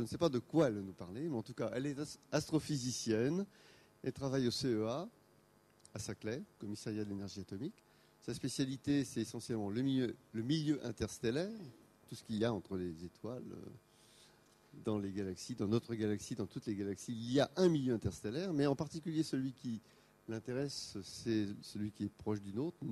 ne sais pas de quoi elle va nous parler, mais en tout cas, elle est astrophysicienne. Elle travaille au CEA, à Saclay, commissariat de l'énergie atomique. Sa spécialité, c'est essentiellement le milieu interstellaire, tout ce qu'il y a entre les étoiles dans les galaxies, dans notre galaxie, dans toutes les galaxies. Il y a un milieu interstellaire, mais en particulier celui qui l'intéresse, c'est celui qui est proche du nôtre,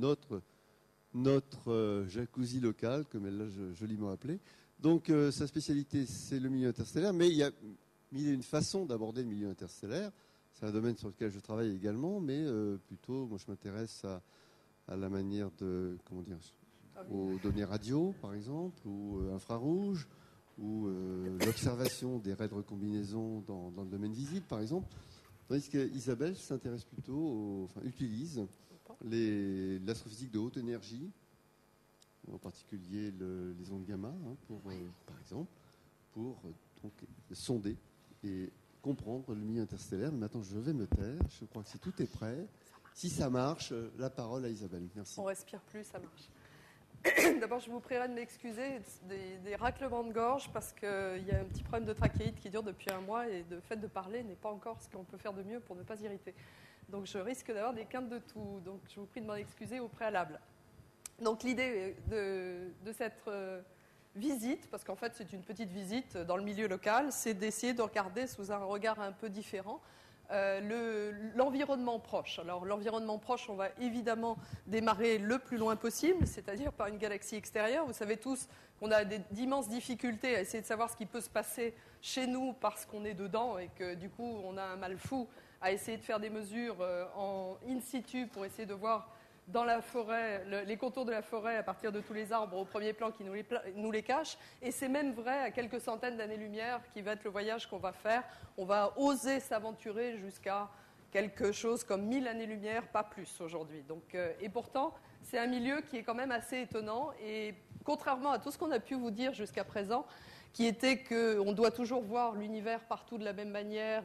notre jacuzzi local, comme elle l'a joliment appelé. Donc sa spécialité, c'est le milieu interstellaire, mais il y a mille et une façons d'aborder le milieu interstellaire. C'est un domaine sur lequel je travaille également, mais plutôt, moi je m'intéresse à la manière de, comment dire, aux données radio, par exemple, ou infrarouges, ou l'observation des raies de recombinaison dans le domaine visible, par exemple. Tandis qu'Isabelle s'intéresse plutôt, utilise l'astrophysique de haute énergie, en particulier les ondes gamma, par exemple, pour donc, sonder et comprendre le milieu interstellaire. Mais maintenant, je vais me taire. Je crois que si tout est prêt, si ça marche, la parole à Isabelle. Merci. On respire plus, ça marche. D'abord, je vous prierai de m'excuser des raclements de gorge parce qu'il y a un petit problème de trachéite qui dure depuis un mois et le fait de parler n'est pas encore ce qu'on peut faire de mieux pour ne pas irriter. Donc, je risque d'avoir des quintes de toux. Donc, je vous prie de m'en excuser au préalable. Donc, l'idée de cette visite, parce qu'en fait, c'est une petite visite dans le milieu local, c'est d'essayer de regarder sous un regard un peu différent l'environnement proche. Alors l'environnement proche, on va évidemment démarrer le plus loin possible, c'est-à-dire par une galaxie extérieure. Vous savez tous qu'on a d'immenses difficultés à essayer de savoir ce qui peut se passer chez nous parce qu'on est dedans et que du coup on a un mal fou à essayer de faire des mesures en in situ pour essayer de voir dans la forêt, les contours de la forêt à partir de tous les arbres au premier plan qui nous les cachent. Et c'est même vrai à quelques centaines d'années-lumière qui va être le voyage qu'on va faire. On va oser s'aventurer jusqu'à quelque chose comme 1000 années-lumière, pas plus aujourd'hui. Donc, et pourtant, c'est un milieu qui est quand même assez étonnant. Et contrairement à tout ce qu'on a pu vous dire jusqu'à présent, qui était qu'on doit toujours voir l'univers partout de la même manière,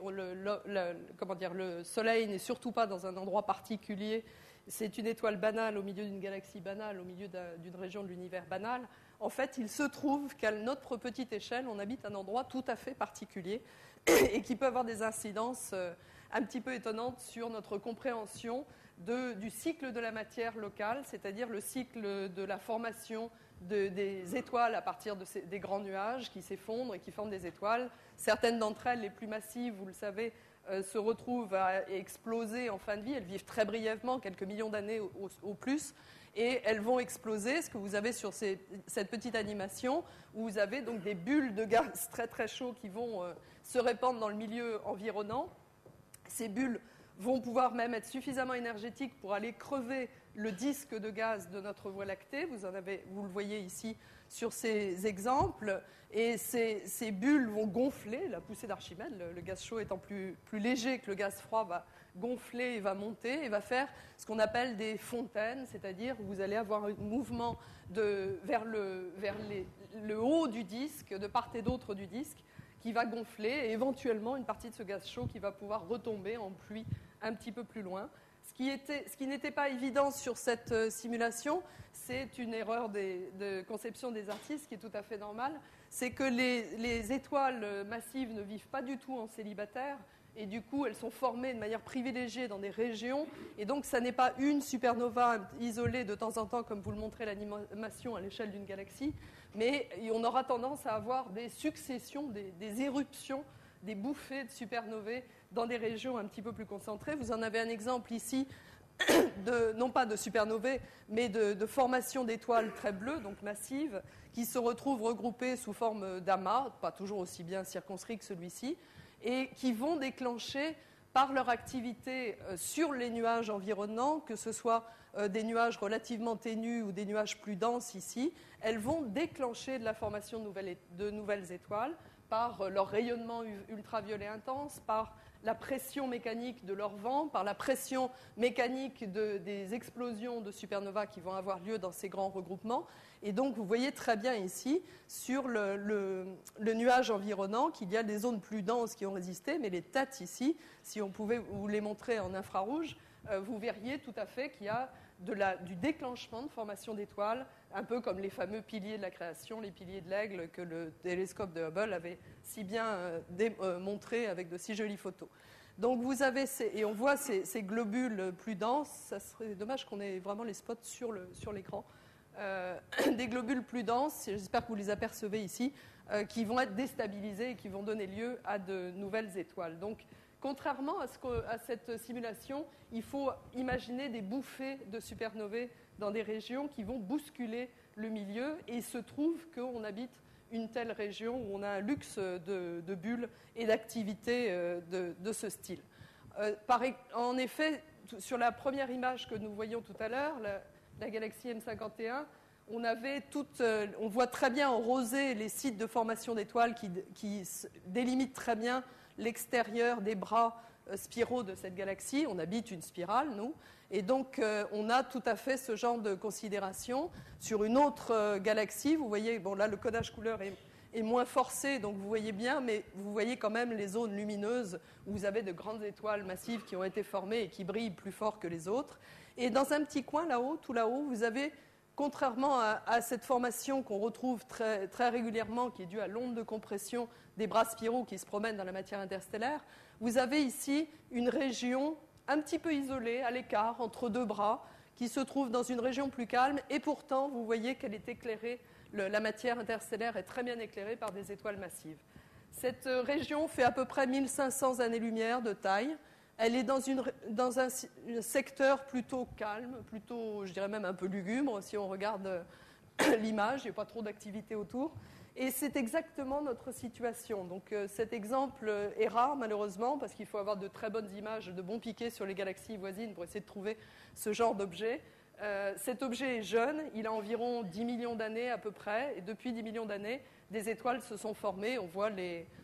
le Soleil n'est surtout pas dans un endroit particulier. C'est une étoile banale au milieu d'une galaxie banale, au milieu d'une région de l'univers banal. En fait, il se trouve qu'à notre petite échelle, on habite un endroit tout à fait particulier et qui peut avoir des incidences un petit peu étonnantes sur notre compréhension du cycle de la matière locale, c'est-à-dire le cycle de la formation des étoiles à partir des grands nuages qui s'effondrent et qui forment des étoiles. Certaines d'entre elles, les plus massives, vous le savez, se retrouvent à exploser en fin de vie. Elles vivent très brièvement, quelques millions d'années au plus, et elles vont exploser. Ce que vous avez sur cette petite animation, où vous avez donc des bulles de gaz très très chauds qui vont se répandre dans le milieu environnant. Ces bulles vont pouvoir même être suffisamment énergétiques pour aller crever le disque de gaz de notre Voie lactée. Vous le voyez ici sur ces exemples. Et ces bulles vont gonfler, la poussée d'Archimède, le gaz chaud étant plus léger que le gaz froid, va gonfler et va monter et va faire ce qu'on appelle des fontaines, c'est-à-dire vous allez avoir un mouvement vers le haut du disque, de part et d'autre du disque, qui va gonfler et éventuellement une partie de ce gaz chaud qui va pouvoir retomber en pluie un petit peu plus loin. Ce qui n'était pas évident sur cette simulation, c'est une erreur de conception des artistes qui est tout à fait normale, c'est que les étoiles massives ne vivent pas du tout en célibataire et du coup elles sont formées de manière privilégiée dans des régions et donc ça n'est pas une supernova isolée de temps en temps comme vous le montrez l'animation à l'échelle d'une galaxie, mais on aura tendance à avoir des successions, des éruptions, des bouffées de supernovae dans des régions un petit peu plus concentrées. Vous en avez un exemple ici, non pas de supernovae, mais de formation d'étoiles très bleues, donc massives, qui se retrouvent regroupées sous forme d'amas, pas toujours aussi bien circonscrits que celui-ci, et qui vont déclencher par leur activité sur les nuages environnants, que ce soit des nuages relativement ténus ou des nuages plus denses ici, elles vont déclencher de la formation de nouvelles étoiles par leur rayonnement ultraviolet intense, par la pression mécanique de leur vent, par la pression mécanique des explosions de supernovas qui vont avoir lieu dans ces grands regroupements. Et donc, vous voyez très bien ici, sur le nuage environnant, qu'il y a des zones plus denses qui ont résisté, mais les têtes ici, si on pouvait vous les montrer en infrarouge, vous verriez tout à fait qu'il y a du déclenchement de formation d'étoiles, un peu comme les fameux piliers de la création, les piliers de l'aigle que le télescope de Hubble avait si bien montré avec de si jolies photos. Donc vous avez, et on voit ces globules plus denses, ça serait dommage qu'on ait vraiment les spots sur l'écran, des globules plus denses, j'espère que vous les apercevez ici, qui vont être déstabilisés et qui vont donner lieu à de nouvelles étoiles. Donc, contrairement à cette simulation, il faut imaginer des bouffées de supernovae dans des régions qui vont bousculer le milieu, et il se trouve qu'on habite une telle région où on a un luxe de bulles et d'activités de ce style. En effet, sur la première image que nous voyions tout à l'heure, la galaxie M51, on voit très bien en rosé les sites de formation d'étoiles qui délimitent très bien l'extérieur des bras spiraux de cette galaxie. On habite une spirale, nous. Et donc, on a tout à fait ce genre de considération. Sur une autre galaxie, vous voyez, bon là, le codage couleur est moins forcé, donc vous voyez bien, mais vous voyez quand même les zones lumineuses où vous avez de grandes étoiles massives qui ont été formées et qui brillent plus fort que les autres. Et dans un petit coin là-haut, tout là-haut, vous avez, contrairement à cette formation qu'on retrouve très, très régulièrement, qui est due à l'onde de compression des bras spiraux qui se promènent dans la matière interstellaire, vous avez ici une région un petit peu isolée, à l'écart, entre deux bras, qui se trouve dans une région plus calme, et pourtant, vous voyez qu'elle est éclairée, la matière interstellaire est très bien éclairée par des étoiles massives. Cette région fait à peu près 1500 années-lumière de taille. Elle est dans un secteur plutôt calme, plutôt, je dirais même un peu lugubre, si on regarde l'image, il n'y a pas trop d'activité autour. Et c'est exactement notre situation. Donc cet exemple est rare, malheureusement, parce qu'il faut avoir de très bonnes images, de bons piquets sur les galaxies voisines pour essayer de trouver ce genre d'objet. Cet objet est jeune, il a environ 10 millions d'années à peu près, et depuis 10 millions d'années, des étoiles se sont formées, on voit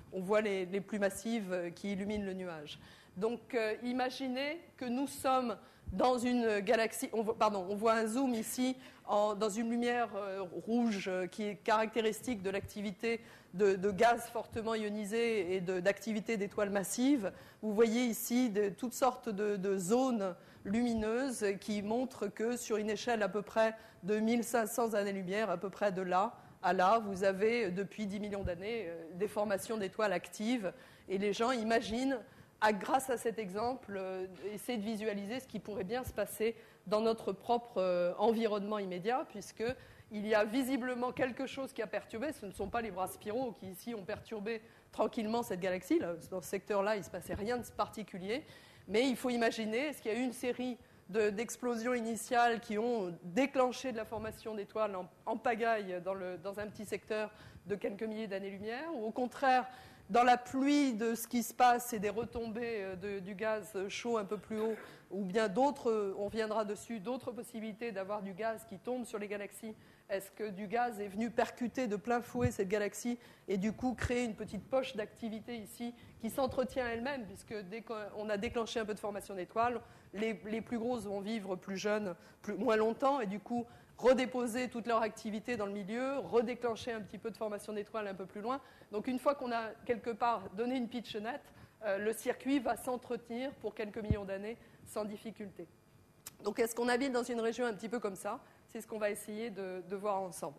les plus massives qui illuminent le nuage. Donc imaginez que nous sommes dans une galaxie, on voit un zoom ici dans une lumière rouge qui est caractéristique de l'activité de gaz fortement ionisés et d'activité d'étoiles massives. Vous voyez ici toutes sortes de zones lumineuses qui montrent que sur une échelle à peu près de 1500 années-lumière, à peu près de là à là, vous avez depuis 10 millions d'années des formations d'étoiles actives, et les gens imaginent, grâce à cet exemple, essayer de visualiser ce qui pourrait bien se passer dans notre propre environnement immédiat, puisqu'il y a visiblement quelque chose qui a perturbé. Ce ne sont pas les bras spiraux qui, ici, ont perturbé tranquillement cette galaxie. Là, dans ce secteur-là, il ne se passait rien de particulier. Mais il faut imaginer, est-ce qu'il y a eu une série d'explosions initiales qui ont déclenché de la formation d'étoiles en pagaille dans un petit secteur de quelques milliers d'années-lumière, ou au contraire, dans la pluie de ce qui se passe et des retombées du gaz chaud un peu plus haut, ou bien d'autres, on reviendra dessus, d'autres possibilités d'avoir du gaz qui tombe sur les galaxies. Est-ce que du gaz est venu percuter de plein fouet cette galaxie et du coup créer une petite poche d'activité ici qui s'entretient elle-même, puisque dès qu'on a déclenché un peu de formation d'étoiles, les plus grosses vont vivre plus jeunes, moins longtemps, et du coup redéposer toute leur activité dans le milieu, redéclencher un petit peu de formation d'étoiles un peu plus loin. Donc une fois qu'on a quelque part donné une pitch nette, le circuit va s'entretenir pour quelques millions d'années sans difficulté. Donc est-ce qu'on habite dans une région un petit peu comme ça ? C'est ce qu'on va essayer de voir ensemble.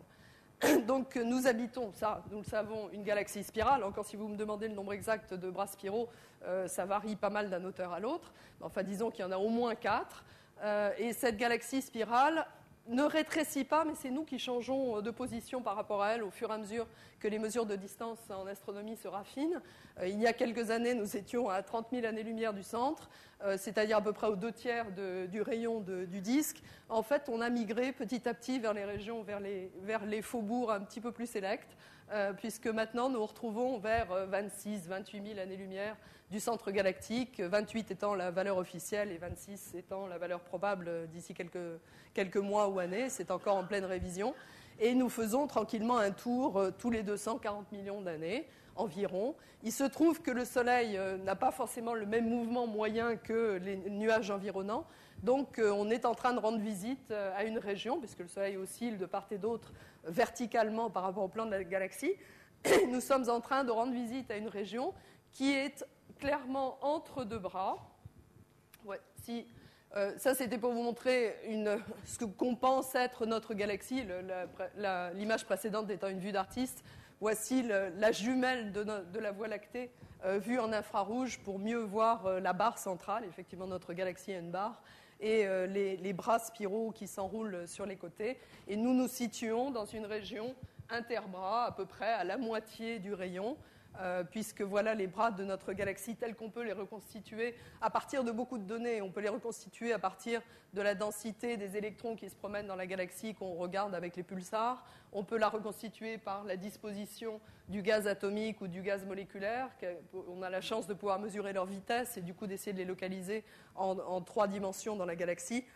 Donc nous habitons, ça, nous le savons, une galaxie spirale. Encore si vous me demandez le nombre exact de bras spiraux, ça varie pas mal d'un auteur à l'autre. Enfin, disons qu'il y en a au moins 4. Et cette galaxie spirale ne rétrécit pas, mais c'est nous qui changeons de position par rapport à elle au fur et à mesure que les mesures de distance en astronomie se raffinent. Il y a quelques années, nous étions à 30 000 années-lumière du centre, c'est-à-dire à peu près aux 2/3 du rayon du disque. En fait, on a migré petit à petit vers les régions, vers les faubourgs un petit peu plus sélects, puisque maintenant nous nous retrouvons vers 26 28 000 années-lumière du centre galactique, 28 étant la valeur officielle et 26 étant la valeur probable d'ici quelques mois ou années. C'est encore en pleine révision. Et nous faisons tranquillement un tour tous les 240 millions d'années environ. Il se trouve que le Soleil n'a pas forcément le même mouvement moyen que les nuages environnants. Donc on est en train de rendre visite à une région, puisque le Soleil oscille de part et d'autre verticalement par rapport au plan de la galaxie. Nous sommes en train de rendre visite à une région qui est clairement entre deux bras. Ouais, si Ça, c'était pour vous montrer ce qu'on pense être notre galaxie. L'image précédente étant une vue d'artiste. Voici la jumelle de la Voie lactée vue en infrarouge pour mieux voir la barre centrale. Effectivement, notre galaxie a une barre. Et les bras spiraux qui s'enroulent sur les côtés. Et nous nous situons dans une région interbras, à peu près à la moitié du rayon, puisque voilà les bras de notre galaxie tels qu'on peut les reconstituer à partir de beaucoup de données. On peut les reconstituer à partir de la densité des électrons qui se promènent dans la galaxie qu'on regarde avec les pulsars. On peut la reconstituer par la disposition du gaz atomique ou du gaz moléculaire. On a la chance de pouvoir mesurer leur vitesse et du coup d'essayer de les localiser en 3 dimensions dans la galaxie.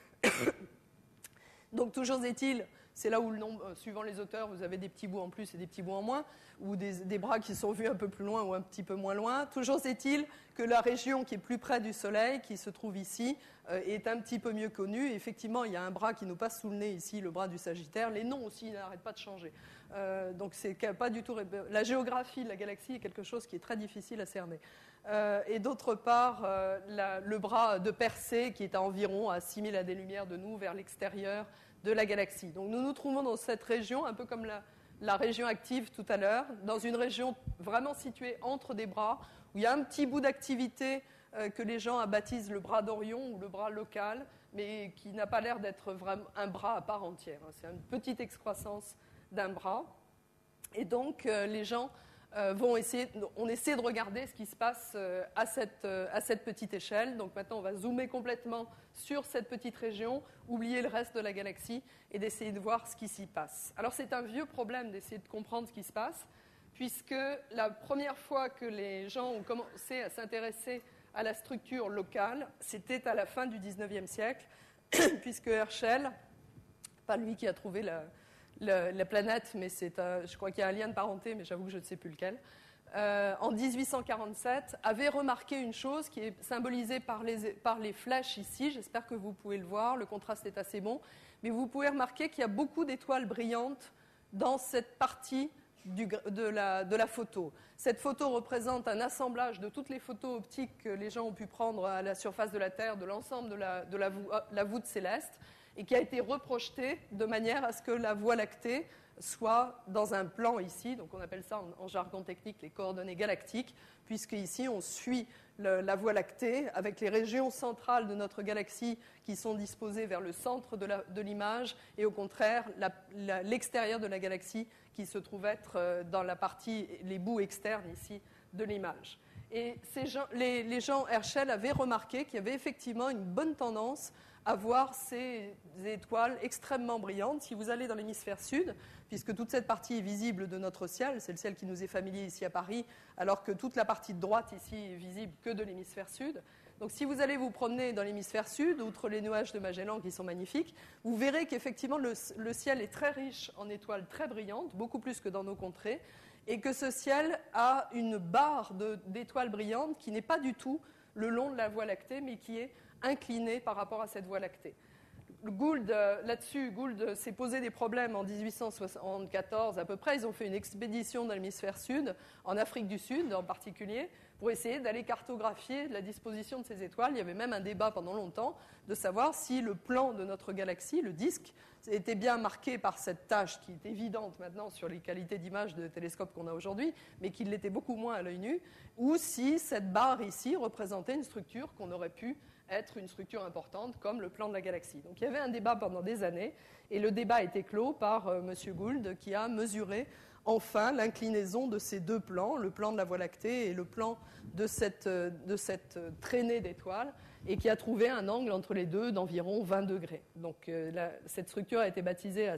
Donc toujours est-il, c'est là où le nombre, suivant les auteurs, vous avez des petits bouts en plus et des petits bouts en moins, ou des bras qui sont vus un peu plus loin ou un petit peu moins loin. Toujours est-il que la région qui est plus près du Soleil, qui se trouve ici, est un petit peu mieux connue. Et effectivement, il y a un bras qui nous passe sous le nez ici, le bras du Sagittaire. Les noms aussi n'arrêtent pas de changer. Donc c'est pas du tout... La géographie de la galaxie est quelque chose qui est très difficile à cerner. Et d'autre part, le bras de Persée, qui est à environ à 6000 années-lumière de nous, vers l'extérieur de la galaxie. Donc nous nous trouvons dans cette région, un peu comme la région active tout à l'heure, dans une région vraiment située entre des bras, où il y a un petit bout d'activité que les gens baptisent le bras d'Orion ou le bras local, mais qui n'a pas l'air d'être vraiment un bras à part entière. C'est une petite excroissance d'un bras. Et donc les gens on essaie de regarder ce qui se passe à cette petite échelle. Donc maintenant, on va zoomer complètement sur cette petite région, oublier le reste de la galaxie et d'essayer de voir ce qui s'y passe. Alors c'est un vieux problème d'essayer de comprendre ce qui se passe, puisque la première fois que les gens ont commencé à s'intéresser à la structure locale, c'était à la fin du 19e siècle, puisque Herschel, pas lui qui a trouvé la planète, mais je crois qu'il y a un lien de parenté, mais j'avoue que je ne sais plus lequel, en 1847, avait remarqué une chose qui est symbolisée par les flèches ici. J'espère que vous pouvez le voir, le contraste est assez bon. Mais vous pouvez remarquer qu'il y a beaucoup d'étoiles brillantes dans cette partie de la photo. Cette photo représente un assemblage de toutes les photos optiques que les gens ont pu prendre à la surface de la Terre, de l'ensemble de la voûte céleste, et qui a été reprojetée de manière à ce que la Voie lactée soit dans un plan ici, donc on appelle ça en jargon technique les coordonnées galactiques, puisque ici on suit la Voie lactée avec les régions centrales de notre galaxie qui sont disposées vers le centre de l'image, et au contraire l'extérieur de la galaxie qui se trouve être dans la partie, les bouts externes ici de l'image. Et les gens Herschel avaient remarqué qu'il y avait effectivement une bonne tendance à voir ces étoiles extrêmement brillantes. Si vous allez dans l'hémisphère sud, puisque toute cette partie est visible de notre ciel, c'est le ciel qui nous est familier ici à Paris, alors que toute la partie de droite ici est visible que de l'hémisphère sud. Donc si vous allez vous promener dans l'hémisphère sud, outre les nuages de Magellan qui sont magnifiques, vous verrez qu'effectivement le ciel est très riche en étoiles très brillantes, beaucoup plus que dans nos contrées, et que ce ciel a une barre d'étoiles brillantes qui n'est pas du tout le long de la Voie lactée, mais qui est inclinée par rapport à cette Voie lactée. Gould s'est posé des problèmes en 1874 à peu près. Ils ont fait une expédition dans l'hémisphère sud, en Afrique du Sud en particulier, pour essayer d'aller cartographier la disposition de ces étoiles. Il y avait même un débat pendant longtemps de savoir si le plan de notre galaxie, le disque, était bien marqué par cette tache qui est évidente maintenant sur les qualités d'image de télescope qu'on a aujourd'hui, mais qui l'était beaucoup moins à l'œil nu, ou si cette barre ici représentait une structure qu'on aurait pu être une structure importante comme le plan de la galaxie. Donc il y avait un débat pendant des années, et le débat a été clos par M. Gould, qui a mesuré enfin l'inclinaison de ces deux plans, le plan de la Voie lactée et le plan de cette traînée d'étoiles, et qui a trouvé un angle entre les deux d'environ 20 degrés. Donc cette structure a été baptisée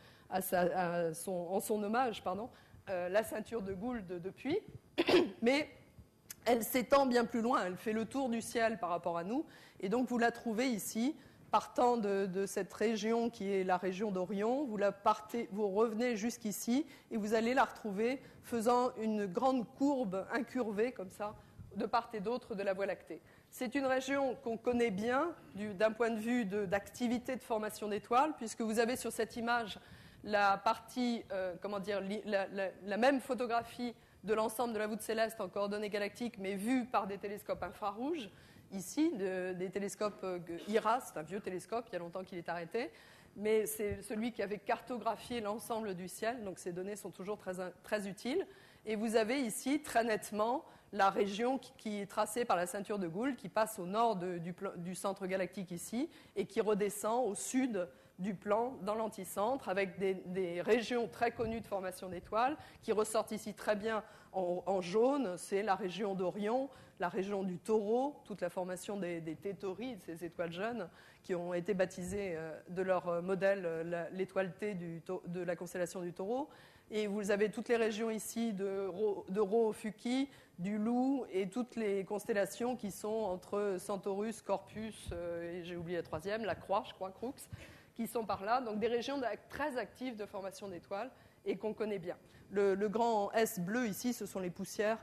en son hommage, la ceinture de Gould depuis, mais elle s'étend bien plus loin, elle fait le tour du ciel par rapport à nous, et donc vous la trouvez ici, partant de cette région qui est la région d'Orion, vous revenez jusqu'ici, et vous allez la retrouver faisant une grande courbe incurvée, comme ça, de part et d'autre de la Voie lactée. C'est une région qu'on connaît bien d'un point de vue d'activité de formation d'étoiles, puisque vous avez sur cette image la partie, la même photographie de l'ensemble de la voûte céleste en coordonnées galactiques, mais vue par des télescopes infrarouges. ici, des télescopes IRAS, c'est un vieux télescope, il y a longtemps qu'il est arrêté, mais c'est celui qui avait cartographié l'ensemble du ciel, donc ces données sont toujours très, très utiles. Et vous avez ici très nettement la région qui est tracée par la ceinture de Gould, qui passe au nord du centre galactique ici, et qui redescend au sud du plan dans l'anticentre, avec des régions très connues de formation d'étoiles, qui ressortent ici très bien en jaune. C'est la région d'Orion, la région du Taureau, toute la formation des T-Tauri, ces étoiles jeunes, qui ont été baptisées de leur modèle l'étoile T de la constellation du Taureau. Et vous avez toutes les régions ici de Rho-Ophiuchi, du Loup et toutes les constellations qui sont entre Centaurus, Corpus et j'ai oublié la troisième, la Croix, je crois, Crux, qui sont par là. Donc des régions très actives de formation d'étoiles et qu'on connaît bien. Le grand S bleu ici, ce sont les poussières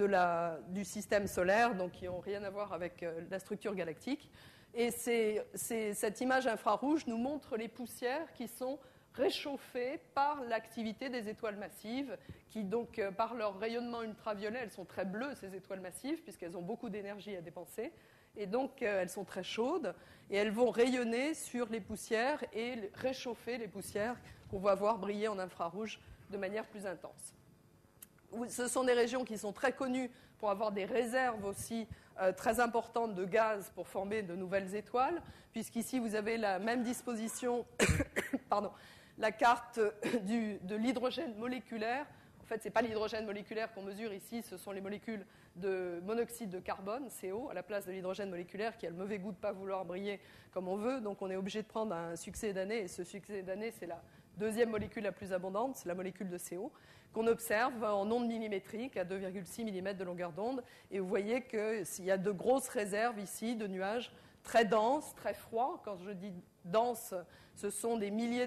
du système solaire, donc qui n'ont rien à voir avec la structure galactique. Et cette image infrarouge nous montre les poussières qui sont réchauffées par l'activité des étoiles massives, qui donc, par leur rayonnement ultraviolet, elles sont très bleues, ces étoiles massives, puisqu'elles ont beaucoup d'énergie à dépenser. Et donc, elles sont très chaudes, et elles vont rayonner sur les poussières et réchauffer les poussières qu'on va voir briller en infrarouge de manière plus intense. Ce sont des régions qui sont très connues pour avoir des réserves aussi très importantes de gaz pour former de nouvelles étoiles, puisqu'ici, vous avez la même disposition, pardon, la carte de l'hydrogène moléculaire. En fait, ce n'est pas l'hydrogène moléculaire qu'on mesure ici, ce sont les molécules de monoxyde de carbone, CO, à la place de l'hydrogène moléculaire qui a le mauvais goût de ne pas vouloir briller comme on veut. Donc on est obligé de prendre un succès d'année, et ce succès d'année, c'est la deuxième molécule la plus abondante, c'est la molécule de CO, qu'on observe en ondes millimétriques à 2,6 mm de longueur d'onde. Et vous voyez qu'il y a de grosses réserves ici de nuages très denses, très froids. Quand je dis denses, ce sont des milliers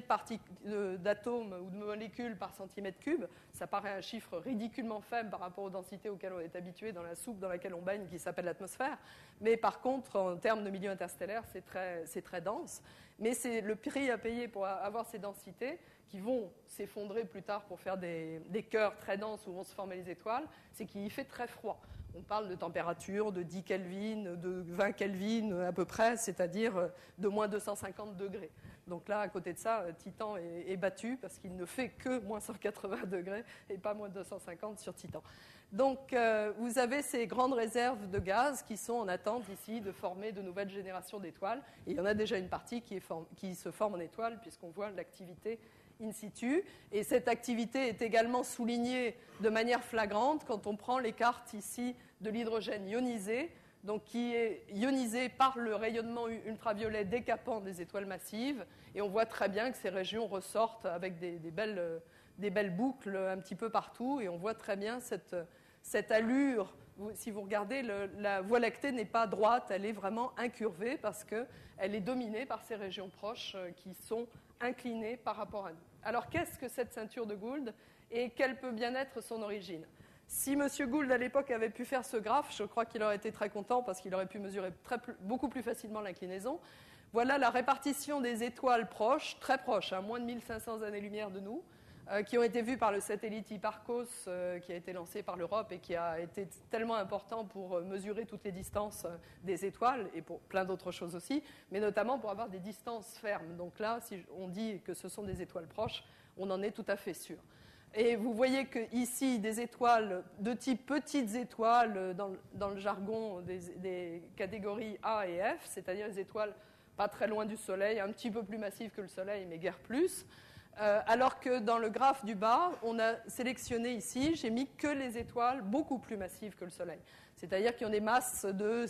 d'atomes ou de molécules par centimètre cube. Ça paraît un chiffre ridiculement faible par rapport aux densités auxquelles on est habitué dans la soupe dans laquelle on baigne, qui s'appelle l'atmosphère. Mais par contre, en termes de milieu interstellaire, c'est très dense. Mais c'est le prix à payer pour avoir ces densités qui vont s'effondrer plus tard pour faire des cœurs très denses où vont se former les étoiles, c'est qu'il y fait très froid. On parle de température de 10 Kelvin, de 20 Kelvin à peu près, c'est-à-dire de moins 250 degrés. Donc là, à côté de ça, Titan est battu parce qu'il ne fait que moins 180 degrés et pas moins 250 sur Titan. Donc vous avez ces grandes réserves de gaz qui sont en attente ici de former de nouvelles générations d'étoiles. Et il y en a déjà une partie qui se forme en étoiles puisqu'on voit l'activité in situ. Et cette activité est également soulignée de manière flagrante quand on prend les cartes ici de l'hydrogène ionisé, donc qui est ionisé par le rayonnement ultraviolet décapant des étoiles massives. Et on voit très bien que ces régions ressortent avec des belles boucles un petit peu partout. Et on voit très bien cette allure. Si vous regardez, la Voie lactée n'est pas droite, elle est vraiment incurvée parce qu'elle est dominée par ces régions proches qui sont inclinées par rapport à nous. Alors, qu'est-ce que cette ceinture de Gould et quelle peut bien être son origine ? Si M. Gould, à l'époque, avait pu faire ce graphe, je crois qu'il aurait été très content parce qu'il aurait pu mesurer beaucoup plus facilement l'inclinaison. Voilà la répartition des étoiles proches, très proches, moins de 1500 années-lumière de nous, qui ont été vues par le satellite Hipparcos qui a été lancé par l'Europe et qui a été tellement important pour mesurer toutes les distances des étoiles et pour plein d'autres choses aussi, mais notamment pour avoir des distances fermes. Donc là, si on dit que ce sont des étoiles proches, on en est tout à fait sûr. Et vous voyez qu'ici, des étoiles de type petites étoiles dans le jargon des catégories A et F, c'est-à-dire les étoiles pas très loin du Soleil, un petit peu plus massives que le Soleil, mais guère plus. Alors que dans le graphe du bas, on a sélectionné ici, j'ai mis que les étoiles beaucoup plus massives que le Soleil. C'est-à-dire qui ont des masses de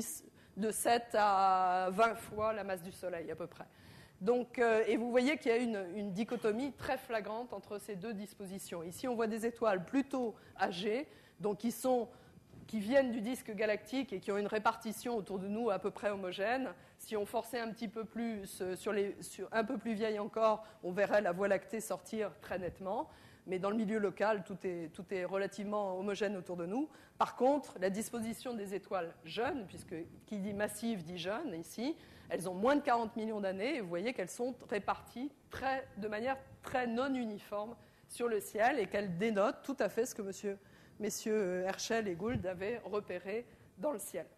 7 à 20 fois la masse du Soleil à peu près. Donc, et vous voyez qu'il y a une dichotomie très flagrante entre ces deux dispositions. Ici, on voit des étoiles plutôt âgées, donc qui viennent du disque galactique et qui ont une répartition autour de nous à peu près homogène. Si on forçait un petit peu plus sur un peu plus vieilles encore, on verrait la Voie lactée sortir très nettement. Mais dans le milieu local, tout est relativement homogène autour de nous. Par contre, la disposition des étoiles jeunes, puisque qui dit massive dit jeune ici, elles ont moins de 40 millions d'années et vous voyez qu'elles sont réparties de manière très non uniforme sur le ciel et qu'elles dénotent tout à fait ce que messieurs Herschel et Gould avaient repéré dans le ciel.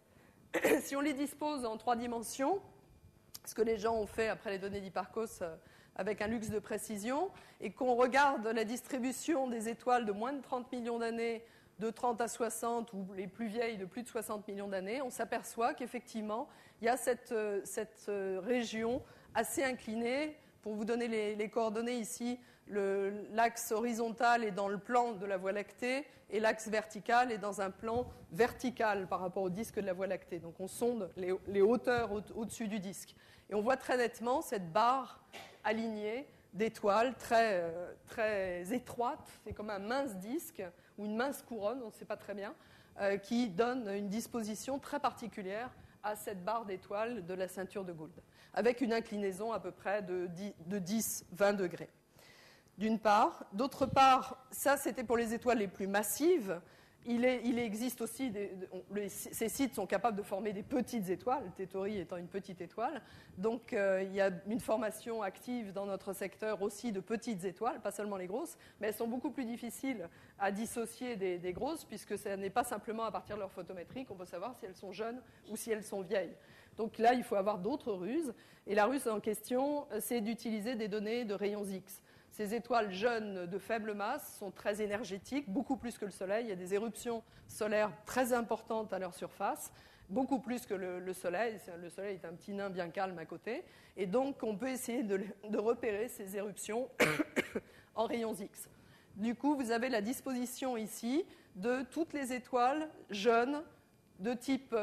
si on les dispose en 3 dimensions, ce que les gens ont fait après les données d'Hipparcos avec un luxe de précision, et qu'on regarde la distribution des étoiles de moins de 30 millions d'années, de 30 à 60, ou les plus vieilles de plus de 60 millions d'années, on s'aperçoit qu'effectivement, il y a cette région assez inclinée. Pour vous donner les coordonnées ici, l'axe horizontal est dans le plan de la Voie lactée et l'axe vertical est dans un plan vertical par rapport au disque de la Voie lactée. Donc on sonde les hauteurs au-dessus du disque. Et on voit très nettement cette barre alignée d'étoiles très, très étroite. C'est comme un mince disque ou une mince couronne, on ne sait pas très bien, qui donne une disposition très particulière à cette barre d'étoiles de la ceinture de Gould, avec une inclinaison à peu près de 10-20 degrés. D'une part. D'autre part, ça c'était pour les étoiles les plus massives. Il existe aussi, ces sites sont capables de former des petites étoiles, Théorie étant une petite étoile. Donc il y a une formation active dans notre secteur aussi de petites étoiles, pas seulement les grosses, mais elles sont beaucoup plus difficiles à dissocier des grosses, puisque ce n'est pas simplement à partir de leur photométrie qu'on peut savoir si elles sont jeunes ou si elles sont vieilles. Donc là, il faut avoir d'autres ruses. Et la ruse en question, c'est d'utiliser des données de rayons X. Ces étoiles jeunes de faible masse sont très énergétiques, beaucoup plus que le Soleil. Il y a des éruptions solaires très importantes à leur surface, beaucoup plus que le Soleil. Le Soleil est un petit nain bien calme à côté. Et donc, on peut essayer de repérer ces éruptions en rayons X. Du coup, vous avez la disposition ici de toutes les étoiles jeunes de type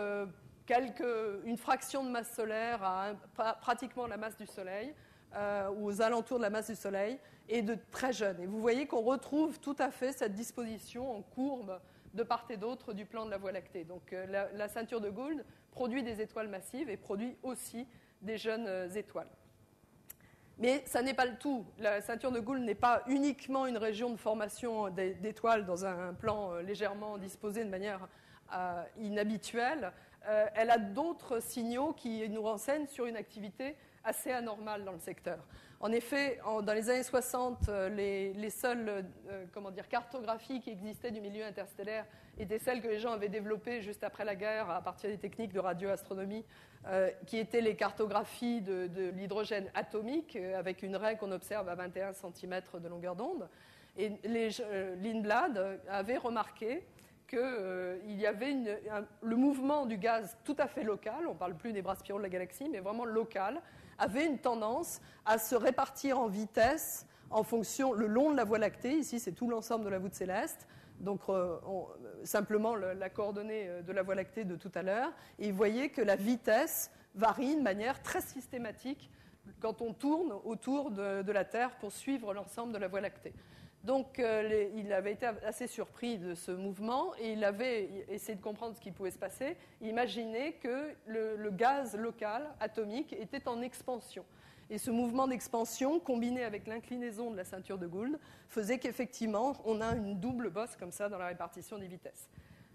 une fraction de masse solaire à pratiquement la masse du Soleil, ou aux alentours de la masse du Soleil, et de très jeunes. Et vous voyez qu'on retrouve tout à fait cette disposition en courbe de part et d'autre du plan de la Voie lactée. Donc la ceinture de Gould produit des étoiles massives et produit aussi des jeunes étoiles. Mais ça n'est pas le tout. La ceinture de Gould n'est pas uniquement une région de formation d'étoiles dans un plan légèrement disposé de manière inhabituelle. Elle a d'autres signaux qui nous renseignent sur une activité assez anormale dans le secteur. En effet, dans les années 60, les seules cartographies qui existaient du milieu interstellaire étaient celles que les gens avaient développées juste après la guerre à partir des techniques de radioastronomie, qui étaient les cartographies de l'hydrogène atomique, avec une raie qu'on observe à 21 cm de longueur d'onde. Et Lindblad avait remarqué qu'il y avait le mouvement du gaz tout à fait local, on ne parle plus des bras spiraux de la galaxie, mais vraiment local, avait une tendance à se répartir en vitesse en fonction, le long de la Voie lactée. Ici, c'est tout l'ensemble de la voûte céleste. Donc, simplement la coordonnée de la Voie lactée de tout à l'heure. Et vous voyez que la vitesse varie de manière très systématique quand on tourne autour de la Terre pour suivre l'ensemble de la Voie lactée. Donc, il avait été assez surpris de ce mouvement et il avait essayé de comprendre ce qui pouvait se passer. Il imaginait que le gaz local, atomique, était en expansion. Et ce mouvement d'expansion, combiné avec l'inclinaison de la ceinture de Gould, faisait qu'effectivement, on a une double bosse comme ça dans la répartition des vitesses.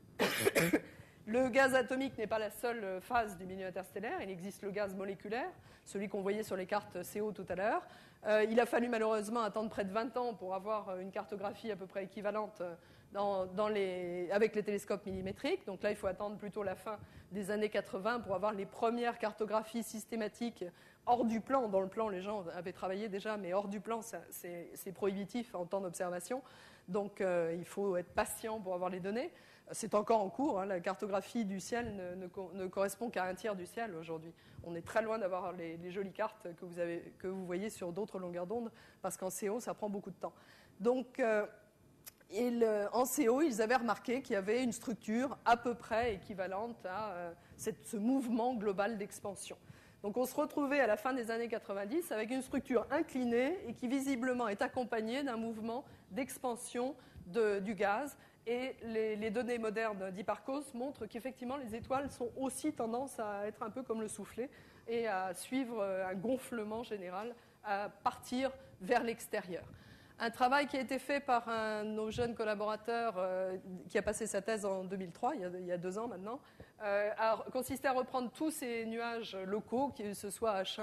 Le gaz atomique n'est pas la seule phase du milieu interstellaire. Il existe le gaz moléculaire, celui qu'on voyait sur les cartes CO tout à l'heure. Il a fallu malheureusement attendre près de 20 ans pour avoir une cartographie à peu près équivalente avec les télescopes millimétriques. Donc là, il faut attendre plutôt la fin des années 80 pour avoir les premières cartographies systématiques hors du plan. Dans le plan, les gens avaient travaillé déjà, mais hors du plan, c'est prohibitif en temps d'observation. Donc il faut être patient pour avoir les données. C'est encore en cours. La cartographie du ciel ne correspond qu'à un tiers du ciel aujourd'hui. On est très loin d'avoir les jolies cartes que vous voyez sur d'autres longueurs d'onde, parce qu'en CO, ça prend beaucoup de temps. Donc, en CO, ils avaient remarqué qu'il y avait une structure à peu près équivalente à ce mouvement global d'expansion. Donc, on se retrouvait à la fin des années 90 avec une structure inclinée et qui visiblement est accompagnée d'un mouvement d'expansion du gaz. Et les données modernes d'Hipparcos montrent qu'effectivement les étoiles sont aussi tendance à être un peu comme le soufflet et à suivre un gonflement général, à partir vers l'extérieur. Un travail qui a été fait par un de nos jeunes collaborateurs qui a passé sa thèse en 2003, il y a 2 ans maintenant, a consisté à reprendre tous ces nuages locaux, que ce soit H1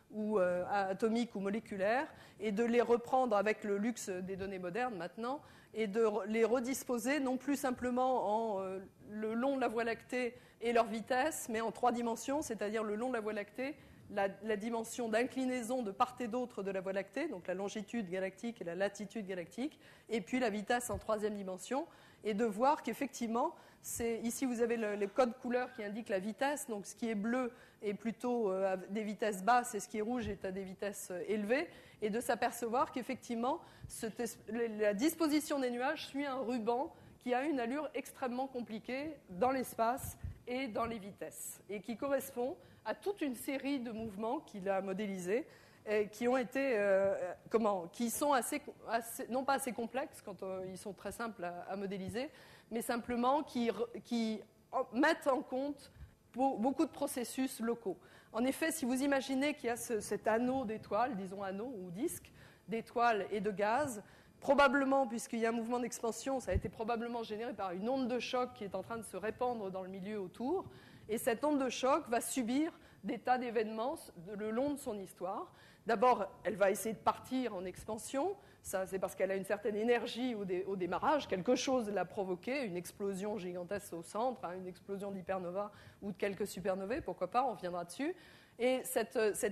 ou atomiques ou moléculaires, et de les reprendre avec le luxe des données modernes maintenant, et de les redisposer non plus simplement le long de la Voie lactée et leur vitesse, mais en 3 dimensions, c'est-à-dire le long de la Voie lactée, la dimension d'inclinaison de part et d'autre de la Voie lactée, donc la longitude galactique et la latitude galactique, et puis la vitesse en 3e dimension, et de voir qu'effectivement, ici vous avez le code couleur qui indique la vitesse, donc ce qui est bleu est plutôt à des vitesses basses et ce qui est rouge est à des vitesses élevées, et de s'apercevoir qu'effectivement la disposition des nuages suit un ruban qui a une allure extrêmement compliquée dans l'espace et dans les vitesses, et qui correspond à toute une série de mouvements qu'il a modélisés, qui ont été, qui sont non pas assez complexes quand ils sont très simples à modéliser, mais simplement qui mettent en compte beaucoup de processus locaux. En effet, si vous imaginez qu'il y a cet anneau d'étoiles, disons anneau ou disque d'étoiles et de gaz, probablement, puisqu'il y a un mouvement d'expansion, ça a été probablement généré par une onde de choc qui est en train de se répandre dans le milieu autour, et cette onde de choc va subir des tas d'événements le long de son histoire. D'abord, elle va essayer de partir en expansion. Ça, c'est parce qu'elle a une certaine énergie au démarrage. Quelque chose l'a provoqué, une explosion gigantesque au centre, une explosion d'hypernova ou de quelques supernovae, pourquoi pas, on reviendra dessus. Et cette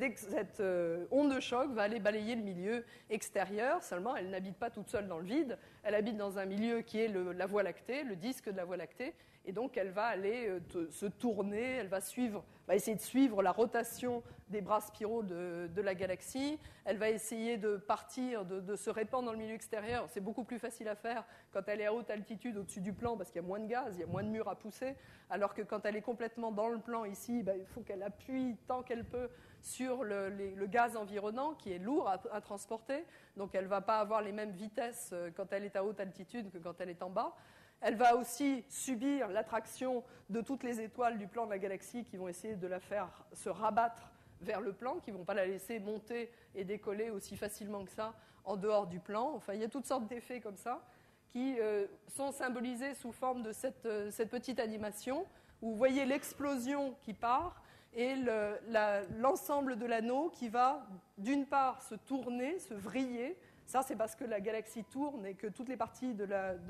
onde de choc va aller balayer le milieu extérieur. Seulement, elle n'habite pas toute seule dans le vide. Elle habite dans un milieu qui est la Voie lactée, le disque de la Voie lactée. Et donc, elle va aller se tourner, elle va essayer de suivre la rotation des bras spiraux de la galaxie. Elle va essayer de partir, de se répandre dans le milieu extérieur. C'est beaucoup plus facile à faire quand elle est à haute altitude au-dessus du plan parce qu'il y a moins de gaz, il y a moins de murs à pousser. Alors que quand elle est complètement dans le plan ici, il faut qu'elle appuie tant qu'elle peut sur le gaz environnant qui est lourd à transporter. Donc, elle ne va pas avoir les mêmes vitesses quand elle est à haute altitude que quand elle est en bas. Elle va aussi subir l'attraction de toutes les étoiles du plan de la galaxie qui vont essayer de la faire se rabattre vers le plan, qui ne vont pas la laisser monter et décoller aussi facilement que ça en dehors du plan. Enfin, il y a toutes sortes d'effets comme ça qui sont symbolisés sous forme de cette petite animation où vous voyez l'explosion qui part et l'ensemble de l'anneau qui va d'une part se tourner, se vriller. Ça, c'est parce que la galaxie tourne et que toutes les parties de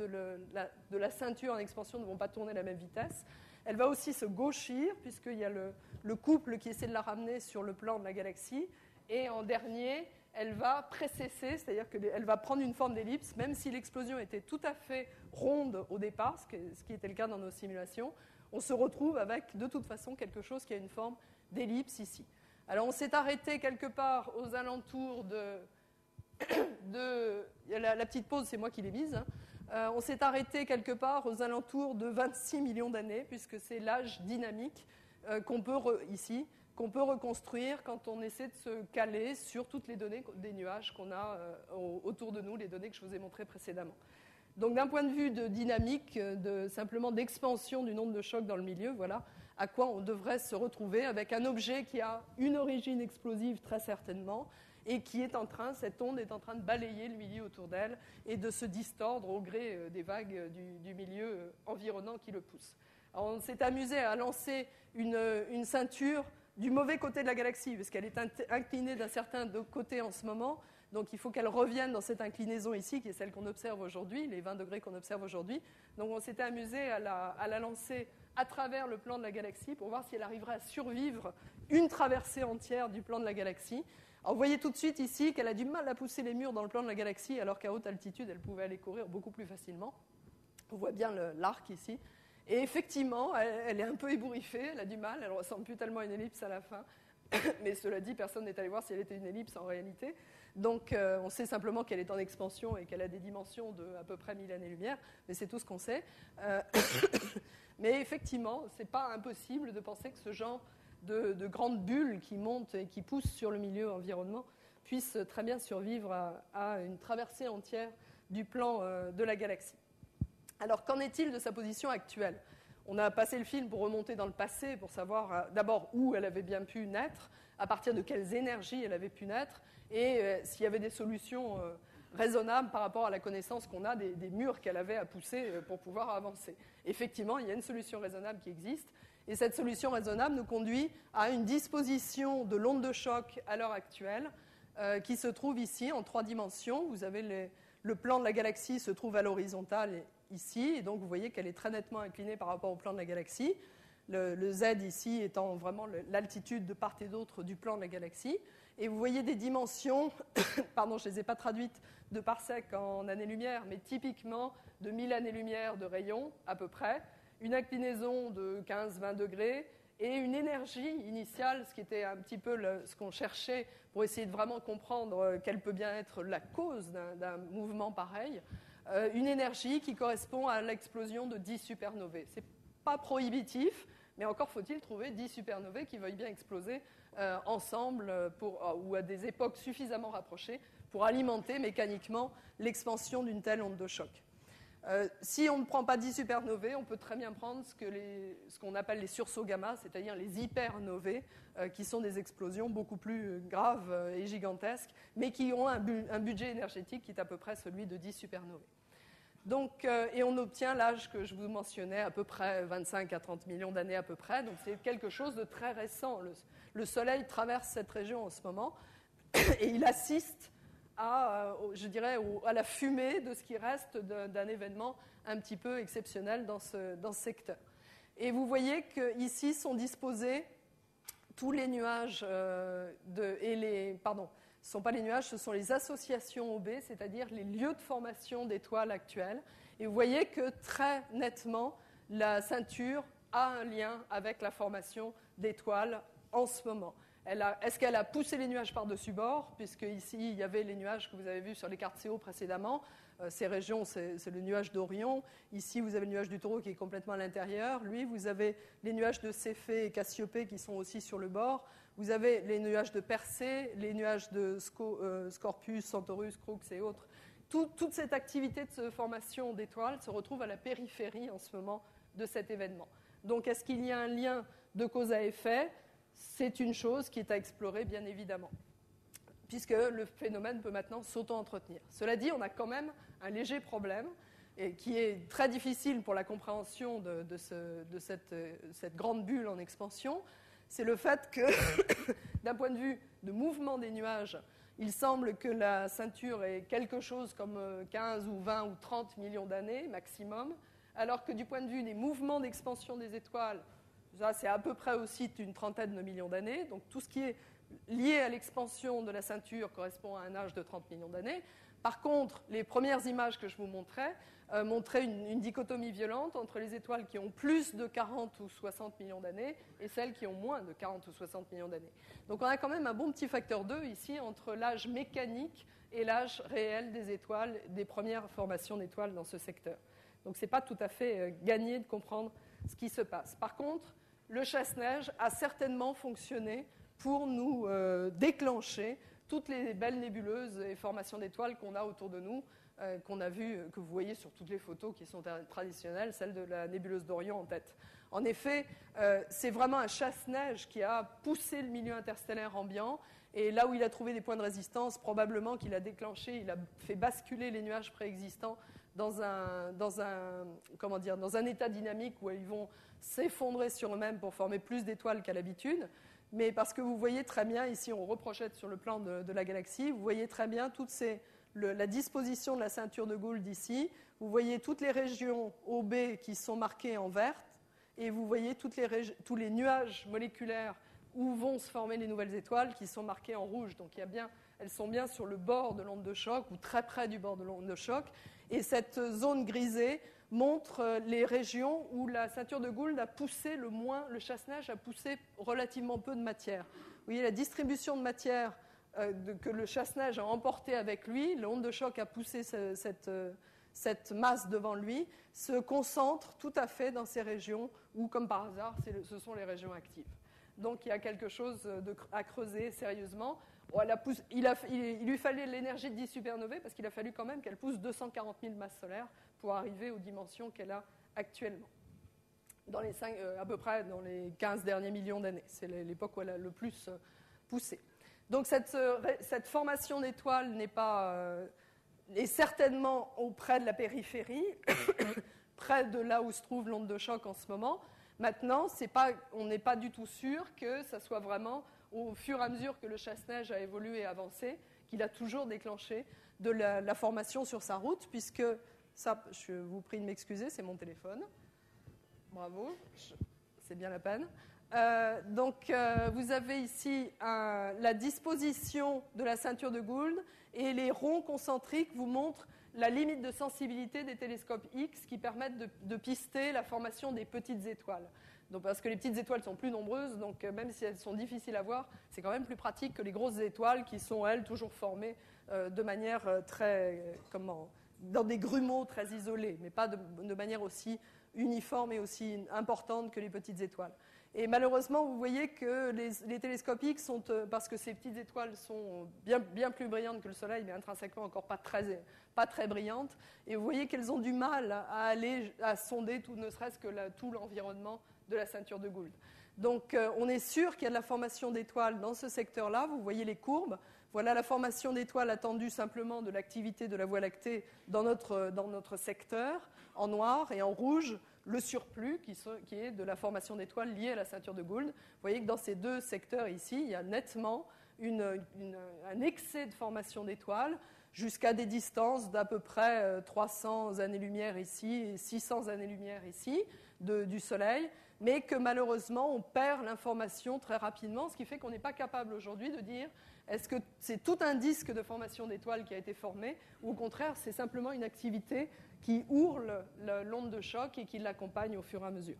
la ceinture en expansion ne vont pas tourner à la même vitesse. Elle va aussi se gauchir, puisqu'il y a le couple qui essaie de la ramener sur le plan de la galaxie. Et en dernier, elle va précesser, c'est-à-dire qu'elle va prendre une forme d'ellipse, même si l'explosion était tout à fait ronde au départ, ce qui était le cas dans nos simulations. On se retrouve avec, de toute façon, quelque chose qui a une forme d'ellipse ici. Alors, on s'est arrêté quelque part aux alentours la petite pause, c'est moi qui l'ai mise. On s'est arrêté quelque part aux alentours de 26 millions d'années, puisque c'est l'âge dynamique qu'on peut reconstruire quand on essaie de se caler sur toutes les données des nuages qu'on a autour de nous, les données que je vous ai montrées précédemment. Donc d'un point de vue de dynamique, simplement d'expansion d'une onde de choc dans le milieu, voilà à quoi on devrait se retrouver avec un objet qui a une origine explosive très certainement, et qui cette onde est en train de balayer le milieu autour d'elle et de se distordre au gré des vagues du milieu environnant qui le pousse. Alors on s'est amusé à lancer une ceinture du mauvais côté de la galaxie, parce qu'elle est inclinée d'un certain côté en ce moment, donc il faut qu'elle revienne dans cette inclinaison ici, qui est celle qu'on observe aujourd'hui, les 20 degrés qu'on observe aujourd'hui. Donc on s'était amusé à la lancer à travers le plan de la galaxie pour voir si elle arriverait à survivre une traversée entière du plan de la galaxie. Alors, vous voyez tout de suite ici qu'elle a du mal à pousser les murs dans le plan de la galaxie, alors qu'à haute altitude, elle pouvait aller courir beaucoup plus facilement. On voit bien l'arc ici. Et effectivement, elle est un peu ébouriffée, elle a du mal, elle ne ressemble plus tellement à une ellipse à la fin. Mais cela dit, personne n'est allé voir si elle était une ellipse en réalité. Donc, on sait simplement qu'elle est en expansion et qu'elle a des dimensions de à peu près 1000 années-lumière, mais c'est tout ce qu'on sait. Mais effectivement, ce n'est pas impossible de penser que ce genre de grandes bulles qui montent et qui poussent sur le milieu environnement puissent très bien survivre à une traversée entière du plan de la galaxie. Alors, qu'en est-il de sa position actuelle ? On a passé le film pour remonter dans le passé, pour savoir d'abord où elle avait bien pu naître, à partir de quelles énergies elle avait pu naître, et s'il y avait des solutions raisonnables par rapport à la connaissance qu'on a des murs qu'elle avait à pousser pour pouvoir avancer. Effectivement, il y a une solution raisonnable qui existe, Et cette solution raisonnable nous conduit à une disposition de l'onde de choc à l'heure actuelle qui se trouve ici en 3 dimensions. Vous avez le plan de la galaxie se trouve à l'horizontale ici, et donc vous voyez qu'elle est très nettement inclinée par rapport au plan de la galaxie. Le Z ici étant vraiment l'altitude de part et d'autre du plan de la galaxie. Et vous voyez des dimensions, pardon, je ne les ai pas traduites de parsec en années-lumière, mais typiquement de 1000 années-lumière de rayon à peu près, une inclinaison de 15-20 degrés et une énergie initiale, ce qui était un petit peu ce qu'on cherchait pour essayer de vraiment comprendre quelle peut bien être la cause d'un mouvement pareil, une énergie qui correspond à l'explosion de 10 supernovae. Ce n'est pas prohibitif, mais encore faut-il trouver 10 supernovae qui veuillent bien exploser ensemble ou à des époques suffisamment rapprochées pour alimenter mécaniquement l'expansion d'une telle onde de choc. Si on ne prend pas 10 supernovae, on peut très bien prendre ce qu'on appelle les sursauts gamma, c'est-à-dire les hypernovae, qui sont des explosions beaucoup plus graves et gigantesques, mais qui ont un budget énergétique qui est à peu près celui de 10 supernovae. Donc, et on obtient l'âge que je vous mentionnais, à peu près 25 à 30 millions d'années à peu près, donc c'est quelque chose de très récent. Le Soleil traverse cette région en ce moment, et il assiste à la fumée de ce qui reste d'un événement un petit peu exceptionnel dans ce secteur. Et vous voyez qu'ici sont disposés tous les nuages ce ne sont pas les nuages, ce sont les associations OB, c'est-à-dire les lieux de formation d'étoiles actuelles. Et vous voyez que très nettement, la ceinture a un lien avec la formation d'étoiles en ce moment. Est-ce qu'elle a poussé les nuages par-dessus bord, puisque ici, il y avait les nuages que vous avez vus sur les cartes CO précédemment. Ces régions, c'est le nuage d'Orion. Ici, vous avez le nuage du Taureau qui est complètement à l'intérieur. Lui, vous avez les nuages de Céphée et Cassiopée qui sont aussi sur le bord. Vous avez les nuages de Persée, les nuages de Scorpius, Centaurus, Crux et autres. Toute cette activité de formation d'étoiles se retrouve à la périphérie en ce moment de cet événement. Donc, est-ce qu'il y a un lien de cause à effet ? C'est une chose qui est à explorer, bien évidemment, puisque le phénomène peut maintenant s'auto-entretenir. Cela dit, on a quand même un léger problème, et qui est très difficile pour la compréhension de cette grande bulle en expansion. C'est le fait que, d'un point de vue de mouvement des nuages, il semble que la ceinture ait quelque chose comme 15 ou 20 ou 30 millions d'années maximum, alors que du point de vue des mouvements d'expansion des étoiles, ça, c'est à peu près aussi une trentaine de millions d'années. Donc tout ce qui est lié à l'expansion de la ceinture correspond à un âge de 30 millions d'années. Par contre, les premières images que je vous montrais montraient une dichotomie violente entre les étoiles qui ont plus de 40 ou 60 millions d'années et celles qui ont moins de 40 ou 60 millions d'années. Donc on a quand même un bon petit facteur 2 ici entre l'âge mécanique et l'âge réel des étoiles, des premières formations d'étoiles dans ce secteur. Donc ce n'est pas tout à fait gagné de comprendre ce qui se passe. Par contre, le chasse-neige a certainement fonctionné pour nous déclencher toutes les belles nébuleuses et formations d'étoiles qu'on a autour de nous, qu'on a vues, que vous voyez sur toutes les photos qui sont traditionnelles, celle de la nébuleuse d'Orion en tête. En effet, c'est vraiment un chasse-neige qui a poussé le milieu interstellaire ambiant, et là où il a trouvé des points de résistance, probablement qu'il a déclenché, il a fait basculer les nuages préexistants dans un état dynamique où ils vont s'effondrer sur eux-mêmes pour former plus d'étoiles qu'à l'habitude. Mais parce que vous voyez très bien, ici on reprojette sur le plan de la galaxie, vous voyez très bien la disposition de la ceinture de Gould ici, vous voyez toutes les régions OB qui sont marquées en vert, et vous voyez tous les nuages moléculaires où vont se former les nouvelles étoiles qui sont marquées en rouge. Donc elles sont bien sur le bord de l'onde de choc, ou très près du bord de l'onde de choc, et cette zone grisée montre les régions où la ceinture de Gould a poussé le chasse-neige a poussé relativement peu de matière. Vous voyez la distribution de matière que le chasse-neige a emporté avec lui, l'onde de choc a poussé cette masse devant lui, se concentre tout à fait dans ces régions où, comme par hasard, ce sont les régions actives. Donc il y a quelque chose à creuser sérieusement. Il lui fallait l'énergie de 10 supernovae parce qu'il a fallu quand même qu'elle pousse 240 000 masses solaires pour arriver aux dimensions qu'elle a actuellement, à peu près dans les 15 derniers millions d'années. C'est l'époque où elle a le plus poussé. Donc cette formation d'étoiles est certainement auprès de la périphérie, près de là où se trouve l'onde de choc en ce moment, Maintenant, on n'est pas du tout sûr que ça soit vraiment, au fur et à mesure que le chasse-neige a évolué et avancé, qu'il a toujours déclenché de la formation sur sa route, puisque, ça, je vous prie de m'excuser, c'est mon téléphone. Bravo, c'est bien la peine. Donc, vous avez ici la disposition de la ceinture de Gould, et les ronds concentriques vous montrent la limite de sensibilité des télescopes X qui permettent de pister la formation des petites étoiles. Donc, parce que les petites étoiles sont plus nombreuses, donc même si elles sont difficiles à voir, c'est quand même plus pratique que les grosses étoiles qui sont, elles, toujours formées de manière dans des grumeaux très isolés, mais pas de manière aussi uniforme et aussi importante que les petites étoiles. Et malheureusement, vous voyez que les télescopes X sont, parce que ces petites étoiles sont bien plus brillantes que le Soleil, mais intrinsèquement encore pas très brillantes, et vous voyez qu'elles ont du mal à sonder ne serait-ce que tout l'environnement de la ceinture de Gould. Donc on est sûr qu'il y a de la formation d'étoiles dans ce secteur-là. Vous voyez les courbes. Voilà la formation d'étoiles attendue simplement de l'activité de la Voie lactée dans notre secteur, en noir, et en rouge, le surplus qui est de la formation d'étoiles liée à la ceinture de Gould. Vous voyez que dans ces deux secteurs ici, il y a nettement un excès de formation d'étoiles jusqu'à des distances d'à peu près 300 années-lumière ici et 600 années-lumière ici du Soleil, mais que malheureusement on perd l'information très rapidement, ce qui fait qu'on n'est pas capable aujourd'hui de dire est-ce que c'est tout un disque de formation d'étoiles qui a été formé, ou au contraire c'est simplement une activité qui ourle l'onde de choc et qui l'accompagne au fur et à mesure.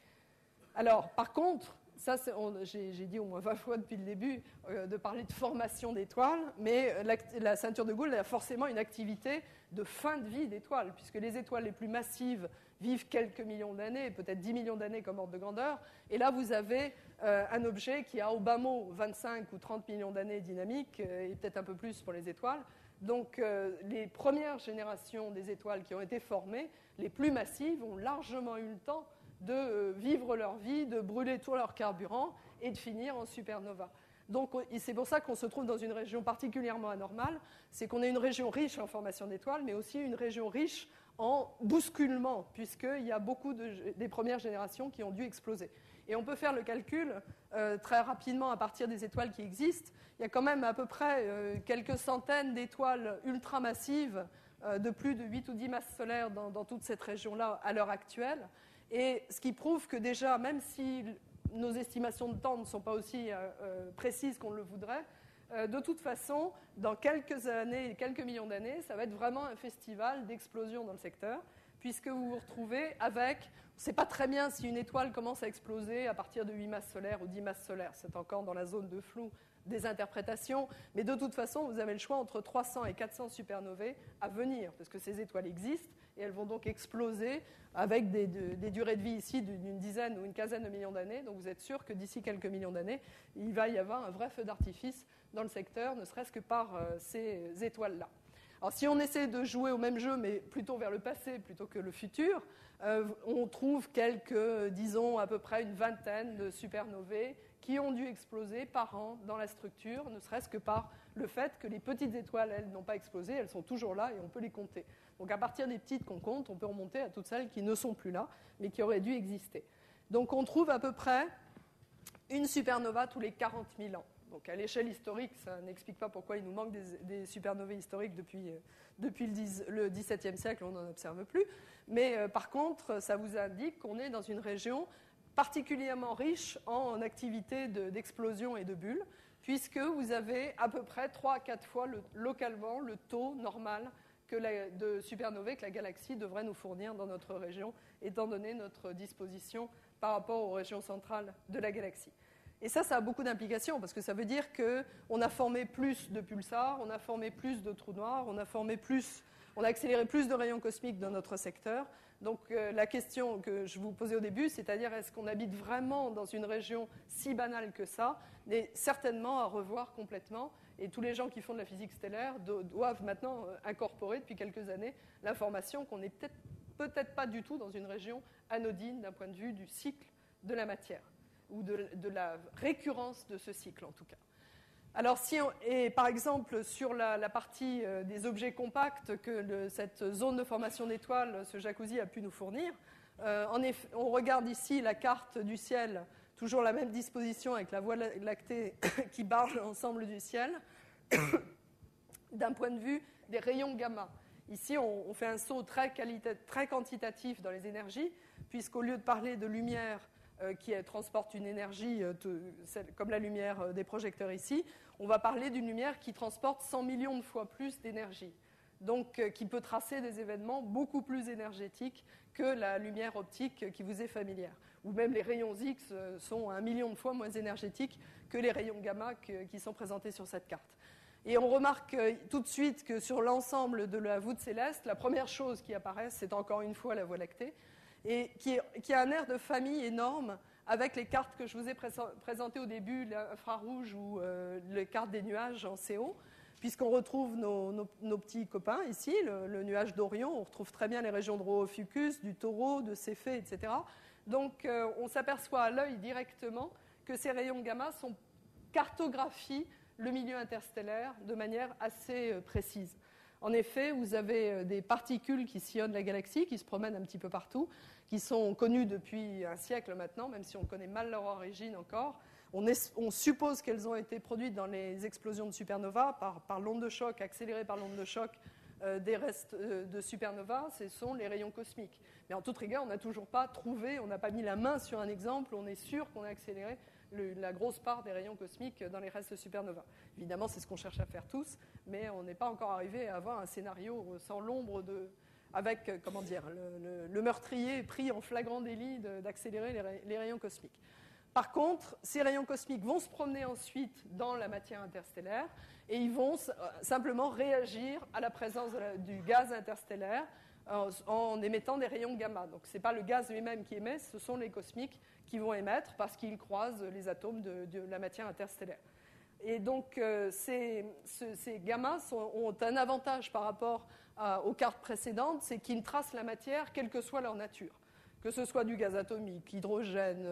Alors, par contre, ça, j'ai dit au moins 20 fois depuis le début de parler de formation d'étoiles, mais la ceinture de Gould a forcément une activité de fin de vie d'étoiles, puisque les étoiles les plus massives vivent quelques millions d'années, peut-être 10 millions d'années comme ordre de grandeur, et là vous avez un objet qui a au bas mot 25 ou 30 millions d'années dynamique, et peut-être un peu plus pour les étoiles. Donc les premières générations des étoiles qui ont été formées, les plus massives, ont largement eu le temps de vivre leur vie, de brûler tout leur carburant et de finir en supernova. Donc c'est pour ça qu'on se trouve dans une région particulièrement anormale, c'est qu'on est une région riche en formation d'étoiles, mais aussi une région riche en bousculement, puisqu'il y a beaucoup des premières générations qui ont dû exploser. Et on peut faire le calcul très rapidement à partir des étoiles qui existent. Il y a quand même à peu près quelques centaines d'étoiles ultramassives de plus de 8 ou 10 masses solaires dans toute cette région-là à l'heure actuelle. Et ce qui prouve que déjà, même si nos estimations de temps ne sont pas aussi précises qu'on le voudrait, de toute façon, dans quelques années, quelques millions d'années, ça va être vraiment un festival d'explosion dans le secteur, puisque vous vous retrouvez avec, on ne sait pas très bien si une étoile commence à exploser à partir de 8 masses solaires ou 10 masses solaires, c'est encore dans la zone de flou des interprétations, mais de toute façon, vous avez le choix entre 300 et 400 supernovae à venir, parce que ces étoiles existent, et elles vont donc exploser avec des durées de vie ici d'une dizaine ou une quinzaine de millions d'années, donc vous êtes sûr que d'ici quelques millions d'années, il va y avoir un vrai feu d'artifice dans le secteur, ne serait-ce que par ces étoiles-là. Alors si on essaie de jouer au même jeu, mais plutôt vers le passé plutôt que le futur, on trouve disons à peu près une vingtaine de supernovae qui ont dû exploser par an dans la structure, ne serait-ce que par le fait que les petites étoiles, elles, n'ont pas explosé, elles sont toujours là et on peut les compter. Donc à partir des petites qu'on compte, on peut remonter à toutes celles qui ne sont plus là, mais qui auraient dû exister. Donc on trouve à peu près une supernova tous les 40 000 ans. Donc à l'échelle historique, ça n'explique pas pourquoi il nous manque des supernovae historiques depuis le XVIIe siècle, on n'en observe plus. Mais par contre, ça vous indique qu'on est dans une région particulièrement riche en activités d'explosion et de bulles, puisque vous avez à peu près 3 à 4 fois localement le taux normal de supernovae que la galaxie devrait nous fournir dans notre région, étant donné notre disposition par rapport aux régions centrales de la galaxie. Et ça a beaucoup d'implications, parce que ça veut dire qu'on a formé plus de pulsars, on a formé plus de trous noirs, on a accéléré plus de rayons cosmiques dans notre secteur. Donc la question que je vous posais au début, c'est-à-dire est-ce qu'on habite vraiment dans une région si banale que ça, est certainement à revoir complètement. Et tous les gens qui font de la physique stellaire doivent maintenant incorporer depuis quelques années l'information qu'on n'est peut-être pas du tout dans une région anodine d'un point de vue du cycle de la matière, ou de la récurrence de ce cycle en tout cas. Alors par exemple sur la partie des objets compacts que cette zone de formation d'étoiles, ce jacuzzi a pu nous fournir, En effet, on regarde ici la carte du ciel, toujours la même disposition avec la Voie lactée qui barre l'ensemble du ciel, d'un point de vue des rayons gamma. Ici, on fait un saut très quantitatif dans les énergies, puisqu'au lieu de parler de lumière qui transporte une énergie comme la lumière des projecteurs ici, on va parler d'une lumière qui transporte 100 millions de fois plus d'énergie. Donc qui peut tracer des événements beaucoup plus énergétiques que la lumière optique qui vous est familière. Ou même les rayons X sont 1 million de fois moins énergétiques que les rayons gamma qui sont présentés sur cette carte. Et on remarque tout de suite que sur l'ensemble de la voûte céleste, la première chose qui apparaît, c'est encore une fois la Voie lactée, et qui a un air de famille énorme avec les cartes que je vous ai présentées au début, l'infrarouge ou les cartes des nuages en CO, puisqu'on retrouve nos petits copains ici, le nuage d'Orion, on retrouve très bien les régions de Rho-Ophiuchus, du Taureau, de Céphée, etc. Donc on s'aperçoit à l'œil directement que ces rayons gamma cartographient le milieu interstellaire de manière assez précise. En effet, vous avez des particules qui sillonnent la galaxie, qui se promènent un petit peu partout, qui sont connues depuis un siècle maintenant, même si on connaît mal leur origine encore. On suppose qu'elles ont été produites dans les explosions de supernova par l'onde de choc, accélérée par l'onde de choc des restes de supernova, ce sont les rayons cosmiques. Mais en toute rigueur, on n'a toujours pas trouvé, on n'a pas mis la main sur un exemple, on est sûr qu'on a accéléré la grosse part des rayons cosmiques dans les restes de supernova. Évidemment, c'est ce qu'on cherche à faire tous, mais on n'est pas encore arrivé à avoir un scénario sans l'ombre avec, comment dire, le meurtrier pris en flagrant délit d'accélérer les rayons cosmiques. Par contre, ces rayons cosmiques vont se promener ensuite dans la matière interstellaire et ils vont simplement réagir à la présence du gaz interstellaire en émettant des rayons gamma. Donc ce n'est pas le gaz lui-même qui émet, ce sont les cosmiques qui vont émettre parce qu'ils croisent les atomes de la matière interstellaire. Et donc ces gamma ont un avantage par rapport aux cartes précédentes, c'est qu'ils tracent la matière quelle que soit leur nature. Que ce soit du gaz atomique, hydrogène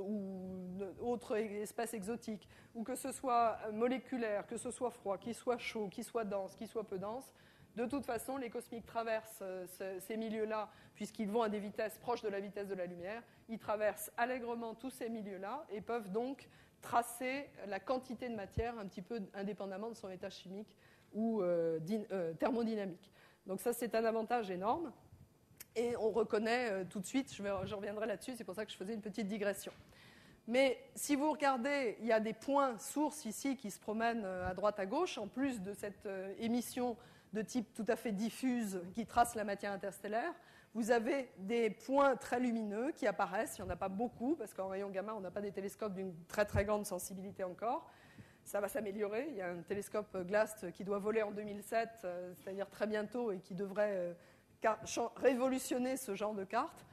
ou autre espèce exotique, ou que ce soit moléculaire, que ce soit froid, qu'il soit chaud, qu'il soit dense, qu'il soit peu dense, de toute façon, les cosmiques traversent ces milieux-là, puisqu'ils vont à des vitesses proches de la vitesse de la lumière. Ils traversent allègrement tous ces milieux-là et peuvent donc tracer la quantité de matière un petit peu indépendamment de son état chimique ou thermodynamique. Donc ça, c'est un avantage énorme. Et on reconnaît tout de suite, je reviendrai là-dessus, c'est pour ça que je faisais une petite digression. Mais si vous regardez, il y a des points sources ici qui se promènent à droite à gauche, en plus de cette émission de type tout à fait diffuse qui trace la matière interstellaire. Vous avez des points très lumineux qui apparaissent, il n'y en a pas beaucoup, parce qu'en rayon gamma, on n'a pas des télescopes d'une très très grande sensibilité encore. Ça va s'améliorer, il y a un télescope GLAST qui doit voler en 2007, c'est-à-dire très bientôt, et qui devrait révolutionner ce genre de cartes.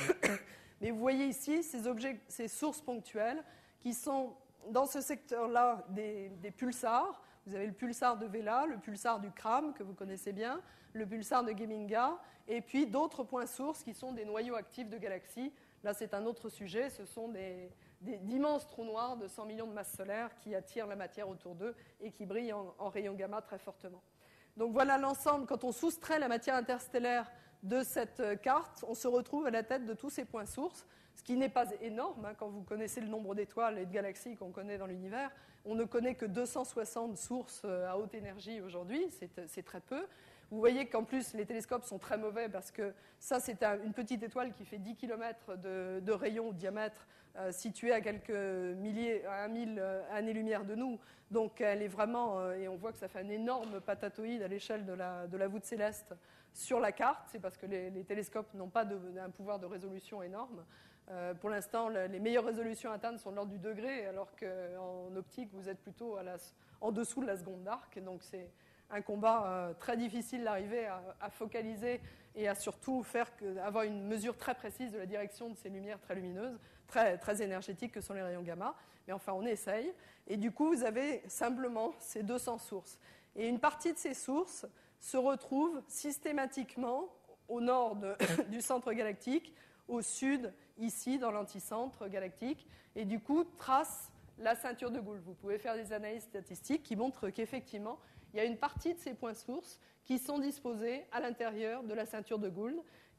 Mais vous voyez ici ces sources ponctuelles qui sont dans ce secteur-là des pulsars. Vous avez le pulsar de Vela, le pulsar du Kram, que vous connaissez bien, le pulsar de Geminga, et puis d'autres points sources qui sont des noyaux actifs de galaxies. Là, c'est un autre sujet. Ce sont d'immenses trous noirs de 100 millions de masses solaires qui attirent la matière autour d'eux et qui brillent en rayons gamma très fortement. Donc voilà l'ensemble. Quand on soustrait la matière interstellaire de cette carte, on se retrouve à la tête de tous ces points sources, ce qui n'est pas énorme, quand vous connaissez le nombre d'étoiles et de galaxies qu'on connaît dans l'univers. On ne connaît que 260 sources à haute énergie aujourd'hui, c'est très peu. Vous voyez qu'en plus, les télescopes sont très mauvais parce que ça, c'est une petite étoile qui fait 10 km de rayon de diamètre, située à quelques milliers, à 1000 années-lumière de nous. Donc elle est vraiment, et on voit que ça fait un énorme patatoïde à l'échelle de la voûte céleste sur la carte. C'est parce que les télescopes n'ont pas un pouvoir de résolution énorme. Pour l'instant, les meilleures résolutions atteintes sont de l'ordre du degré, alors qu'en optique, vous êtes plutôt en dessous de la seconde d'arc. Donc c'est un combat très difficile d'arriver à focaliser et à surtout avoir une mesure très précise de la direction de ces lumières très lumineuses, très, très énergétiques que sont les rayons gamma. Mais enfin, on essaye. Et du coup, vous avez simplement ces 200 sources. Et une partie de ces sources se retrouve systématiquement au nord du centre galactique, au sud, ici, dans l'anticentre galactique, et du coup, trace la ceinture de Gould. Vous pouvez faire des analyses statistiques qui montrent qu'effectivement, il y a une partie de ces points sources qui sont disposés à l'intérieur de la ceinture de Gould.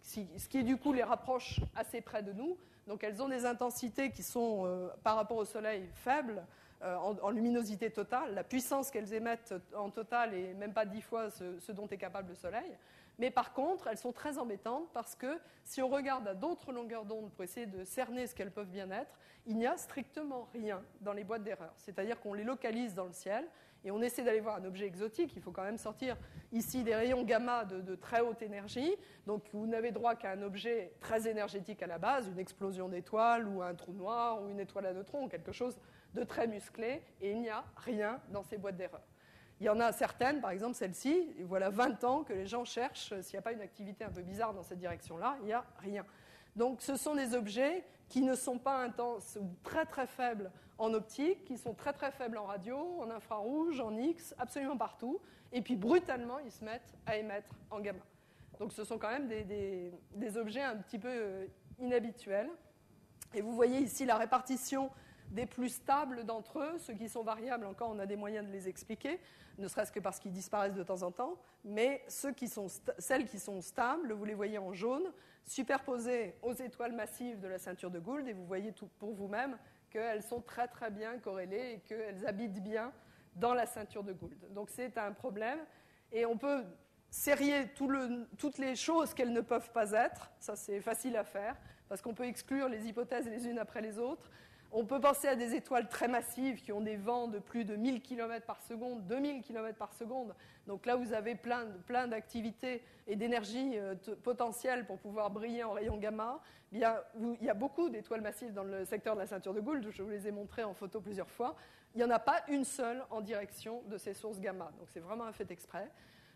ce qui du coup les rapproche assez près de nous. Donc elles ont des intensités qui sont, par rapport au Soleil, faibles, en luminosité totale. La puissance qu'elles émettent en total est même pas 10 fois ce dont est capable le Soleil. Mais par contre, elles sont très embêtantes parce que si on regarde à d'autres longueurs d'onde pour essayer de cerner ce qu'elles peuvent bien être, il n'y a strictement rien dans les boîtes d'erreur. C'est-à-dire qu'on les localise dans le ciel et on essaie d'aller voir un objet exotique. Il faut quand même sortir ici des rayons gamma de très haute énergie. Donc vous n'avez droit qu'à un objet très énergétique à la base, une explosion d'étoiles ou un trou noir ou une étoile à neutrons, quelque chose de très musclé. Et il n'y a rien dans ces boîtes d'erreur. Il y en a certaines, par exemple celle-ci, et voilà 20 ans que les gens cherchent s'il n'y a pas une activité un peu bizarre dans cette direction-là, il n'y a rien. Donc ce sont des objets qui ne sont pas intenses ou très très faibles en optique, qui sont très très faibles en radio, en infrarouge, en X, absolument partout, et puis brutalement ils se mettent à émettre en gamma. Donc ce sont quand même des objets un petit peu inhabituels. Et vous voyez ici la répartition des plus stables d'entre eux. Ceux qui sont variables, encore on a des moyens de les expliquer, ne serait-ce que parce qu'ils disparaissent de temps en temps, mais celles qui sont stables, vous les voyez en jaune, superposées aux étoiles massives de la ceinture de Gould, et vous voyez tout pour vous-même qu'elles sont très très bien corrélées et qu'elles habitent bien dans la ceinture de Gould. Donc c'est un problème, et on peut sérier toutes les choses qu'elles ne peuvent pas être, ça c'est facile à faire, parce qu'on peut exclure les hypothèses les unes après les autres. On peut penser à des étoiles très massives qui ont des vents de plus de 1000 km par seconde, 2000 km par seconde. Donc là, vous avez plein d'activités et d'énergie potentielle pour pouvoir briller en rayons gamma. Il y a beaucoup d'étoiles massives dans le secteur de la ceinture de Gould. Je vous les ai montrées en photo plusieurs fois. Il n'y en a pas une seule en direction de ces sources gamma. Donc c'est vraiment un fait exprès.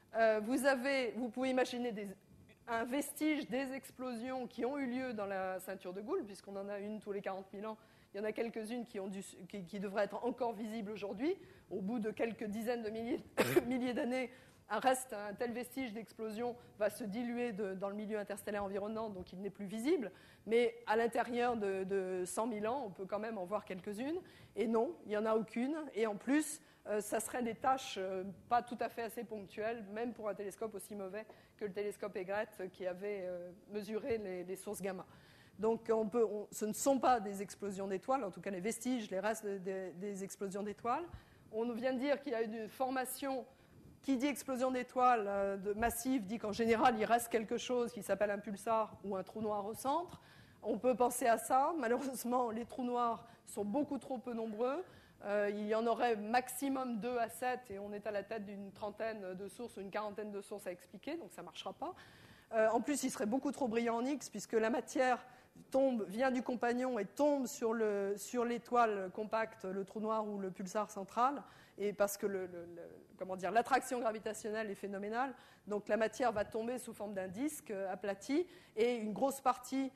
Vous pouvez imaginer un vestige des explosions qui ont eu lieu dans la ceinture de Gould, puisqu'on en a une tous les 40 000 ans. Il y en a quelques-unes qui devraient être encore visibles aujourd'hui. Au bout de quelques dizaines de milliers d'années, un tel vestige d'explosion va se diluer dans le milieu interstellaire environnant, donc il n'est plus visible. Mais à l'intérieur de 100 000 ans, on peut quand même en voir quelques-unes. Et non, il n'y en a aucune. Et en plus, ça serait des tâches pas tout à fait assez ponctuelles, même pour un télescope aussi mauvais que le télescope Egret qui avait mesuré les sources gamma. Donc ce ne sont pas des explosions d'étoiles, en tout cas les vestiges, les restes des explosions d'étoiles. On vient de dire qu'il y a une formation qui dit explosion d'étoiles massive, dit qu'en général il reste quelque chose qui s'appelle un pulsar ou un trou noir au centre. On peut penser à ça. Malheureusement, les trous noirs sont beaucoup trop peu nombreux. Il y en aurait maximum 2 à 7 et on est à la tête d'une trentaine de sources ou une quarantaine de sources à expliquer, donc ça ne marchera pas. En plus, il serait beaucoup trop brillant en X puisque la matière vient du compagnon et tombe sur l'étoile compacte, le trou noir ou le pulsar central, et parce que l'attraction gravitationnelle est phénoménale, donc la matière va tomber sous forme d'un disque aplati, et une grosse partie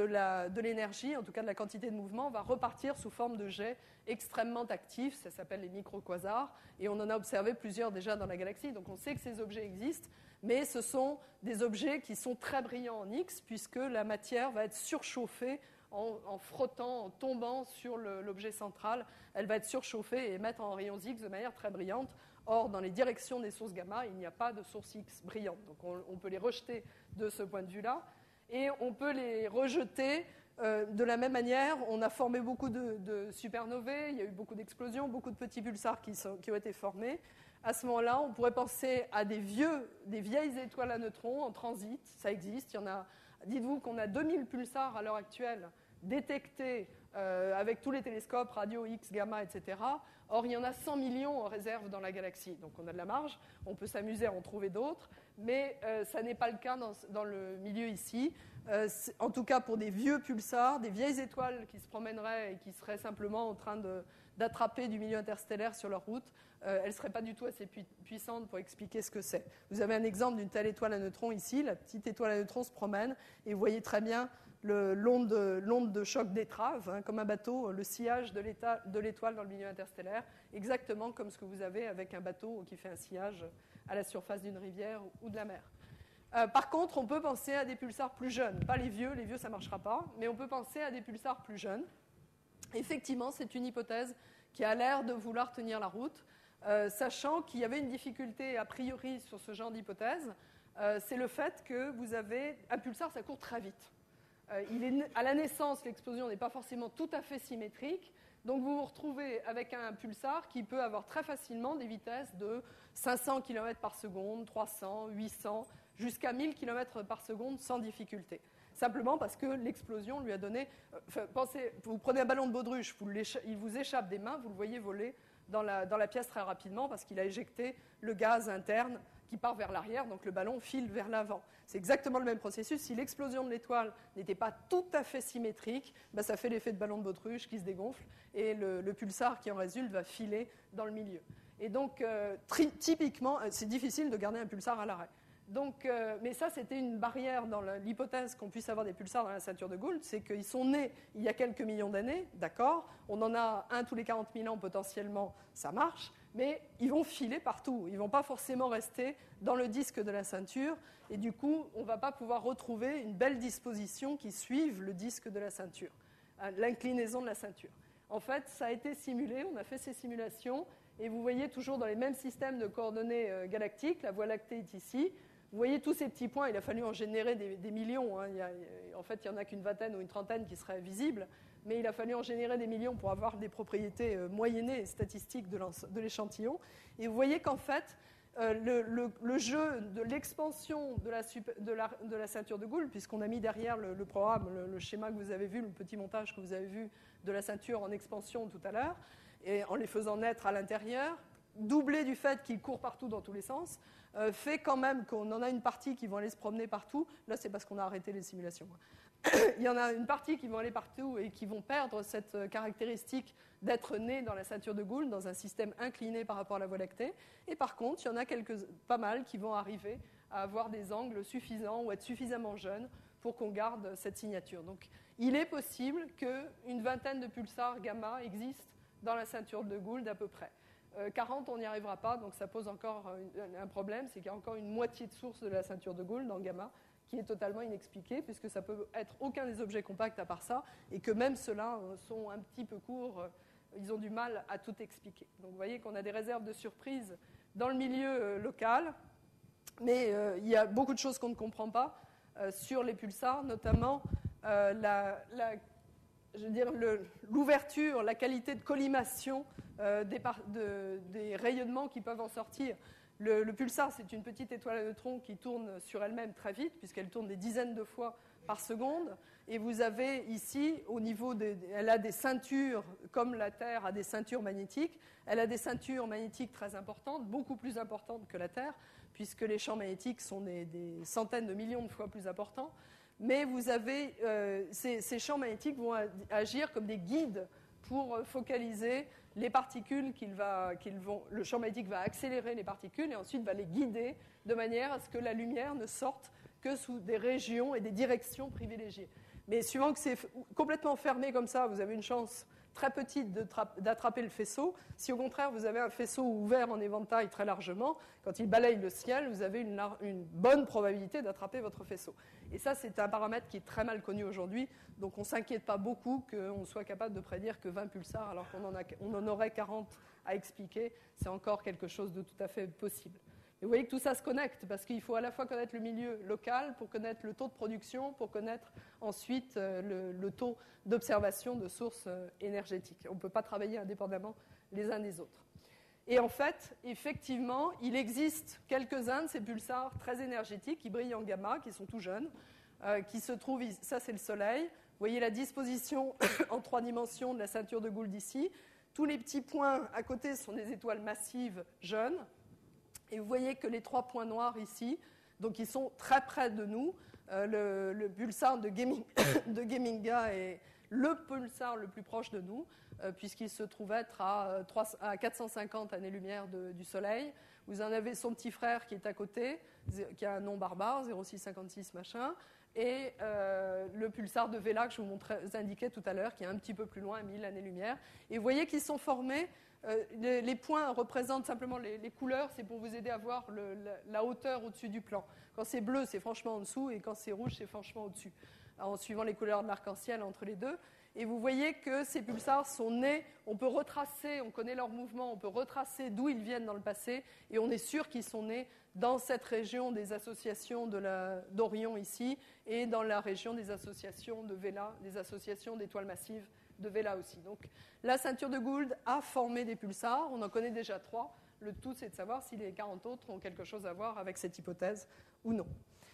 de l'énergie, en tout cas de la quantité de mouvement, va repartir sous forme de jets extrêmement actifs, ça s'appelle les micro-quasars, et on en a observé plusieurs déjà dans la galaxie, donc on sait que ces objets existent, mais ce sont des objets qui sont très brillants en X, puisque la matière va être surchauffée en frottant, en tombant sur l'objet central. Elle va être surchauffée et émettre en rayons X de manière très brillante. Or, dans les directions des sources gamma, il n'y a pas de sources X brillantes. Donc on peut les rejeter de ce point de vue-là. Et on peut les rejeter de la même manière. On a formé beaucoup de supernovae, il y a eu beaucoup d'explosions, beaucoup de petits pulsars qui ont été formés. À ce moment-là, on pourrait penser à des vieilles étoiles à neutrons en transit. Ça existe. Dites-vous qu'on a 2000 pulsars à l'heure actuelle détectés avec tous les télescopes, radio, X, gamma, etc. Or, il y en a 100 millions en réserve dans la galaxie. Donc, on a de la marge. On peut s'amuser à en trouver d'autres. Mais ça n'est pas le cas dans le milieu ici. En tout cas, pour des vieux pulsars, des vieilles étoiles qui se promèneraient et qui seraient simplement en train d'attraper du milieu interstellaire sur leur route, elles ne seraient pas du tout assez puissantes pour expliquer ce que c'est. Vous avez un exemple d'une telle étoile à neutrons ici. La petite étoile à neutrons se promène et vous voyez très bien l'onde de choc d'étrave, comme un bateau, le sillage de l'étoile dans le milieu interstellaire, exactement comme ce que vous avez avec un bateau qui fait un sillage à la surface d'une rivière ou de la mer. Par contre, on peut penser à des pulsars plus jeunes, pas les vieux ça ne marchera pas, mais on peut penser à des pulsars plus jeunes. Effectivement, c'est une hypothèse qui a l'air de vouloir tenir la route, sachant qu'il y avait une difficulté a priori sur ce genre d'hypothèse. c'est le fait que vous avez un pulsar, ça court très vite. À la naissance, l'explosion n'est pas forcément tout à fait symétrique, donc vous vous retrouvez avec un pulsar qui peut avoir très facilement des vitesses de 500 km par seconde, 300, 800, jusqu'à 1000 km par seconde sans difficulté. Simplement parce que l'explosion lui a donné... pensez, vous prenez un ballon de baudruche, il vous échappe des mains, vous le voyez voler dans la pièce très rapidement parce qu'il a éjecté le gaz interne qui part vers l'arrière, donc le ballon file vers l'avant. C'est exactement le même processus. Si l'explosion de l'étoile n'était pas tout à fait symétrique, ça fait l'effet de ballon de baudruche qui se dégonfle et le pulsar qui en résulte va filer dans le milieu. Et donc, typiquement, c'est difficile de garder un pulsar à l'arrêt. Donc, mais ça, c'était une barrière dans l'hypothèse qu'on puisse avoir des pulsars dans la ceinture de Gould, c'est qu'ils sont nés il y a quelques millions d'années, d'accord, on en a un tous les 40 000 ans potentiellement, ça marche, mais ils vont filer partout, ils ne vont pas forcément rester dans le disque de la ceinture, et du coup, on ne va pas pouvoir retrouver une belle disposition qui suive le disque de la ceinture, l'inclinaison de la ceinture. En fait, ça a été simulé, on a fait ces simulations, et vous voyez toujours dans les mêmes systèmes de coordonnées galactiques, la Voie lactée est ici. Vous voyez tous ces petits points, il a fallu en générer des millions. Hein. En fait, il n'y en a qu'une vingtaine ou une trentaine qui seraient visibles, mais il a fallu en générer des millions pour avoir des propriétés moyennées et statistiques de l'échantillon. Et vous voyez qu'en fait, le jeu de l'expansion de la ceinture de Gould, puisqu'on a mis derrière le programme, le schéma que vous avez vu, le petit montage que vous avez vu de la ceinture en expansion tout à l'heure, et en les faisant naître à l'intérieur, doublé du fait qu'ils courent partout dans tous les sens, fait quand même qu'on en a une partie qui vont aller se promener partout. Là, c'est parce qu'on a arrêté les simulations. Il y en a une partie qui vont aller partout et qui vont perdre cette caractéristique d'être nés dans la ceinture de Gould, dans un système incliné par rapport à la Voie lactée. Et par contre, il y en a pas mal qui vont arriver à avoir des angles suffisants ou être suffisamment jeunes pour qu'on garde cette signature. Donc, il est possible qu'une vingtaine de pulsars gamma existent dans la ceinture de Gould à peu près. 40, on n'y arrivera pas, donc ça pose encore un problème, c'est qu'il y a encore une moitié de source de la ceinture de Gould en gamma qui est totalement inexpliquée, puisque ça peut être aucun des objets compacts à part ça, et que même ceux-là sont un petit peu courts, ils ont du mal à tout expliquer. Donc vous voyez qu'on a des réserves de surprise dans le milieu local, mais il y a beaucoup de choses qu'on ne comprend pas sur les pulsars, notamment l'ouverture, la qualité de collimation des rayonnements qui peuvent en sortir. Le pulsar, c'est une petite étoile à neutrons qui tourne sur elle-même très vite, puisqu'elle tourne des dizaines de fois par seconde. Et vous avez ici, elle a des ceintures, comme la Terre a des ceintures magnétiques. Elle a des ceintures magnétiques très importantes, beaucoup plus importantes que la Terre, puisque les champs magnétiques sont des centaines de millions de fois plus importants. Mais vous avez, ces champs magnétiques vont agir comme des guides pour focaliser les particules le champ magnétique va accélérer les particules et ensuite va les guider de manière à ce que la lumière ne sorte que sous des régions et des directions privilégiées. Mais suivant que c'est complètement fermé comme ça, vous avez une chance très petite d'attraper le faisceau. Si au contraire vous avez un faisceau ouvert en éventail très largement, quand il balaye le ciel, vous avez une bonne probabilité d'attraper votre faisceau. Et ça, c'est un paramètre qui est très mal connu aujourd'hui, donc on ne s'inquiète pas beaucoup qu'on soit capable de prédire que 20 pulsars, alors qu'on en aurait 40 à expliquer. C'est encore quelque chose de tout à fait possible. Et vous voyez que tout ça se connecte, parce qu'il faut à la fois connaître le milieu local pour connaître le taux de production, pour connaître ensuite le taux d'observation de sources énergétiques. On ne peut pas travailler indépendamment les uns des autres. Et en fait, effectivement, il existe quelques-uns de ces pulsars très énergétiques qui brillent en gamma, qui sont tout jeunes, qui se trouvent, ça c'est le Soleil. Vous voyez la disposition en 3 dimensions de la ceinture de Gould ici. Tous les petits points à côté sont des étoiles massives jeunes. Et vous voyez que les 3 points noirs ici, donc ils sont très près de nous. Le pulsar de Geminga est le pulsar le plus proche de nous, puisqu'il se trouve être à 450 années-lumière du Soleil. Vous en avez son petit frère qui est à côté, qui a un nom barbare, 0656 machin, et le pulsar de Vela que je vous indiquais tout à l'heure, qui est un petit peu plus loin, à 1000 années-lumière. Et vous voyez qu'ils sont formés. Les points représentent simplement les couleurs, c'est pour vous aider à voir la hauteur au-dessus du plan. Quand c'est bleu, c'est franchement en dessous, et quand c'est rouge, c'est franchement au-dessus, en suivant les couleurs de l'arc-en-ciel entre les deux. Et vous voyez que ces pulsars sont nés, on peut retracer, on connaît leur mouvement, on peut retracer d'où ils viennent dans le passé, et on est sûr qu'ils sont nés dans cette région des associations d'Orion ici, et dans la région des associations de Vela, des associations d'étoiles massives de Vela aussi. Donc la ceinture de Gould a formé des pulsars, on en connaît déjà 3. Le tout, c'est de savoir si les 40 autres ont quelque chose à voir avec cette hypothèse ou non.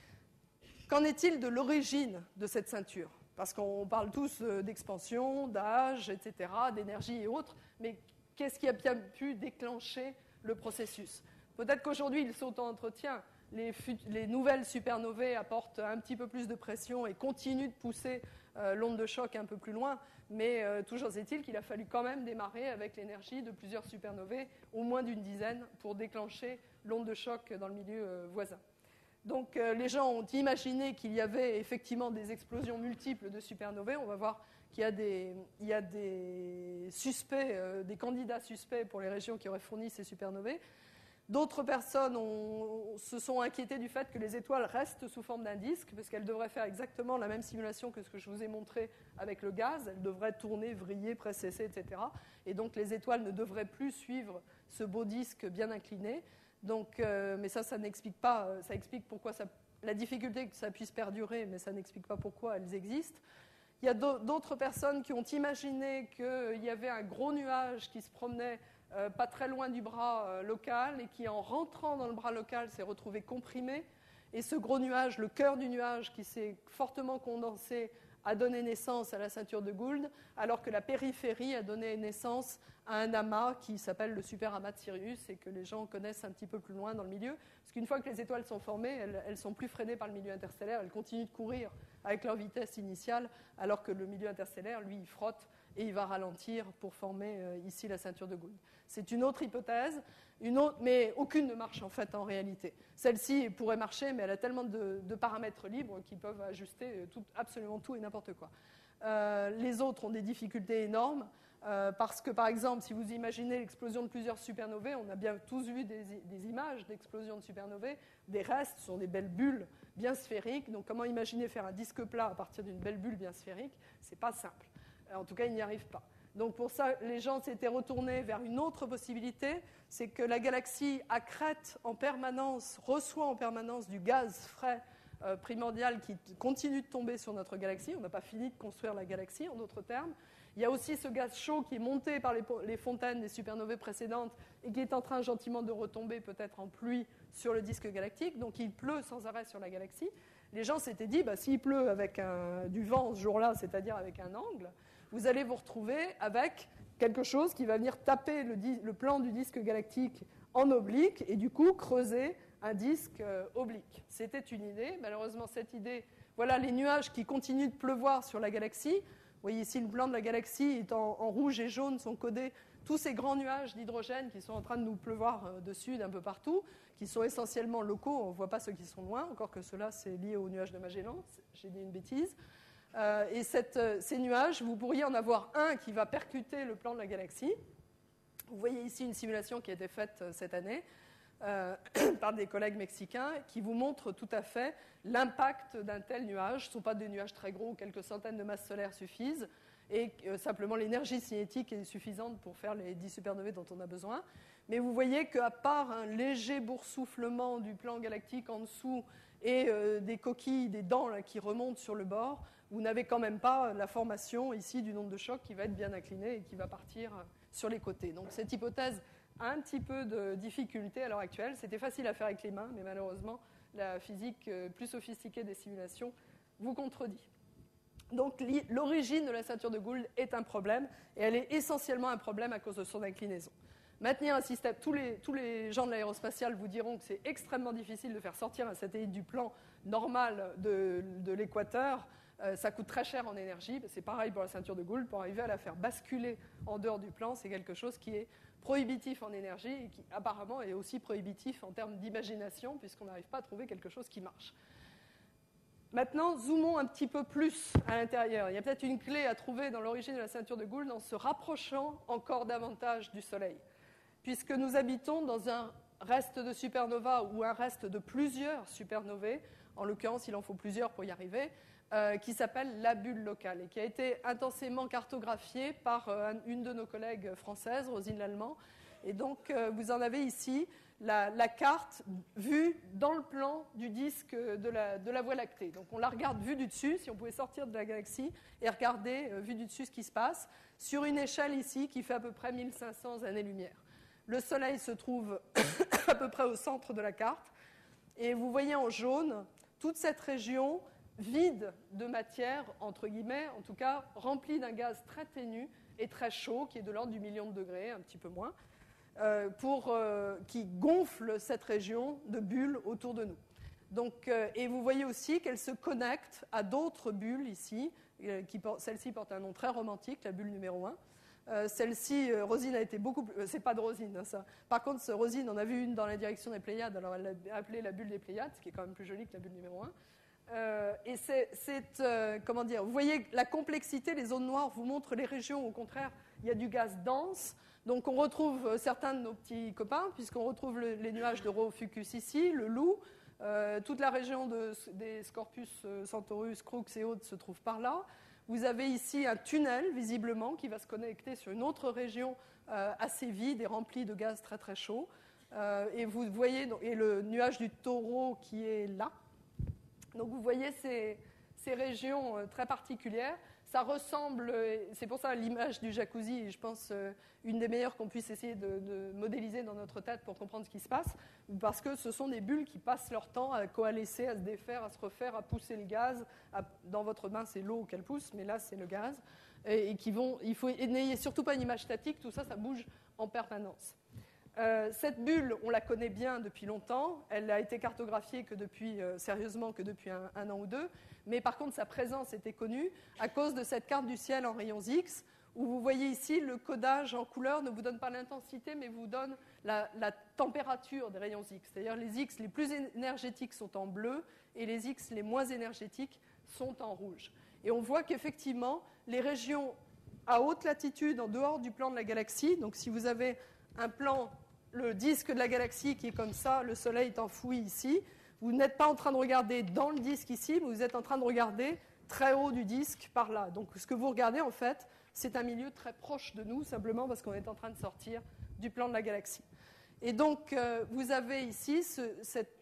Qu'en est-il de l'origine de cette ceinture ? Parce qu'on parle tous d'expansion, d'âge, etc., d'énergie et autres, mais qu'est-ce qui a bien pu déclencher le processus ? Peut-être qu'aujourd'hui, il s'auto-entretient. Les nouvelles supernovae apportent un petit peu plus de pression et continuent de pousser l'onde de choc un peu plus loin, mais toujours est-il qu'il a fallu quand même démarrer avec l'énergie de plusieurs supernovae, au moins d'une dizaine, pour déclencher l'onde de choc dans le milieu voisin. Donc les gens ont imaginé qu'il y avait effectivement des explosions multiples de supernovae. On va voir qu'il y a des suspects, des candidats suspects pour les régions qui auraient fourni ces supernovae. D'autres personnes se sont inquiétées du fait que les étoiles restent sous forme d'un disque, parce qu'elles devraient faire exactement la même simulation que ce que je vous ai montré avec le gaz. Elles devraient tourner, vriller, précesser, etc. Et donc les étoiles ne devraient plus suivre ce beau disque bien incliné. Donc, mais ça n'explique pas, ça explique pourquoi la difficulté que ça puisse perdurer, mais ça n'explique pas pourquoi elles existent. Il y a d'autres personnes qui ont imaginé qu'il y avait un gros nuage qui se promenait pas très loin du bras local et qui, en rentrant dans le bras local, s'est retrouvé comprimé. Et ce gros nuage, le cœur du nuage qui s'est fortement condensé, a donné naissance à la ceinture de Gould, alors que la périphérie a donné naissance à un amas qui s'appelle le superamas de Sirius et que les gens connaissent un petit peu plus loin dans le milieu. Parce qu'une fois que les étoiles sont formées, elles ne sont plus freinées par le milieu interstellaire, elles continuent de courir avec leur vitesse initiale, alors que le milieu interstellaire, lui, il frotte et il va ralentir pour former ici la ceinture de Gould. C'est une autre hypothèse, mais aucune ne marche en fait en réalité. Celle-ci pourrait marcher, mais elle a tellement de paramètres libres qu'ils peuvent ajuster absolument tout et n'importe quoi. Les autres ont des difficultés énormes, parce que par exemple, si vous imaginez l'explosion de plusieurs supernovae, on a bien tous vu des images d'explosion de supernovae, des restes sont des belles bulles bien sphériques, donc comment imaginer faire un disque plat à partir d'une belle bulle bien sphérique ? C'est pas simple. En tout cas, ils n'y arrivent pas. Donc pour ça, les gens s'étaient retournés vers une autre possibilité, c'est que la galaxie accrète en permanence, reçoit en permanence du gaz frais primordial qui continue de tomber sur notre galaxie. On n'a pas fini de construire la galaxie, en d'autres termes. Il y a aussi ce gaz chaud qui est monté par les fontaines des supernovae précédentes et qui est en train gentiment de retomber peut-être en pluie sur le disque galactique. Donc il pleut sans arrêt sur la galaxie. Les gens s'étaient dit, s'il pleut avec du vent ce jour-là, c'est-à-dire avec un angle, vous allez vous retrouver avec quelque chose qui va venir taper le plan du disque galactique en oblique et du coup creuser un disque oblique. C'était une idée. Malheureusement, cette idée, voilà les nuages qui continuent de pleuvoir sur la galaxie. Vous voyez ici le plan de la galaxie est en rouge et jaune sont codés tous ces grands nuages d'hydrogène qui sont en train de nous pleuvoir dessus d'un peu partout, qui sont essentiellement locaux, on ne voit pas ceux qui sont loin, encore que ceux-là c'est lié au nuage de Magellan, j'ai dit une bêtise. Et ces nuages, vous pourriez en avoir un qui va percuter le plan de la galaxie. Vous voyez ici une simulation qui a été faite cette année par des collègues mexicains qui vous montrent tout à fait l'impact d'un tel nuage. Ce ne sont pas des nuages très gros, quelques centaines de masses solaires suffisent, et simplement l'énergie cinétique est suffisante pour faire les 10 supernovae dont on a besoin. Mais vous voyez qu'à part un léger boursouflement du plan galactique en dessous et des coquilles, des dents là, qui remontent sur le bord, vous n'avez quand même pas la formation ici d'une onde de choc qui va être bien inclinée et qui va partir sur les côtés. Donc cette hypothèse a un petit peu de difficulté à l'heure actuelle. C'était facile à faire avec les mains, mais malheureusement, la physique plus sophistiquée des simulations vous contredit. Donc l'origine de la ceinture de Gould est un problème, et elle est essentiellement un problème à cause de son inclinaison. Maintenir un système, tous les gens de l'aérospatiale vous diront que c'est extrêmement difficile de faire sortir un satellite du plan normal de l'équateur. Ça coûte très cher en énergie. C'est pareil pour la ceinture de Gould. Pour arriver à la faire basculer en dehors du plan, c'est quelque chose qui est prohibitif en énergie et qui apparemment est aussi prohibitif en termes d'imagination, puisqu'on n'arrive pas à trouver quelque chose qui marche. Maintenant, zoomons un petit peu plus à l'intérieur. Il y a peut-être une clé à trouver dans l'origine de la ceinture de Gould en se rapprochant encore davantage du Soleil, puisque nous habitons dans un reste de supernova ou un reste de plusieurs supernovae. En l'occurrence, il en faut plusieurs pour y arriver. qui s'appelle la bulle locale et qui a été intensément cartographiée par une de nos collègues françaises, Rosine Lallemand. Et donc, vous en avez ici la carte vue dans le plan du disque de la Voie lactée. Donc, on la regarde vue du dessus, si on pouvait sortir de la galaxie et regarder vue du dessus ce qui se passe, sur une échelle ici qui fait à peu près 1500 années-lumière. Le Soleil se trouve à peu près au centre de la carte. Et vous voyez en jaune toute cette région vide de matière, entre guillemets, en tout cas remplie d'un gaz très ténu et très chaud, qui est de l'ordre du million de degrés, un petit peu moins, qui gonfle cette région de bulles autour de nous. Donc, et vous voyez aussi qu'elle se connecte à d'autres bulles ici. Celle-ci porte un nom très romantique, la bulle numéro 1. Celle-ci, Rosine a été beaucoup plus... c'est pas de Rosine, hein, ça. Par contre, Rosine, on a vu une dans la direction des Pléiades, alors elle l'a appelée la bulle des Pléiades, ce qui est quand même plus joli que la bulle numéro 1. Et comment dire, vous voyez la complexité, les zones noires vous montrent les régions où, au contraire, il y a du gaz dense. Donc on retrouve certains de nos petits copains, puisqu'on retrouve les nuages de Rho-Fucus ici, le Loup, toute la région des Scorpius, Centaurus, Crux et autres se trouve par là. Vous avez ici un tunnel, visiblement, qui va se connecter sur une autre région assez vide et remplie de gaz très très chaud. Et vous voyez, et le nuage du Taureau qui est là. Donc vous voyez ces régions très particulières. Ça ressemble, c'est pour ça l'image du jacuzzi est, je pense, une des meilleures qu'on puisse essayer de modéliser dans notre tête pour comprendre ce qui se passe, parce que ce sont des bulles qui passent leur temps à coalescer, à se défaire, à se refaire, à pousser le gaz. Dans votre main, c'est l'eau qu'elle pousse, mais là, c'est le gaz. Et qui vont, n'ayez surtout pas une image statique, tout ça, ça bouge en permanence. Cette bulle, on la connaît bien depuis longtemps. Elle a été cartographiée sérieusement que depuis un an ou deux. Mais par contre, sa présence était connue à cause de cette carte du ciel en rayons X, où vous voyez ici, le codage en couleur ne vous donne pas l'intensité, mais vous donne la température des rayons X. C'est-à-dire les X les plus énergétiques sont en bleu et les X les moins énergétiques sont en rouge. Et on voit qu'effectivement, les régions à haute latitude, en dehors du plan de la galaxie, donc si vous avez un plan, le disque de la galaxie qui est comme ça, le Soleil est enfoui ici, vous n'êtes pas en train de regarder dans le disque ici, mais vous êtes en train de regarder très haut du disque par là. Donc ce que vous regardez en fait, c'est un milieu très proche de nous, simplement parce qu'on est en train de sortir du plan de la galaxie. Et donc vous avez ici cette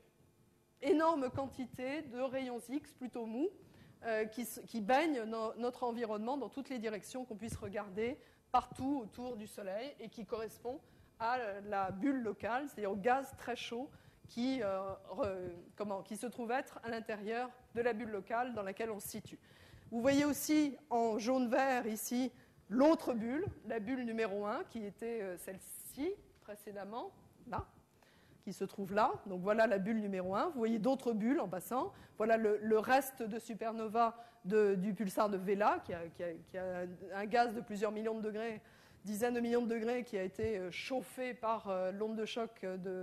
énorme quantité de rayons X plutôt mous qui baignent notre environnement dans toutes les directions qu'on puisse regarder partout autour du Soleil et qui correspond à la bulle locale, c'est-à-dire au gaz très chaud qui se trouve être à l'intérieur de la bulle locale dans laquelle on se situe. Vous voyez aussi en jaune-vert ici l'autre bulle, la bulle numéro 1, qui était celle-ci précédemment, là, qui se trouve là. Donc voilà la bulle numéro 1. Vous voyez d'autres bulles en passant. Voilà le reste de supernova du pulsar de Vela, qui a un gaz de plusieurs millions de degrés, dizaines de millions de degrés, qui a été chauffé par l'onde de choc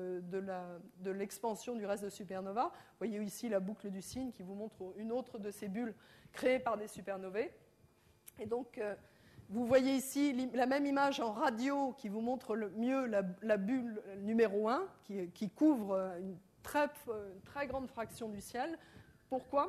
de l'expansion du reste de supernova. Vous voyez ici la boucle du cygne qui vous montre une autre de ces bulles créées par des supernovae. Et donc, vous voyez ici la même image en radio qui vous montre mieux la bulle numéro 1 qui couvre une très grande fraction du ciel. Pourquoi ?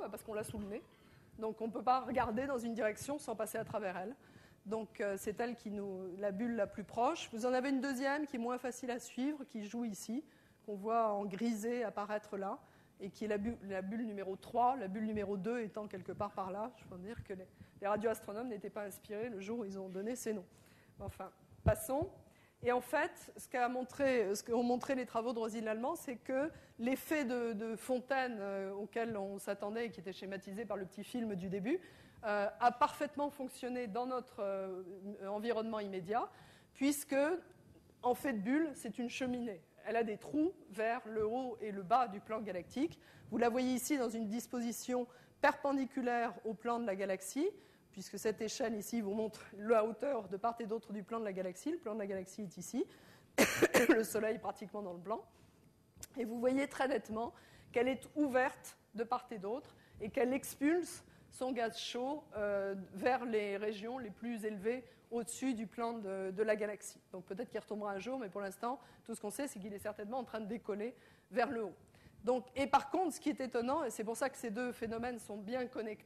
Parce qu'on l'a sous le nez. Donc on ne peut pas regarder dans une direction sans passer à travers elle. Donc c'est elle la bulle la plus proche. Vous en avez une deuxième qui est moins facile à suivre, qui joue ici, qu'on voit en grisé apparaître là, et qui est la bulle numéro 3, la bulle numéro 2 étant quelque part par là. Je peux dire que les radioastronomes n'étaient pas inspirés le jour où ils ont donné ces noms. Enfin, passons. Et en fait, ce qu'ont montré les travaux de Rosine Lallemand, c'est que l'effet de fontaine auquel on s'attendait et qui était schématisé par le petit film du début a parfaitement fonctionné dans notre environnement immédiat, puisque, en fait de bulle, c'est une cheminée. Elle a des trous vers le haut et le bas du plan galactique. Vous la voyez ici dans une disposition perpendiculaire au plan de la galaxie, puisque cette échelle ici vous montre la hauteur de part et d'autre du plan de la galaxie. Le plan de la galaxie est ici, le Soleil pratiquement dans le plan. Et vous voyez très nettement qu'elle est ouverte de part et d'autre et qu'elle expulse son gaz chaud vers les régions les plus élevées au-dessus du plan de la galaxie. Donc peut-être qu'il retombera un jour, mais pour l'instant, tout ce qu'on sait, c'est qu'il est certainement en train de décoller vers le haut. Donc, et par contre, ce qui est étonnant, et c'est pour ça que ces deux phénomènes sont bien connectés,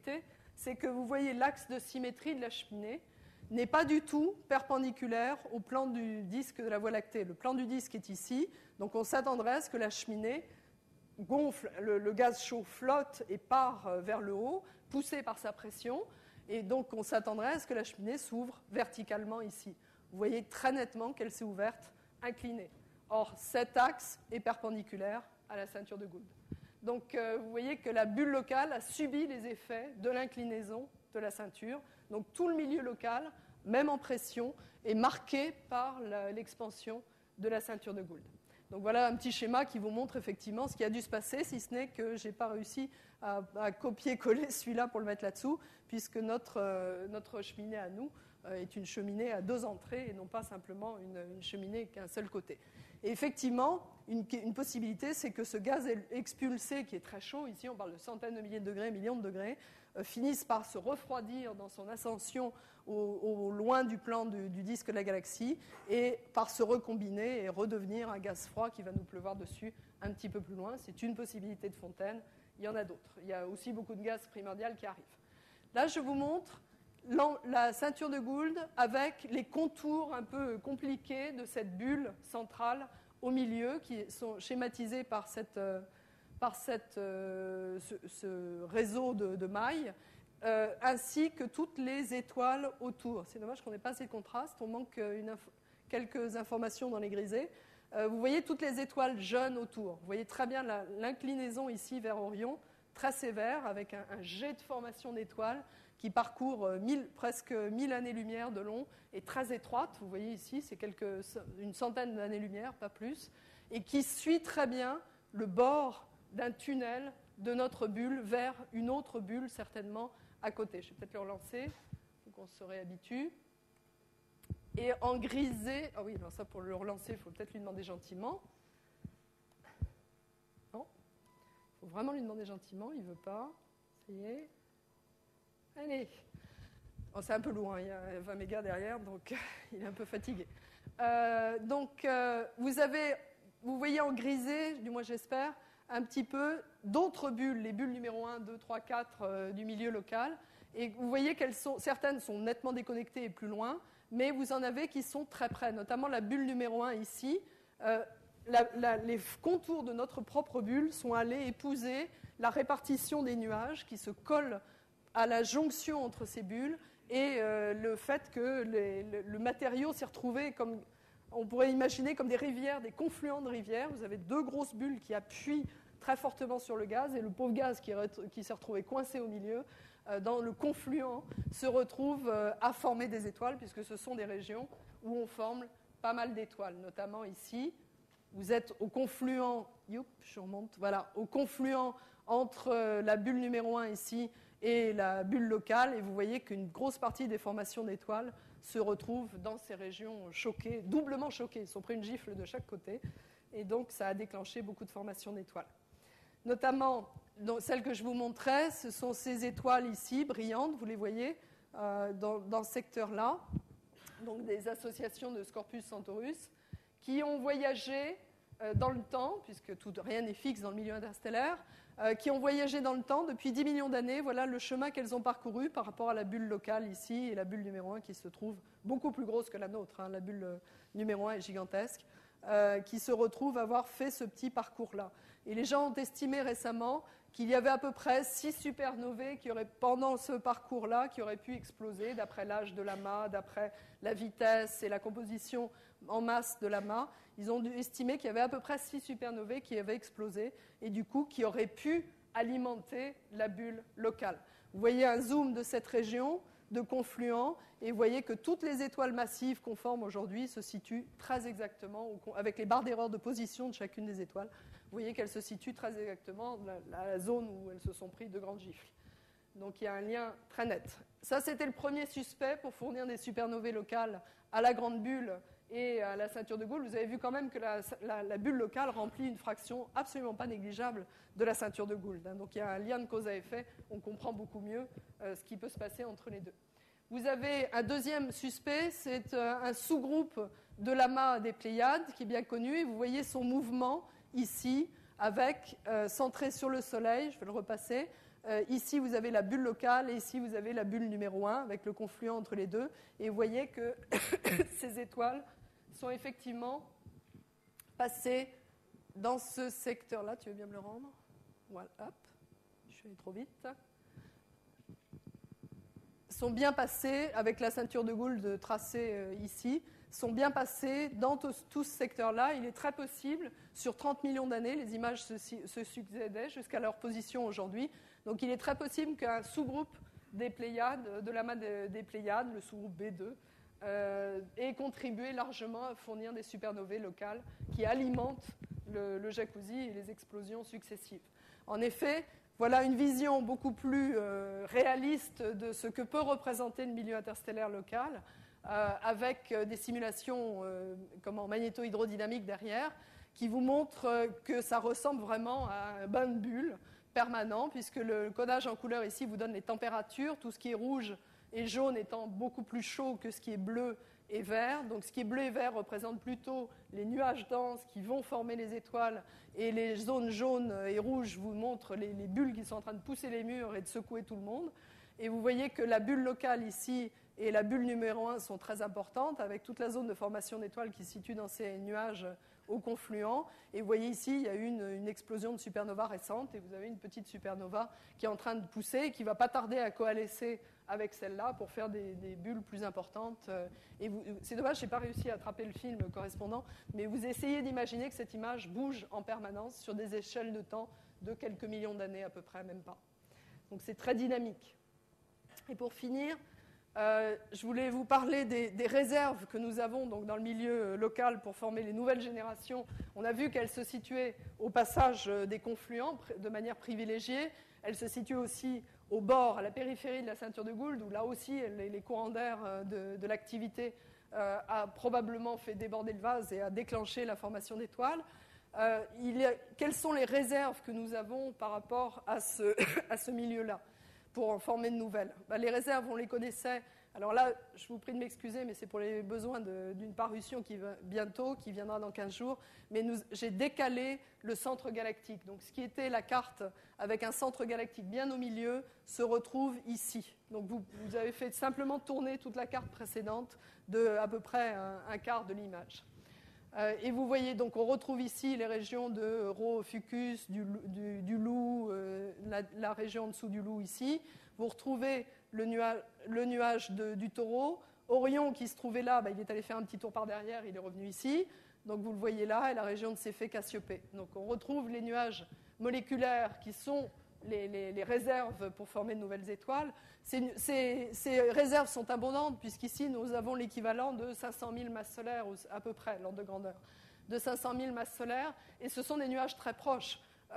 c'est que vous voyez l'axe de symétrie de la cheminée n'est pas du tout perpendiculaire au plan du disque de la Voie lactée. Le plan du disque est ici, donc on s'attendrait à ce que la cheminée gonfle, le gaz chaud flotte et part vers le haut, poussé par sa pression, et donc on s'attendrait à ce que la cheminée s'ouvre verticalement ici. Vous voyez très nettement qu'elle s'est ouverte inclinée. Or, cet axe est perpendiculaire à la ceinture de Gould. Donc vous voyez que la bulle locale a subi les effets de l'inclinaison de la ceinture. Donc tout le milieu local, même en pression, est marqué par l'expansion de la ceinture de Gould. Donc voilà un petit schéma qui vous montre effectivement ce qui a dû se passer, si ce n'est que je n'ai pas réussi à copier-coller celui-là pour le mettre là-dessous, puisque notre cheminée à nous est une cheminée à 2 entrées et non pas simplement une cheminée qu'un seul côté. Et effectivement, une possibilité, c'est que ce gaz expulsé, qui est très chaud, ici on parle de centaines de milliers de degrés, millions de degrés, finisse par se refroidir dans son ascension au loin du plan du disque de la galaxie et par se recombiner et redevenir un gaz froid qui va nous pleuvoir dessus un petit peu plus loin. C'est une possibilité de fontaine, il y en a d'autres. Il y a aussi beaucoup de gaz primordial qui arrivent. Là, je vous montre la ceinture de Gould avec les contours un peu compliqués de cette bulle centrale au milieu qui sont schématisés par ce réseau de mailles, ainsi que toutes les étoiles autour. C'est dommage qu'on n'ait pas assez de contraste, on manque quelques informations dans les grisés. Vous voyez toutes les étoiles jeunes autour. Vous voyez très bien l'inclinaison ici vers Orion, très sévère, avec un jet de formation d'étoiles qui parcourt presque 1000 années-lumière de long et très étroite. Vous voyez ici, c'est une centaine d'années-lumière, pas plus, et qui suit très bien le bord d'un tunnel de notre bulle vers une autre bulle, certainement, à côté. Je vais peut-être le relancer, pour qu'on se réhabitue. Et en grisé... Ah oui, alors ça, pour le relancer, il faut peut-être lui demander gentiment. Non, il faut vraiment lui demander gentiment, il ne veut pas. Ça y est. Allez. Oh, c'est un peu loin, il y a 20 mégas derrière, donc il est un peu fatigué. Vous voyez en grisé, du moins j'espère, un petit peu d'autres bulles, les bulles numéro 1, 2, 3, 4 du milieu local. Et vous voyez certaines sont nettement déconnectées et plus loin, mais vous en avez qui sont très près, notamment la bulle numéro 1 ici. Les contours de notre propre bulle sont allés épouser la répartition des nuages qui se collent à la jonction entre ces bulles et le fait que le matériau s'est retrouvé comme, on pourrait imaginer comme des rivières, des confluents de rivières. Vous avez 2 grosses bulles qui appuient très fortement sur le gaz et le pauvre gaz qui s'est retrouvé coincé au milieu, dans le confluent, se retrouve à former des étoiles puisque ce sont des régions où on forme pas mal d'étoiles, notamment ici. Vous êtes au confluent, je remonte, voilà, au confluent entre la bulle numéro 1 ici et la bulle locale, et vous voyez qu'une grosse partie des formations d'étoiles se retrouvent dans ces régions choquées, doublement choquées. Ils sont pris une gifle de chaque côté, et donc ça a déclenché beaucoup de formations d'étoiles. Notamment, celles que je vous montrais, ce sont ces étoiles ici, brillantes, vous les voyez, dans ce secteur-là, donc des associations de Scorpius Centaurus, qui ont voyagé dans le temps, puisque rien n'est fixe dans le milieu interstellaire, qui ont voyagé dans le temps depuis 10 millions d'années. Voilà le chemin qu'elles ont parcouru par rapport à la bulle locale ici et la bulle numéro 1 qui se trouve beaucoup plus grosse que la nôtre. La bulle numéro 1 est gigantesque, qui se retrouve avoir fait ce petit parcours-là. Et les gens ont estimé récemment qu'il y avait à peu près 6 supernovae qui auraient, pendant ce parcours-là, qui auraient pu exploser, d'après l'âge de l'amas, d'après la vitesse et la composition en masse de l'amas. Ils ont estimé qu'il y avait à peu près 6 supernovae qui avaient explosé et du coup qui auraient pu alimenter la bulle locale. Vous voyez un zoom de cette région de confluent et vous voyez que toutes les étoiles massives qu'on forme aujourd'hui se situent très exactement, avec les barres d'erreur de position de chacune des étoiles, vous voyez qu'elles se situent très exactement dans la zone où elles se sont prises de grandes gifles. Donc il y a un lien très net. Ça, c'était le premier suspect pour fournir des supernovae locales à la grande bulle et à la ceinture de Gould. Vous avez vu quand même que la bulle locale remplit une fraction absolument pas négligeable de la ceinture de Gould. Donc il y a un lien de cause à effet, on comprend beaucoup mieux ce qui peut se passer entre les deux. Vous avez un deuxième suspect, c'est un sous-groupe de l'amas des Pléiades qui est bien connu, et vous voyez son mouvement ici, avec, centré sur le Soleil, je vais le repasser, Ici, vous avez la bulle locale et ici, vous avez la bulle numéro 1 avec le confluent entre les deux. Et vous voyez que ces étoiles sont effectivement passées dans ce secteur-là. Tu veux bien me le rendre? Voilà, hop, je suis allée trop vite. Sont bien passées, avec la ceinture de Gould tracée ici, sont bien passées dans tout ce secteur-là. Il est très possible, sur 30 millions d'années, les images se succédaient jusqu'à leur position aujourd'hui. Donc il est très possible qu'un sous-groupe des Pléiades, de l'amas des Pléiades, le sous-groupe B2, ait contribué largement à fournir des supernovae locales qui alimentent le jacuzzi et les explosions successives. En effet, voilà une vision beaucoup plus réaliste de ce que peut représenter le milieu interstellaire local, avec des simulations magnéto-hydrodynamiques derrière, qui vous montrent que ça ressemble vraiment à un bain de bulles permanent, puisque le codage en couleur ici vous donne les températures, tout ce qui est rouge et jaune étant beaucoup plus chaud que ce qui est bleu et vert. Donc ce qui est bleu et vert représente plutôt les nuages denses qui vont former les étoiles, et les zones jaunes et rouges vous montrent les bulles qui sont en train de pousser les murs et de secouer tout le monde. Et vous voyez que la bulle locale ici et la bulle numéro 1 sont très importantes, avec toute la zone de formation d'étoiles qui se situe dans ces nuages au confluent. Et vous voyez ici, il y a eu une explosion de supernova récente, et vous avez une petite supernova qui est en train de pousser et qui ne va pas tarder à coalescer avec celle-là pour faire des bulles plus importantes. Et c'est dommage, je n'ai pas réussi à attraper le film correspondant, mais vous essayez d'imaginer que cette image bouge en permanence sur des échelles de temps de quelques millions d'années à peu près, même pas. Donc c'est très dynamique. Et pour finir, je voulais vous parler des réserves que nous avons donc, dans le milieu local pour former les nouvelles générations. On a vu qu'elles se situaient au passage des confluents de manière privilégiée. Elles se situent aussi au bord, à la périphérie de la ceinture de Gould, où là aussi les courants d'air de l'activité a probablement fait déborder le vase et a déclenché la formation d'étoiles. Quelles sont les réserves que nous avons par rapport à ce milieu-là pour en former de nouvelles? Les réserves, on les connaissait. Alors là, je vous prie de m'excuser, mais c'est pour les besoins d'une parution qui va bientôt, qui viendra dans 15 jours. Mais j'ai décalé le centre galactique. Donc ce qui était la carte avec un centre galactique bien au milieu se retrouve ici. Donc vous avez fait simplement tourner toute la carte précédente de à peu près un quart de l'image. Et vous voyez, donc on retrouve ici les régions de Rho Fucus, du Loup, la région en dessous du Loup ici. Vous retrouvez le nuage du Taureau. Orion qui se trouvait là, il est allé faire un petit tour par derrière, il est revenu ici. Donc vous le voyez là, et la région de Céphée Cassiopée. Donc on retrouve les nuages moléculaires qui sont les réserves pour former de nouvelles étoiles. Ces réserves sont abondantes, puisqu'ici nous avons l'équivalent de 500 000 masses solaires, à peu près, l'ordre de grandeur, de 500 000 masses solaires, et ce sont des nuages très proches.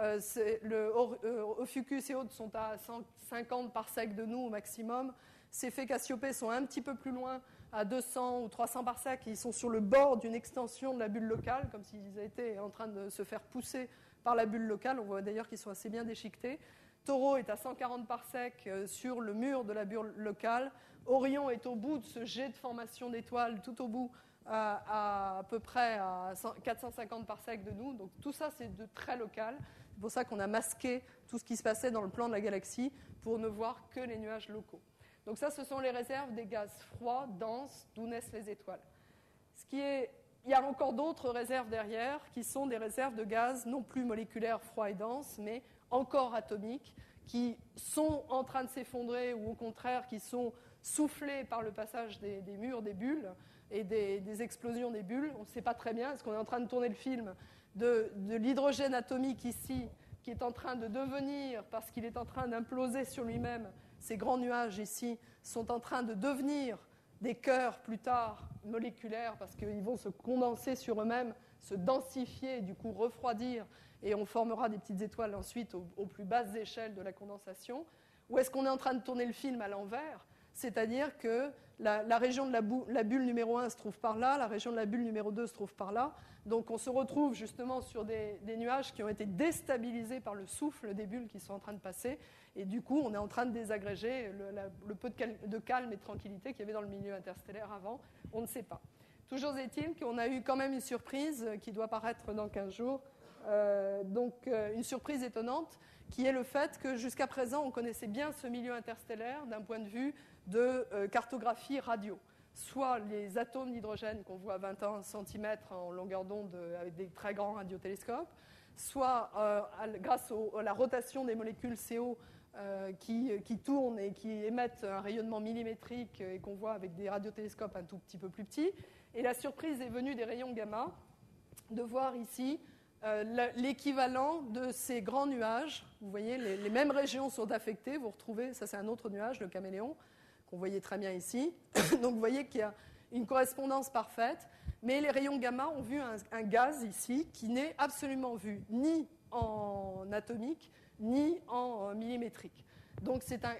Ophiuchus et autres sont à 150 parsecs de nous au maximum. Céphée Cassiopée sont un petit peu plus loin, à 200 ou 300 parsecs. Ils sont sur le bord d'une extension de la bulle locale, comme s'ils étaient en train de se faire pousser par la bulle locale. On voit d'ailleurs qu'ils sont assez bien déchiquetés. Taureau est à 140 parsecs sur le mur de la bulle locale. Orion est au bout de ce jet de formation d'étoiles, tout au bout, à peu près à 450 parsecs de nous. Donc tout ça, c'est de très local. C'est pour ça qu'on a masqué tout ce qui se passait dans le plan de la galaxie pour ne voir que les nuages locaux. Donc ça, ce sont les réserves des gaz froids, denses, d'où naissent les étoiles. Il y a encore d'autres réserves derrière, qui sont des réserves de gaz non plus moléculaires, froids et denses, mais encore atomiques, qui sont en train de s'effondrer ou au contraire qui sont soufflés par le passage des murs, des bulles et des explosions des bulles. On ne sait pas très bien, est-ce qu'on est en train de tourner le film de l'hydrogène atomique ici, qui est en train de devenir, parce qu'il est en train d'imploser sur lui-même, ces grands nuages ici sont en train de devenir des cœurs plus tard moléculaires, parce qu'ils vont se condenser sur eux-mêmes, se densifier, du coup refroidir, et on formera des petites étoiles ensuite aux plus basses échelles de la condensation. Ou est-ce qu'on est en train de tourner le film à l'envers ? C'est-à-dire que la région de la bulle numéro 1 se trouve par là, la région de la bulle numéro 2 se trouve par là. Donc on se retrouve justement sur des nuages qui ont été déstabilisés par le souffle des bulles qui sont en train de passer. Et du coup, on est en train de désagréger le peu de calme et de tranquillité qu'il y avait dans le milieu interstellaire avant. On ne sait pas. Toujours est-il qu'on a eu quand même une surprise qui doit paraître dans 15 jours, Une surprise étonnante qui est le fait que jusqu'à présent, on connaissait bien ce milieu interstellaire d'un point de vue de cartographie radio. Soit les atomes d'hydrogène qu'on voit à 21 cm en longueur d'onde avec des très grands radiotélescopes, soit grâce à la rotation des molécules CO qui tournent et qui émettent un rayonnement millimétrique et qu'on voit avec des radiotélescopes un tout petit peu plus petits. Et la surprise est venue des rayons gamma, de voir ici l'équivalent de ces grands nuages. Vous voyez, les mêmes régions sont affectées. Vous retrouvez, ça c'est un autre nuage, le caméléon, qu'on voyait très bien ici. Donc vous voyez qu'il y a une correspondance parfaite. Mais les rayons gamma ont vu un gaz ici qui n'est absolument vu ni en atomique, ni en millimétrique. Donc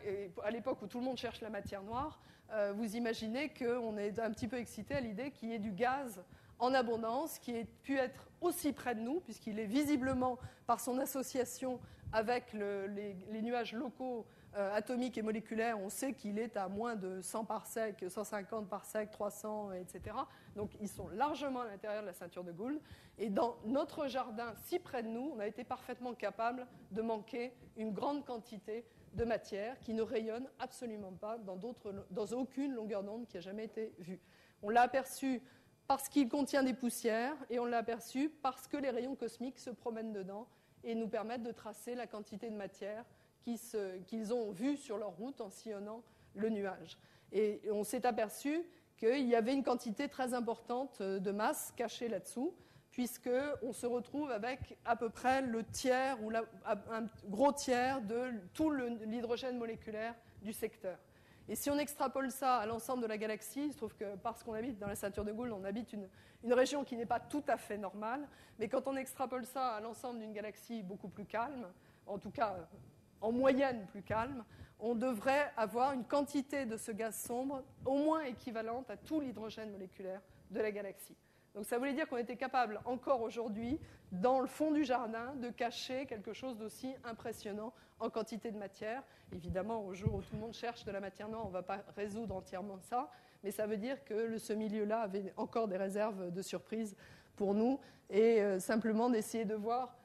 à l'époque où tout le monde cherche la matière noire, vous imaginez qu'on est un petit peu excité à l'idée qu'il y ait du gaz en abondance, qui ait pu être aussi près de nous, puisqu'il est visiblement, par son association avec les nuages locaux atomiques et moléculaires, on sait qu'il est à moins de 100 parsecs, 150 parsecs, 300, etc. Donc ils sont largement à l'intérieur de la ceinture de Gould. Et dans notre jardin, si près de nous, on a été parfaitement capable de manquer une grande quantité de matière qui ne rayonne absolument pas dans aucune longueur d'onde qui a jamais été vue. On l'a aperçu parce qu'il contient des poussières, et on l'a aperçu parce que les rayons cosmiques se promènent dedans et nous permettent de tracer la quantité de matière qu'ils ont vue sur leur route en sillonnant le nuage. Et on s'est aperçu qu'il y avait une quantité très importante de masse cachée là-dessous, puisqu'on se retrouve avec à peu près le tiers ou un gros tiers de tout l'hydrogène moléculaire du secteur. Et si on extrapole ça à l'ensemble de la galaxie, il se trouve que parce qu'on habite dans la ceinture de Gould, on habite une région qui n'est pas tout à fait normale, mais quand on extrapole ça à l'ensemble d'une galaxie beaucoup plus calme, en tout cas en moyenne plus calme, on devrait avoir une quantité de ce gaz sombre au moins équivalente à tout l'hydrogène moléculaire de la galaxie. Donc ça voulait dire qu'on était capable, encore aujourd'hui, dans le fond du jardin, de cacher quelque chose d'aussi impressionnant en quantité de matière. Évidemment, au jour où tout le monde cherche de la matière noire, on ne va pas résoudre entièrement ça, mais ça veut dire que ce milieu-là avait encore des réserves de surprise pour nous, et simplement d'essayer de voir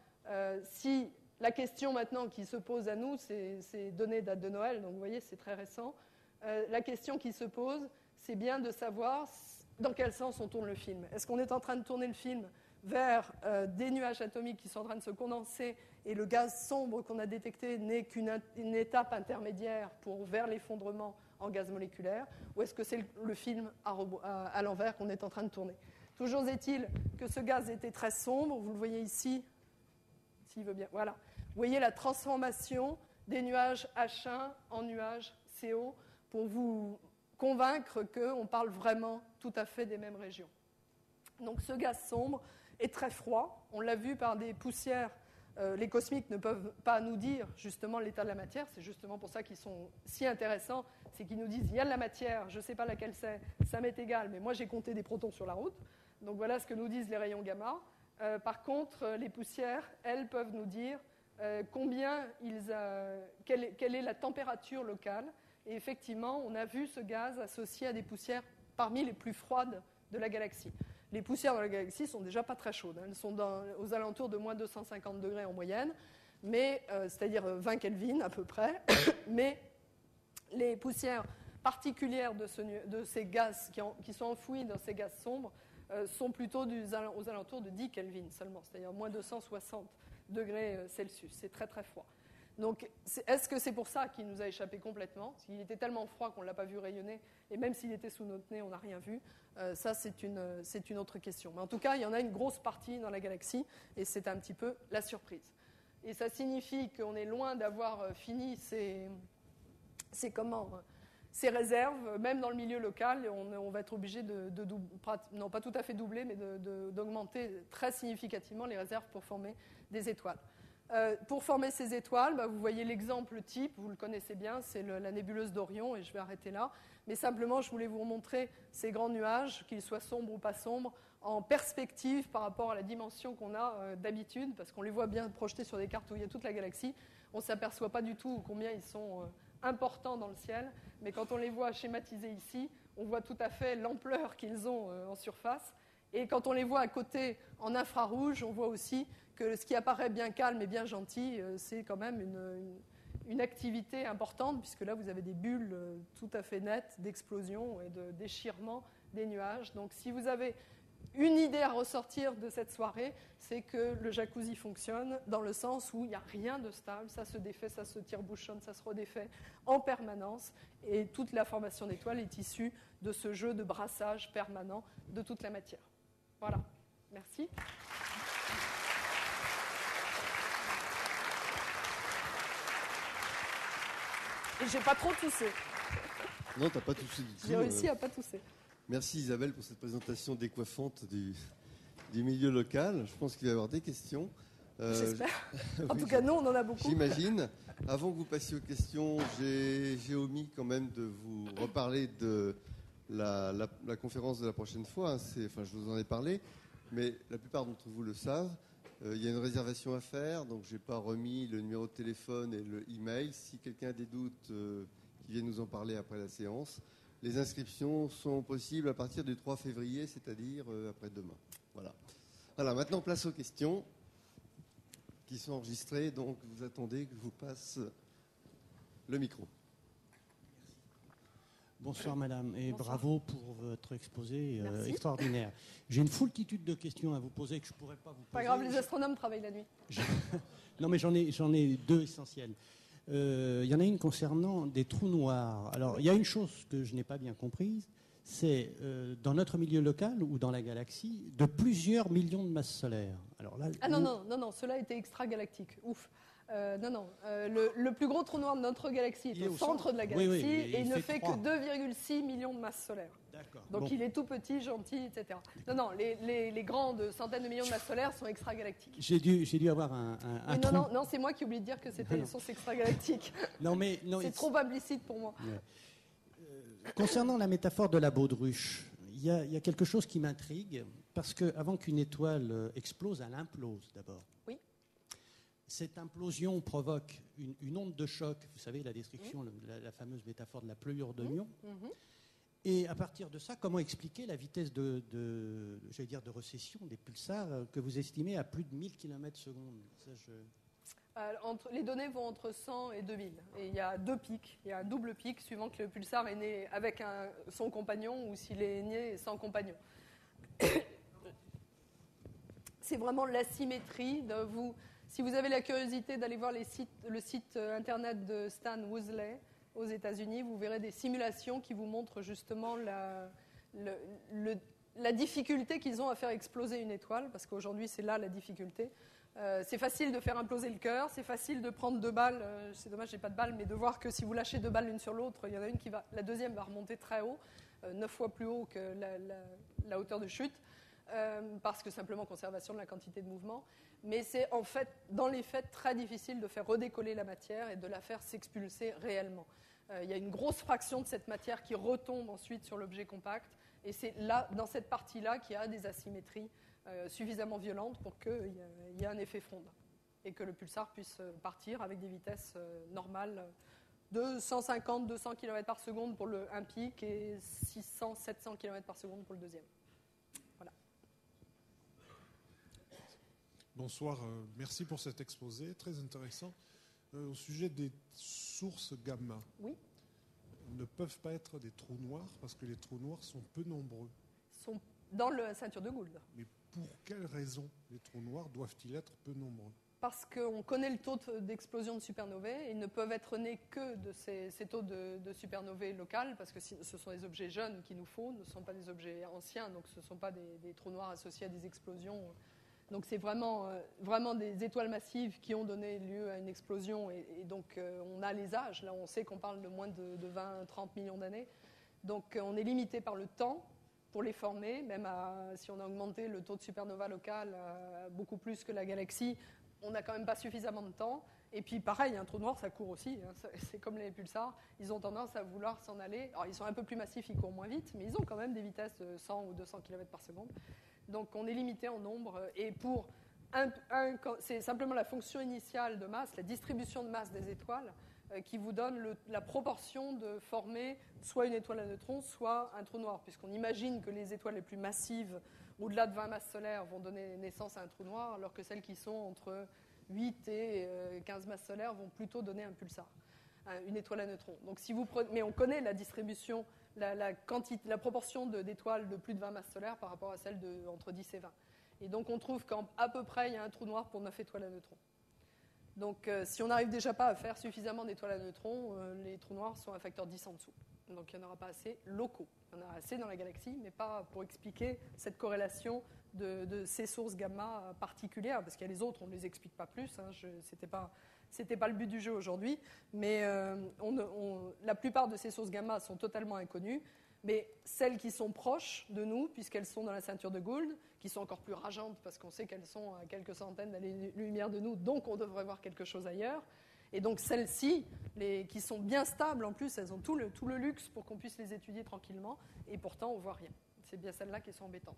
si la question maintenant qui se pose à nous, c'est données date de Noël, donc vous voyez, c'est très récent. La question qui se pose, c'est bien de savoir dans quel sens on tourne le film. Est-ce qu'on est en train de tourner le film vers des nuages atomiques qui sont en train de se condenser et le gaz sombre qu'on a détecté n'est qu'une étape intermédiaire vers l'effondrement en gaz moléculaire, ou est-ce que c'est le film à l'envers qu'on est en train de tourner? Toujours est-il que ce gaz était très sombre, vous le voyez ici, s'il veut bien, voilà. Vous voyez la transformation des nuages H1 en nuages CO pour vous convaincre qu'on parle vraiment tout à fait des mêmes régions. Donc ce gaz sombre est très froid, on l'a vu par des poussières. Les cosmiques ne peuvent pas nous dire justement l'état de la matière, c'est justement pour ça qu'ils sont si intéressants, c'est qu'ils nous disent il y a de la matière, je ne sais pas laquelle c'est, ça m'est égal, mais moi j'ai compté des protons sur la route. Donc voilà ce que nous disent les rayons gamma. Par contre, les poussières, elles, peuvent nous dire quelle est la température locale. Et effectivement, on a vu ce gaz associé à des poussières parmi les plus froides de la galaxie. Les poussières dans la galaxie sont déjà pas très chaudes. Elles sont aux alentours de moins 250 degrés en moyenne, c'est-à-dire 20 Kelvin à peu près. Mais les poussières particulières de ces gaz qui sont enfouis dans ces gaz sombres sont plutôt aux alentours de 10 Kelvin seulement, c'est-à-dire moins 260 degrés Celsius. C'est très très froid. Donc, est-ce que c'est pour ça qu'il nous a échappé complètement? Parce qu'il était tellement froid qu'on ne l'a pas vu rayonner, et même s'il était sous notre nez, on n'a rien vu. Ça, c'est une autre question. Mais en tout cas, il y en a une grosse partie dans la galaxie, et c'est un petit peu la surprise. Et ça signifie qu'on est loin d'avoir fini ces réserves, même dans le milieu local, on va être obligé non pas tout à fait doubler, mais d'augmenter très significativement les réserves pour former des étoiles. Pour former ces étoiles, vous voyez l'exemple type, vous le connaissez bien, c'est la nébuleuse d'Orion, et je vais arrêter là. Mais simplement, je voulais vous montrer ces grands nuages, qu'ils soient sombres ou pas sombres, en perspective par rapport à la dimension qu'on a d'habitude, parce qu'on les voit bien projetés sur des cartes où il y a toute la galaxie. On ne s'aperçoit pas du tout combien ils sont importants dans le ciel, mais quand on les voit schématisés ici, on voit tout à fait l'ampleur qu'ils ont en surface. Et quand on les voit à côté en infrarouge, on voit aussi que ce qui apparaît bien calme et bien gentil, c'est quand même une activité importante, puisque là, vous avez des bulles tout à fait nettes d'explosion et de déchirement des nuages. Donc, si vous avez une idée à ressortir de cette soirée, c'est que le jacuzzi fonctionne dans le sens où il n'y a rien de stable, ça se défait, ça se tire-bouchonne, ça se redéfait en permanence, et toute la formation d'étoiles est issue de ce jeu de brassage permanent de toute la matière. Voilà, merci. Et j'ai pas trop toussé. Non, t'as pas toussé du tout. J'ai réussi à pas tousser. Merci Isabelle pour cette présentation décoiffante du milieu local. Je pense qu'il va y avoir des questions. J'espère. En oui, tout cas, nous, on en a beaucoup. J'imagine. Avant que vous passiez aux questions, j'ai omis quand même de vous reparler de la conférence de la prochaine fois. Enfin, je vous en ai parlé, mais la plupart d'entre vous le savent. Il y a une réservation à faire, donc je n'ai pas remis le numéro de téléphone et le e-mail. Si quelqu'un a des doutes, qu'il vienne nous en parler après la séance. Les inscriptions sont possibles à partir du 3 février, c'est-à-dire après-demain. Voilà. Voilà, maintenant place aux questions qui sont enregistrées, donc vous attendez que je vous passe le micro. Bonsoir madame et Bonsoir. bravo pour votre exposé extraordinaire. J'ai une foultitude de questions à vous poser que je ne pourrais pas vous poser. Pas grave, les astronomes travaillent la nuit. Non mais j'en ai deux essentielles. Il y en a une concernant des trous noirs. Alors il y a une chose que je n'ai pas bien comprise, c'est dans notre milieu local ou dans la galaxie de plusieurs millions de masses solaires. Alors là, non, cela était extragalactique. Ouf. Le plus gros trou noir de notre galaxie est au centre de la galaxie et il ne fait que 2,6 millions de masses solaires. D'accord. Donc il est tout petit, gentil, etc. Non, les grandes centaines de millions de masses solaires sont extragalactiques. J'ai dû avoir un trou. Non, c'est moi qui oublie de dire que c'était une source extragalactique. Non, c'est trop implicite pour moi. Ouais. Concernant la métaphore de la baudruche, il y a quelque chose qui m'intrigue, parce qu'avant qu'une étoile explose, elle implose d'abord. Oui. Cette implosion provoque une onde de choc, vous savez, la destruction, la fameuse métaphore de la pelure d'oignon. Et à partir de ça, comment expliquer la vitesse de récession des pulsars que vous estimez à plus de 1000 km/s? Les données vont entre 100 et 2000. Et il y a deux pics. Il y a un double pic suivant que le pulsar est né avec son compagnon ou s'il est né sans compagnon. C'est vraiment l'asymétrie de vous. Si vous avez la curiosité d'aller voir le site internet de Stan Woosley aux États-Unis, vous verrez des simulations qui vous montrent justement la difficulté qu'ils ont à faire exploser une étoile, parce qu'aujourd'hui c'est là la difficulté. C'est facile de faire imploser le cœur, c'est facile de prendre 2 balles, c'est dommage j'ai pas de balles, mais de voir que si vous lâchez 2 balles l'une sur l'autre, il y en a une la deuxième va remonter très haut, 9 fois plus haut que la hauteur de chute, parce que simplement conservation de la quantité de mouvement. Mais c'est en fait, dans les faits, très difficile de faire redécoller la matière et de la faire s'expulser réellement. Il y a une grosse fraction de cette matière qui retombe ensuite sur l'objet compact, et c'est là, dans cette partie-là, qu'il y a des asymétries suffisamment violentes pour qu'il y ait un effet fronde et que le pulsar puisse partir avec des vitesses normales de 150-200 km/s pour un pic et 600-700 km/s pour le deuxième. Voilà. Bonsoir, merci pour cet exposé, très intéressant. Au sujet des sources gamma, oui. Ne peuvent pas être des trous noirs parce que les trous noirs sont peu nombreux. Sont dans la ceinture de Gould. Mais pour quelles raisons les trous noirs doivent-ils être peu nombreux? Parce qu'on connaît le taux d'explosion de supernovae. Ils ne peuvent être nés que de ces taux de supernovae locales, parce que ce sont des objets jeunes qu'il nous faut, ne sont pas des objets anciens, donc ce ne sont pas des trous noirs associés à des explosions. Donc c'est vraiment des étoiles massives qui ont donné lieu à une explosion, et donc on a les âges. Là, on sait qu'on parle de moins de 20-30 millions d'années. Donc on est limité par le temps pour les former, même si on a augmenté le taux de supernova local beaucoup plus que la galaxie, on n'a quand même pas suffisamment de temps. Et puis pareil, un trou noir, ça court aussi. C'est comme les pulsars, ils ont tendance à vouloir s'en aller. Alors ils sont un peu plus massifs, ils courent moins vite, mais ils ont quand même des vitesses de 100 ou 200 km/s. Donc on est limité en nombre. Et pour c'est simplement la fonction initiale de masse, la distribution de masse des étoiles, qui vous donne la proportion de former soit une étoile à neutrons, soit un trou noir. Puisqu'on imagine que les étoiles les plus massives au-delà de 20 masses solaires vont donner naissance à un trou noir, alors que celles qui sont entre 8 et 15 masses solaires vont plutôt donner un pulsar, une étoile à neutrons. Donc, si vous prenez, mais on connaît la distribution, la proportion d'étoiles de plus de 20 masses solaires par rapport à celle entre 10 et 20. Et donc, on trouve qu'à peu près, il y a un trou noir pour 9 étoiles à neutrons. Donc, si on n'arrive déjà pas à faire suffisamment d'étoiles à neutrons, les trous noirs sont un facteur 10 en dessous. Donc, il n'y en aura pas assez locaux. Il y en a assez dans la galaxie, mais pas pour expliquer cette corrélation de ces sources gamma particulières, parce qu'il y a les autres, on ne les explique pas plus. C'était pas le but du jeu aujourd'hui, mais la plupart de ces sources gamma sont totalement inconnues. Mais celles qui sont proches de nous, puisqu'elles sont dans la ceinture de Gould, qui sont encore plus rageantes parce qu'on sait qu'elles sont à quelques centaines d'années-lumière de nous, donc on devrait voir quelque chose ailleurs. Et donc celles-ci, qui sont bien stables en plus, elles ont tout le luxe pour qu'on puisse les étudier tranquillement, et pourtant on ne voit rien. C'est bien celles-là qui sont embêtantes.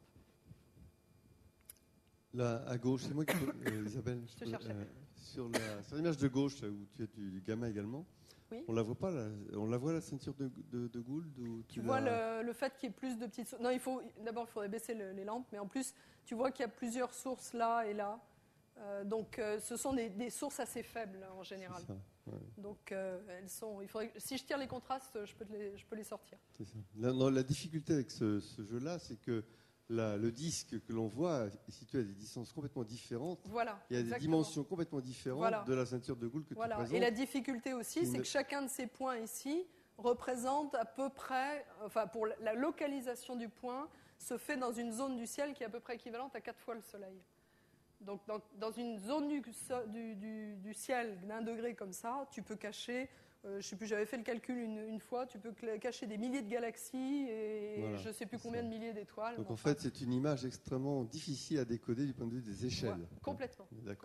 Là, à gauche, c'est moi qui peux, Isabelle, sur l'image de gauche, où tu as du gamma également. Oui. On la voit pas, on la voit la ceinture de Gould ou tu vois le fait qu'il y ait plus de petites sources. Non, d'abord il faudrait baisser les lampes, mais en plus tu vois qu'il y a plusieurs sources là et là. Donc ce sont des sources assez faibles en général. C'est ça, ouais. Donc elles sont. Si je tire les contrastes, je peux les sortir. C'est ça. La difficulté avec ce jeu-là, c'est que le disque que l'on voit est situé à des distances complètement différentes. Voilà. Il y a des dimensions complètement différentes de la ceinture de Gould que tu présentes. Et la difficulté aussi, c'est que chacun de ces points ici représente à peu près, pour la localisation du point, se fait dans une zone du ciel qui est à peu près équivalente à 4 fois le Soleil. Donc dans une zone du ciel d'1 degré comme ça, tu peux cacher, je ne sais plus, j'avais fait le calcul une fois, tu peux cacher des milliers de galaxies et je ne sais plus combien de milliers d'étoiles. Donc en fait, c'est une image extrêmement difficile à décoder du point de vue des échelles. Ouais, complètement.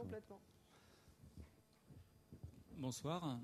Bonsoir.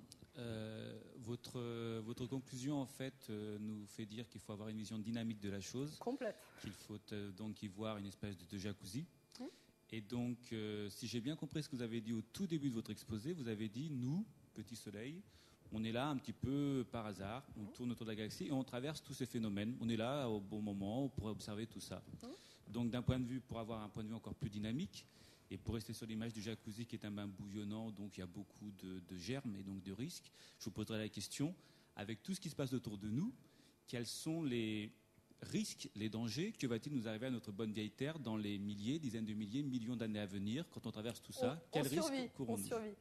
Votre conclusion, en fait, nous fait dire qu'il faut avoir une vision dynamique de la chose. Complète. Qu'il faut donc y voir une espèce de jacuzzi. Et donc, si j'ai bien compris ce que vous avez dit au tout début de votre exposé, vous avez dit, nous, Petit Soleil, on est là un petit peu par hasard, on tourne autour de la galaxie et on traverse tous ces phénomènes. On est là au bon moment, on pourrait observer tout ça. Donc, pour avoir un point de vue encore plus dynamique, et pour rester sur l'image du jacuzzi qui est un bain bouillonnant, donc il y a beaucoup de germes et donc de risques, je vous poserai la question, avec tout ce qui se passe autour de nous, quels sont les risques, les dangers, que va-t-il nous arriver à notre bonne vieille Terre dans les milliers, dizaines de milliers, millions d'années à venir, quand on traverse tout ça? Quels risques courons-nous? On survit.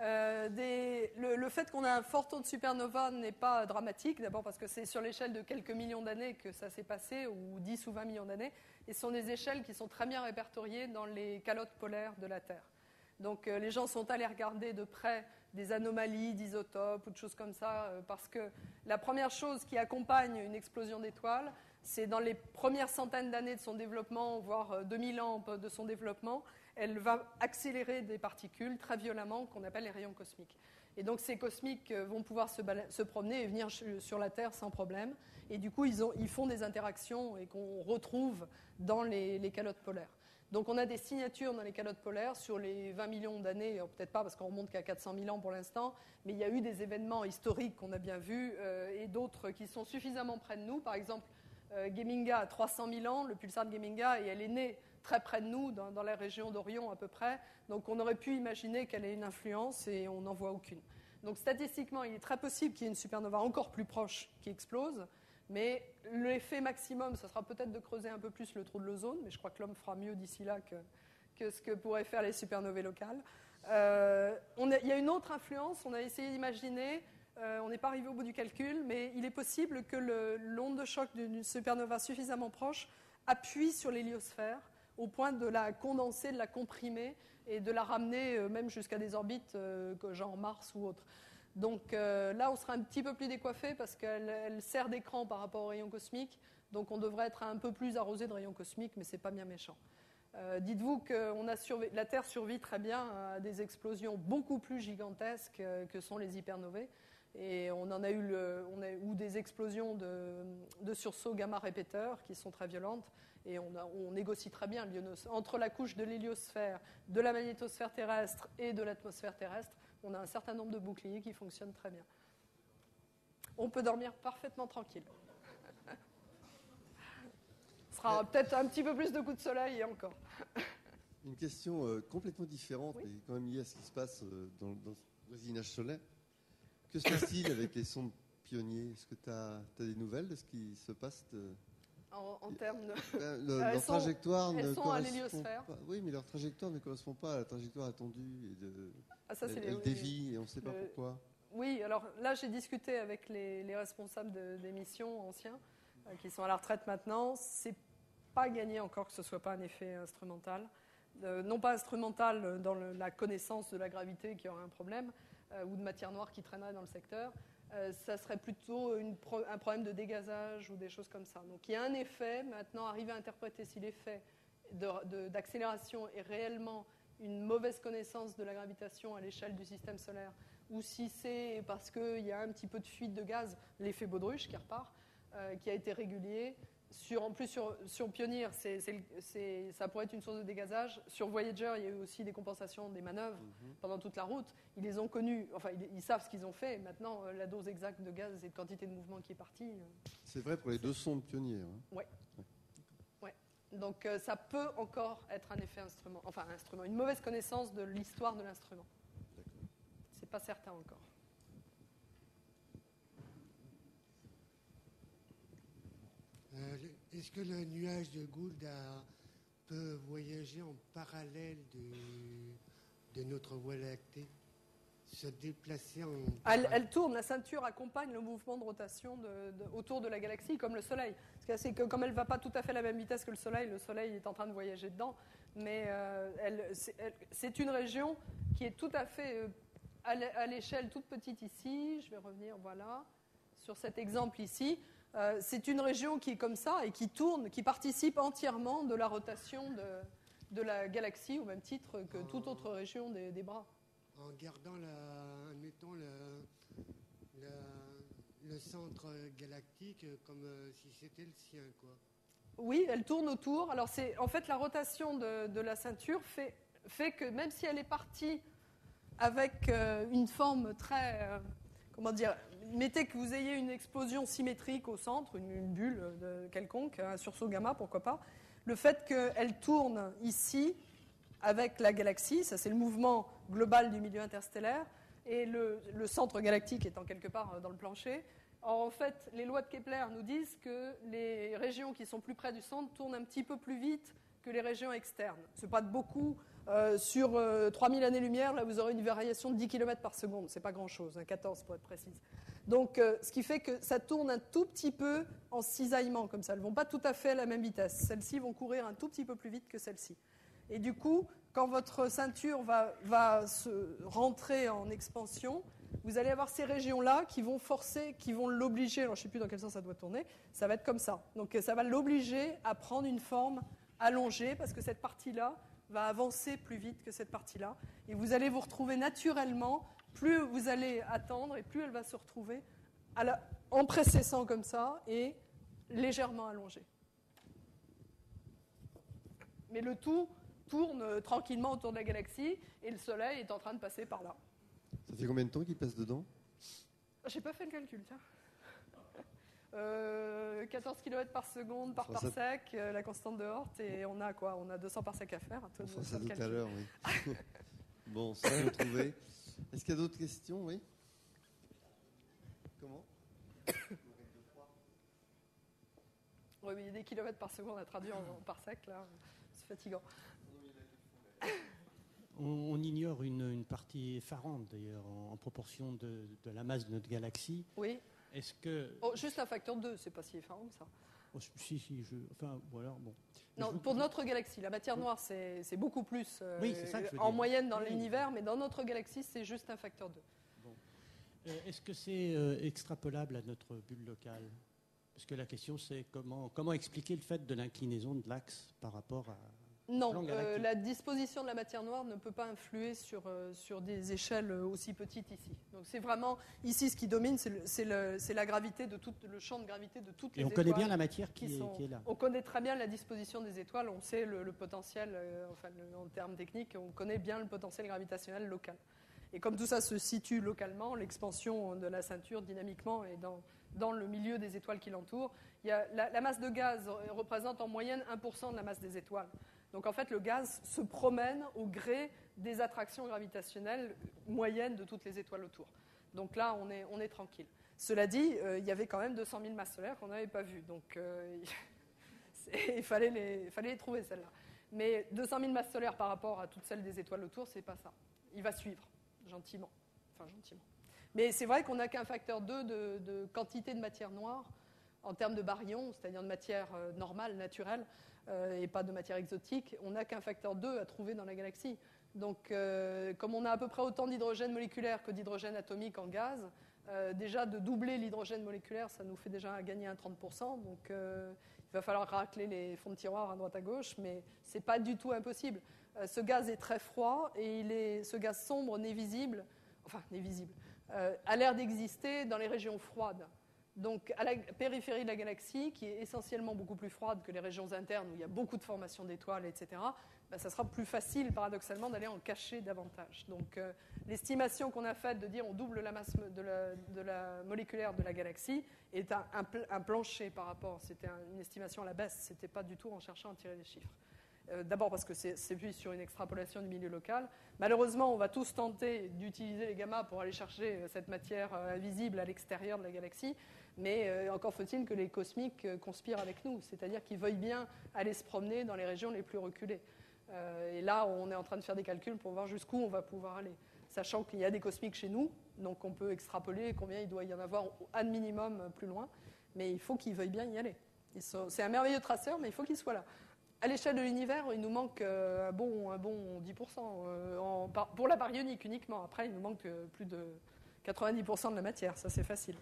Le fait qu'on a un fort taux de supernova n'est pas dramatique, d'abord parce que c'est sur l'échelle de quelques millions d'années que ça s'est passé, ou 10 ou 20 millions d'années, et ce sont des échelles qui sont très bien répertoriées dans les calottes polaires de la Terre. Donc les gens sont allés regarder de près des anomalies d'isotopes ou de choses comme ça, parce que la première chose qui accompagne une explosion d'étoiles, c'est dans les premières centaines d'années de son développement, voire 2000 ans de son développement, elle va accélérer des particules très violemment qu'on appelle les rayons cosmiques. Et donc ces cosmiques vont pouvoir se promener et venir sur la Terre sans problème. Et du coup, ils font des interactions et qu'on retrouve dans les calottes polaires. Donc on a des signatures dans les calottes polaires sur les 20 millions d'années, peut-être pas parce qu'on remonte qu'à 400 000 ans pour l'instant, mais il y a eu des événements historiques qu'on a bien vus et d'autres qui sont suffisamment près de nous. Par exemple, Geminga a 300 000 ans, le pulsar de Geminga, et elle est née très près de nous, dans la région d'Orion à peu près. Donc on aurait pu imaginer qu'elle ait une influence et on n'en voit aucune. Donc statistiquement, il est très possible qu'il y ait une supernova encore plus proche qui explose. Mais l'effet maximum, ce sera peut-être de creuser un peu plus le trou de l'ozone, mais je crois que l'homme fera mieux d'ici là que ce que pourraient faire les supernovae locales. Il y a une autre influence, on a essayé d'imaginer, on n'est pas arrivé au bout du calcul, mais il est possible que l'onde de choc d'une supernova suffisamment proche appuie sur l'héliosphère au point de la condenser, de la comprimer et de la ramener même jusqu'à des orbites genre Mars ou autre. Donc là, on sera un petit peu plus décoiffé parce qu'elle sert d'écran par rapport aux rayons cosmiques. Donc on devrait être un peu plus arrosé de rayons cosmiques, mais ce n'est pas bien méchant. Dites-vous que la Terre survit très bien à des explosions beaucoup plus gigantesques que sont les hypernovae. Et on en a eu des explosions de sursauts gamma répéteurs qui sont très violentes. Et on négocie très bien entre la couche de l'héliosphère, de la magnétosphère terrestre et de l'atmosphère terrestre. On a un certain nombre de boucliers qui fonctionnent très bien. On peut dormir parfaitement tranquille. sera peut-être un petit peu plus de coups de soleil et encore. Une question complètement différente, Oui. mais quand même liée à ce qui se passe dans le voisinage solaire. Que se passe-t-il avec les sondes pionniers? Est-ce que tu as des nouvelles de ce qui se passe En termes de... Leur trajectoire elles ne sont à correspond l'héliosphère. pas. Oui, mais leur trajectoire ne correspond pas à la trajectoire attendue. Ah, ça, c'est Elle dévie et on ne sait pas pourquoi. Oui, alors là, j'ai discuté avec les responsables des missions anciens, qui sont à la retraite maintenant. C'est pas gagné encore que ce soit pas un effet instrumental. Non pas instrumental dans la connaissance de la gravité qui aurait un problème, ou de matière noire qui traînerait dans le secteur. Ça serait plutôt un problème de dégazage ou des choses comme ça. Donc il y a un effet. Maintenant, arriver à interpréter si l'effet d'accélération est réellement une mauvaise connaissance de la gravitation à l'échelle du système solaire, ou si c'est parce qu'il y a un petit peu de fuite de gaz, l'effet baudruche qui repart, qui a été régulier. En plus, sur Pioneer, ça pourrait être une source de dégazage. Sur Voyager, il y a eu aussi des compensations des manœuvres pendant toute la route. Ils les ont connus, enfin, ils savent ce qu'ils ont fait. Maintenant, la dose exacte de gaz et de quantité de mouvement qui est partie. C'est vrai pour les deux sondes Pionnier. Hein. Oui. Ouais. Donc, ça peut encore être un effet instrument, une mauvaise connaissance de l'histoire de l'instrument. C'est pas certain encore. Est-ce que le nuage de Gould peut voyager en parallèle de notre Voie lactée, se déplacer en... Elle tourne, la ceinture accompagne le mouvement de rotation autour de la galaxie, comme le Soleil. C'est que comme elle ne va pas tout à fait à la même vitesse que le Soleil est en train de voyager dedans, mais c'est une région qui est tout à fait à l'échelle toute petite ici. Je vais revenir, voilà, sur cet exemple ici. C'est une région qui est comme ça et qui tourne, qui participe entièrement de la rotation de la galaxie, au même titre que toute autre région des bras. En gardant, admettons, le centre galactique comme si c'était le sien, quoi. Oui, elle tourne autour. Alors, en fait, la rotation de la ceinture fait que même si elle est partie avec une forme très... comment dire, mettez que vous ayez une explosion symétrique au centre, une bulle quelconque, un sursaut gamma, pourquoi pas. Le fait qu'elle tourne ici avec la galaxie, ça c'est le mouvement global du milieu interstellaire, et le centre galactique étant quelque part dans le plancher. En fait, les lois de Kepler nous disent que les régions qui sont plus près du centre tournent un petit peu plus vite que les régions externes. Ce n'est pas de beaucoup. Sur 3000 années-lumière, là, vous aurez une variation de 10 km par seconde. Ce n'est pas grand-chose, 14 pour être précise. Donc, ce qui fait que ça tourne un tout petit peu en cisaillement, comme ça. Elles ne vont pas tout à fait à la même vitesse. Celles-ci vont courir un tout petit peu plus vite que celles-ci. Et du coup, quand votre ceinture va se rentrer en expansion, vous allez avoir ces régions-là qui vont forcer, qui vont l'obliger, alors je ne sais plus dans quel sens ça doit tourner, ça va être comme ça. Donc ça va l'obliger à prendre une forme allongée, parce que cette partie-là va avancer plus vite que cette partie-là. Et vous allez vous retrouver naturellement, plus vous allez attendre et plus elle va se retrouver en précessant comme ça et légèrement allongée. Mais le tout tourne tranquillement autour de la galaxie et le Soleil est en train de passer par là. Ça fait combien de temps qu'il passe dedans? J'ai pas fait le calcul, tiens. 14 km par seconde par parsec, la constante de Hort, et on a quoi? On a 200 parsecs à faire. On fera ça tout à l'heure, oui. Bon, c'est retrouvé. Est-ce qu'il y a d'autres questions? Oui. Comment? Oui, mais il y a des kilomètres par seconde à traduire en parsec, là. C'est fatigant. On ignore une partie effarante, d'ailleurs, en proportion de la masse de notre galaxie. Oui. Est-ce que... juste un facteur 2, c'est pas si effarant que ça. Enfin, voilà, bon. Non, pour notre galaxie, la matière noire, c'est beaucoup plus oui, c'est ça que je veux en dire. moyenne dans l'univers, mais dans notre galaxie, c'est juste un facteur 2. Bon. Est-ce que c'est extrapolable à notre bulle locale? Parce que la question, c'est comment expliquer le fait de l'inclinaison de l'axe par rapport à... Non, la disposition de la matière noire ne peut pas influer sur des échelles aussi petites ici. Donc c'est vraiment, ici, ce qui domine, c'est la gravité le champ de gravité de toutes les étoiles. Et on connaît bien la matière qui est là. On connaît très bien la disposition des étoiles, on sait le potentiel, en termes techniques, on connaît bien le potentiel gravitationnel local. Et comme tout ça se situe localement, l'expansion de la ceinture dynamiquement est dans le milieu des étoiles qui l'entourent. La masse de gaz représente en moyenne 1% de la masse des étoiles. Donc en fait, le gaz se promène au gré des attractions gravitationnelles moyennes de toutes les étoiles autour. Donc là, on est tranquille. Cela dit, il y avait quand même 200 000 masses solaires qu'on n'avait pas vues. Donc il fallait les trouver, celles-là. Mais 200 000 masses solaires par rapport à toutes celles des étoiles autour, c'est pas ça. Il va suivre, gentiment. Enfin, gentiment. Mais c'est vrai qu'on n'a qu'un facteur 2 de quantité de matière noire en termes de baryons, c'est-à-dire de matière normale, naturelle, et pas de matière exotique. On n'a qu'un facteur 2 à trouver dans la galaxie. Donc, comme on a à peu près autant d'hydrogène moléculaire que d'hydrogène atomique en gaz, déjà de doubler l'hydrogène moléculaire, ça nous fait déjà gagner un 30%. Donc, il va falloir racler les fonds de tiroir à droite à gauche, mais ce n'est pas du tout impossible. Ce gaz est très froid et ce gaz sombre n'est visible, a l'air d'exister dans les régions froides. Donc, à la périphérie de la galaxie, qui est essentiellement beaucoup plus froide que les régions internes où il y a beaucoup de formations d'étoiles, etc., ça sera plus facile, paradoxalement, d'aller en cacher davantage. Donc, l'estimation qu'on a faite de dire on double la masse de la moléculaire de la galaxie est un plancher par rapport. C'était une estimation à la baisse. Ce n'était pas du tout en cherchant à tirer les chiffres. D'abord parce que c'est vu sur une extrapolation du milieu local. Malheureusement, on va tous tenter d'utiliser les gammas pour aller chercher cette matière invisible à l'extérieur de la galaxie, mais encore faut-il que les cosmiques conspirent avec nous, c'est-à-dire qu'ils veuillent bien aller se promener dans les régions les plus reculées. Et là, on est en train de faire des calculs pour voir jusqu'où on va pouvoir aller, sachant qu'il y a des cosmiques chez nous, donc on peut extrapoler combien il doit y en avoir ad minimum plus loin, mais il faut qu'ils veuillent bien y aller. C'est un merveilleux traceur, mais il faut qu'il soit là. À l'échelle de l'univers, il nous manque un bon 10% pour la baryonique uniquement. Après, il nous manque plus de 90% de la matière. Ça, c'est facile.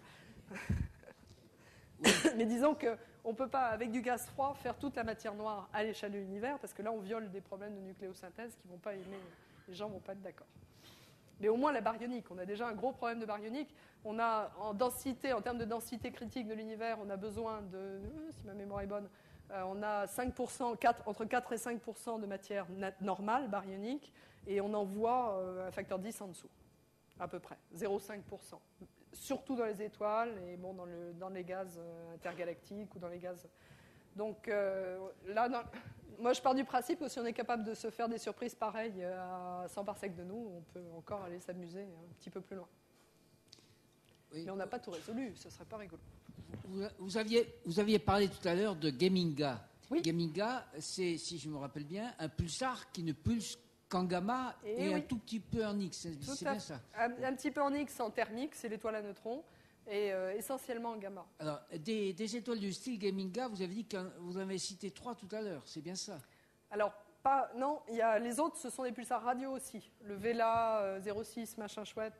Oui. Mais disons qu'on ne peut pas, avec du gaz froid, faire toute la matière noire à l'échelle de l'univers, parce que là, on viole des problèmes de nucléosynthèse qui ne vont pas aimer. Les gens ne vont pas être d'accord. Mais au moins la baryonique. On a déjà un gros problème de baryonique. On a en termes de densité critique de l'univers, on a besoin de, si ma mémoire est bonne, on a 5%, entre 4 et 5% de matière normale, baryonique, et on en voit un facteur 10 en dessous, à peu près, 0,5%. Surtout dans les étoiles et bon, dans les gaz intergalactiques ou dans les gaz. Donc là, moi je pars du principe que si on est capable de se faire des surprises pareilles à 100 parsecs de nous, on peut encore aller s'amuser un petit peu plus loin. Oui. Mais on n'a pas tout résolu, ce ne serait pas rigolo. Vous aviez parlé tout à l'heure de Geminga. Oui. Geminga, c'est, si je me rappelle bien, un pulsar qui ne pulse qu'en gamma et un tout petit peu en X. C'est bien ça. Un petit peu en X en thermique, c'est l'étoile à neutrons, et essentiellement en gamma. Alors, des étoiles du style Geminga, vous avez dit que vous avez cité 3 tout à l'heure, c'est bien ça? Alors, non, les autres, ce sont des pulsars radio aussi. Le Vela 06, machin chouette.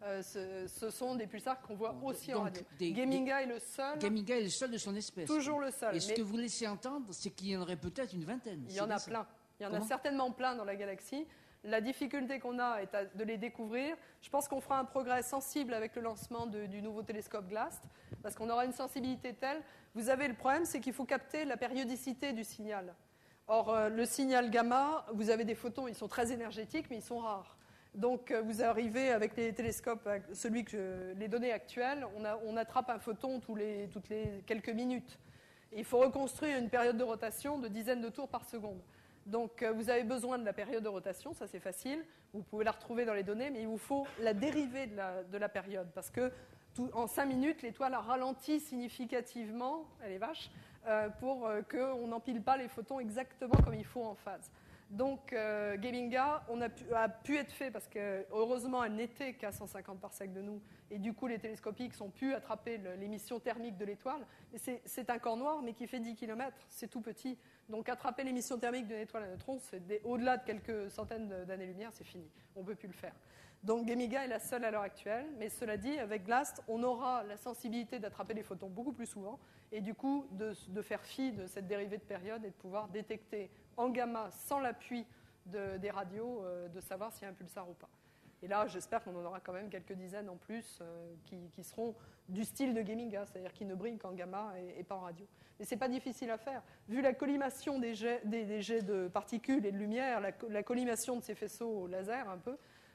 Ce sont des pulsars qu'on voit aussi en radio. Geminga est le seul. Geminga est le seul de son espèce. Toujours le seul. Et ce que vous laissez entendre, c'est qu'il y en aurait peut-être une vingtaine. Il y en a plein. Il y en a certainement plein dans la galaxie. La difficulté qu'on a est de les découvrir. Je pense qu'on fera un progrès sensible avec le lancement du nouveau télescope GLAST, parce qu'on aura une sensibilité telle. Vous avez le problème, c'est qu'il faut capter la périodicité du signal. Or, le signal gamma, vous avez des photons, ils sont très énergétiques, mais ils sont rares. Donc, vous arrivez avec les télescopes, les données actuelles, on attrape un photon toutes les quelques minutes. Et il faut reconstruire une période de rotation de dizaines de tours par seconde. Donc, vous avez besoin de la période de rotation, ça c'est facile. Vous pouvez la retrouver dans les données, mais il vous faut la dérivée de la période. Parce que en 5 minutes, l'étoile a ralenti significativement, elle est vache, pour qu'on n'empile pas les photons exactement comme il faut en phase. Donc, Geminga a pu être fait parce que, heureusement, elle n'était qu'à 150 parsecs de nous. Et du coup, les télescopiques ont pu attraper l'émission thermique de l'étoile. C'est un corps noir, mais qui fait 10 km. C'est tout petit. Donc, attraper l'émission thermique d'une étoile à neutrons, au-delà de quelques centaines d'années-lumière, c'est fini. On ne peut plus le faire. Donc, Geminga est la seule à l'heure actuelle. Mais cela dit, avec GLAST, on aura la sensibilité d'attraper les photons beaucoup plus souvent. Et du coup, de faire fi de cette dérivée de période et de pouvoir détecter en gamma, sans l'appui des radios, de savoir s'il y a un pulsar ou pas. Et là, j'espère qu'on en aura quand même quelques dizaines en plus qui seront du style de Geminga, c'est-à-dire qui ne brillent qu'en gamma et pas en radio. Mais ce n'est pas difficile à faire. Vu la collimation des jets de particules et de lumière, la collimation de ces faisceaux laser un peu,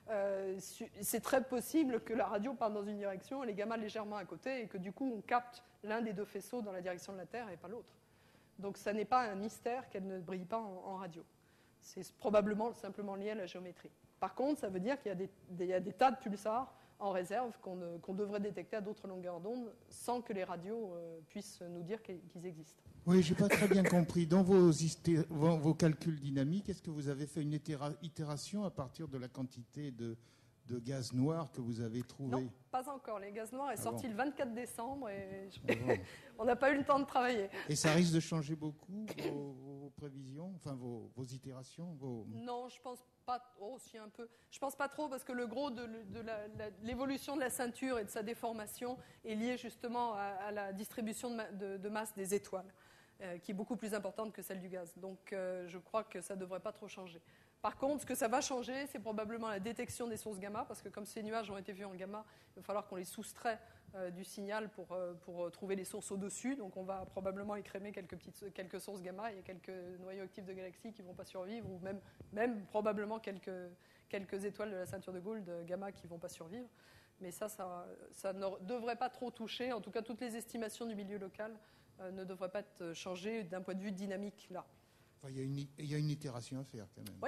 c'est très possible que la radio parte dans une direction et les gammas légèrement à côté et que du coup on capte l'un des deux faisceaux dans la direction de la Terre et pas l'autre. Donc ça n'est pas un mystère qu'elle ne brille pas en radio. C'est probablement simplement lié à la géométrie. Par contre, ça veut dire qu'il y a des tas de pulsars en réserve qu'on devrait détecter à d'autres longueurs d'onde sans que les radios puissent nous dire qu'ils existent. Oui, je n'ai pas très bien compris. Dans vos calculs dynamiques, est-ce que vous avez fait une itération à partir de la quantité de gaz noir que vous avez trouvé? Non, pas encore. Les gaz noirs est sorti bon. le 24 décembre et on n'a pas eu le temps de travailler. Et ça risque de changer beaucoup vos prévisions, enfin vos itérations Non, je pense pas. Oh, si un peu. Je pense pas trop parce que le gros de l'évolution de la ceinture et de sa déformation est lié justement à la distribution de masse des étoiles, qui est beaucoup plus importante que celle du gaz. Donc, je crois que ça devrait pas trop changer. Par contre, ce que ça va changer, c'est probablement la détection des sources gamma, parce que comme ces nuages ont été vus en gamma, il va falloir qu'on les soustrait du signal pour trouver les sources au-dessus. Donc on va probablement écrémer quelques sources gamma. Il y a quelques noyaux actifs de galaxies qui ne vont pas survivre, ou même probablement quelques étoiles de la ceinture de Gould gamma qui ne vont pas survivre. Mais ça ne devrait pas trop toucher. En tout cas, toutes les estimations du milieu local ne devraient pas être changées d'un point de vue dynamique là. Enfin, il y a une itération à faire quand même. Oui.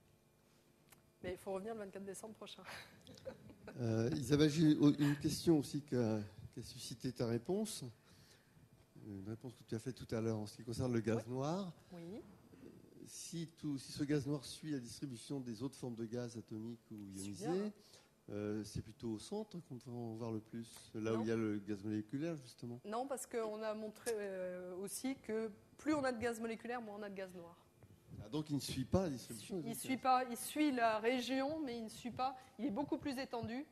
Mais il faut revenir le 24 décembre prochain. Isabelle, j'ai une question aussi qui a suscité ta réponse. Une réponse que tu as faite tout à l'heure en ce qui concerne le gaz noir. Oui. Si ce gaz noir suit la distribution des autres formes de gaz atomiques ou ionisés, c'est plutôt au centre qu'on devrait en voir le plus, là où il y a le gaz moléculaire justement. Non, parce qu'on a montré aussi que plus on a de gaz moléculaire, moins on a de gaz noir. Ah, donc il ne suit pas la distribution des autres gaz. Il suit la région, mais il ne suit pas. Il est beaucoup plus étendu.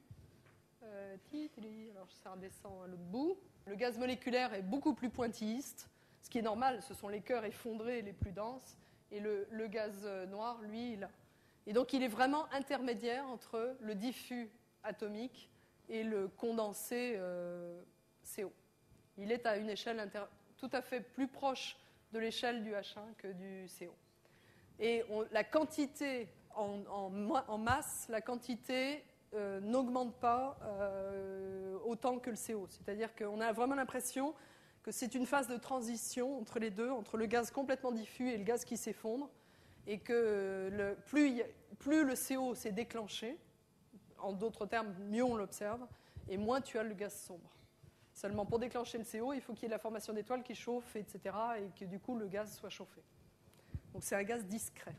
Alors ça redescend à l'autre bout. Le gaz moléculaire est beaucoup plus pointilliste, ce qui est normal. Ce sont les cœurs effondrés les plus denses. Et le gaz noir, lui, là. Et donc il est vraiment intermédiaire entre le diffus atomique et le condensé CO. Il est à une échelle tout à fait plus proche de l'échelle du H1 que du CO. Et la quantité en masse, la quantité n'augmente pas autant que le CO. C'est-à-dire qu'on a vraiment l'impression que c'est une phase de transition entre les deux, entre le gaz complètement diffus et le gaz qui s'effondre, et que plus le CO s'est déclenché, en d'autres termes, mieux on l'observe, et moins tu as le gaz sombre. Seulement, pour déclencher le CO, il faut qu'il y ait la formation d'étoiles qui chauffe, etc., et que du coup, le gaz soit chauffé. Donc c'est un gaz discret.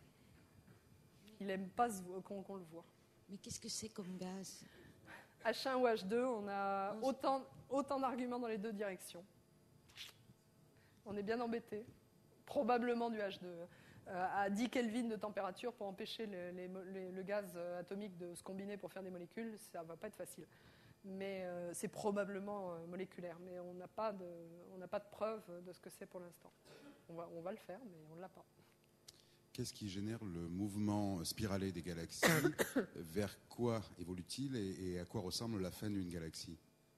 Il n'aime pas qu'on le voit. Mais qu'est-ce que c'est comme gaz? H1 ou H2, on a autant d'arguments dans les deux directions. On est bien embêté. Probablement du H2. À 10 Kelvin de température pour empêcher le gaz atomique de se combiner pour faire des molécules, ça ne va pas être facile. Mais c'est probablement moléculaire. Mais on n'a pas de preuve de ce que c'est pour l'instant. On va le faire, mais on ne l'a pas. Qu'est-ce qui génère le mouvement spiralé des galaxies? Vers quoi évolue-t-il et à quoi ressemble la fin d'une galaxie?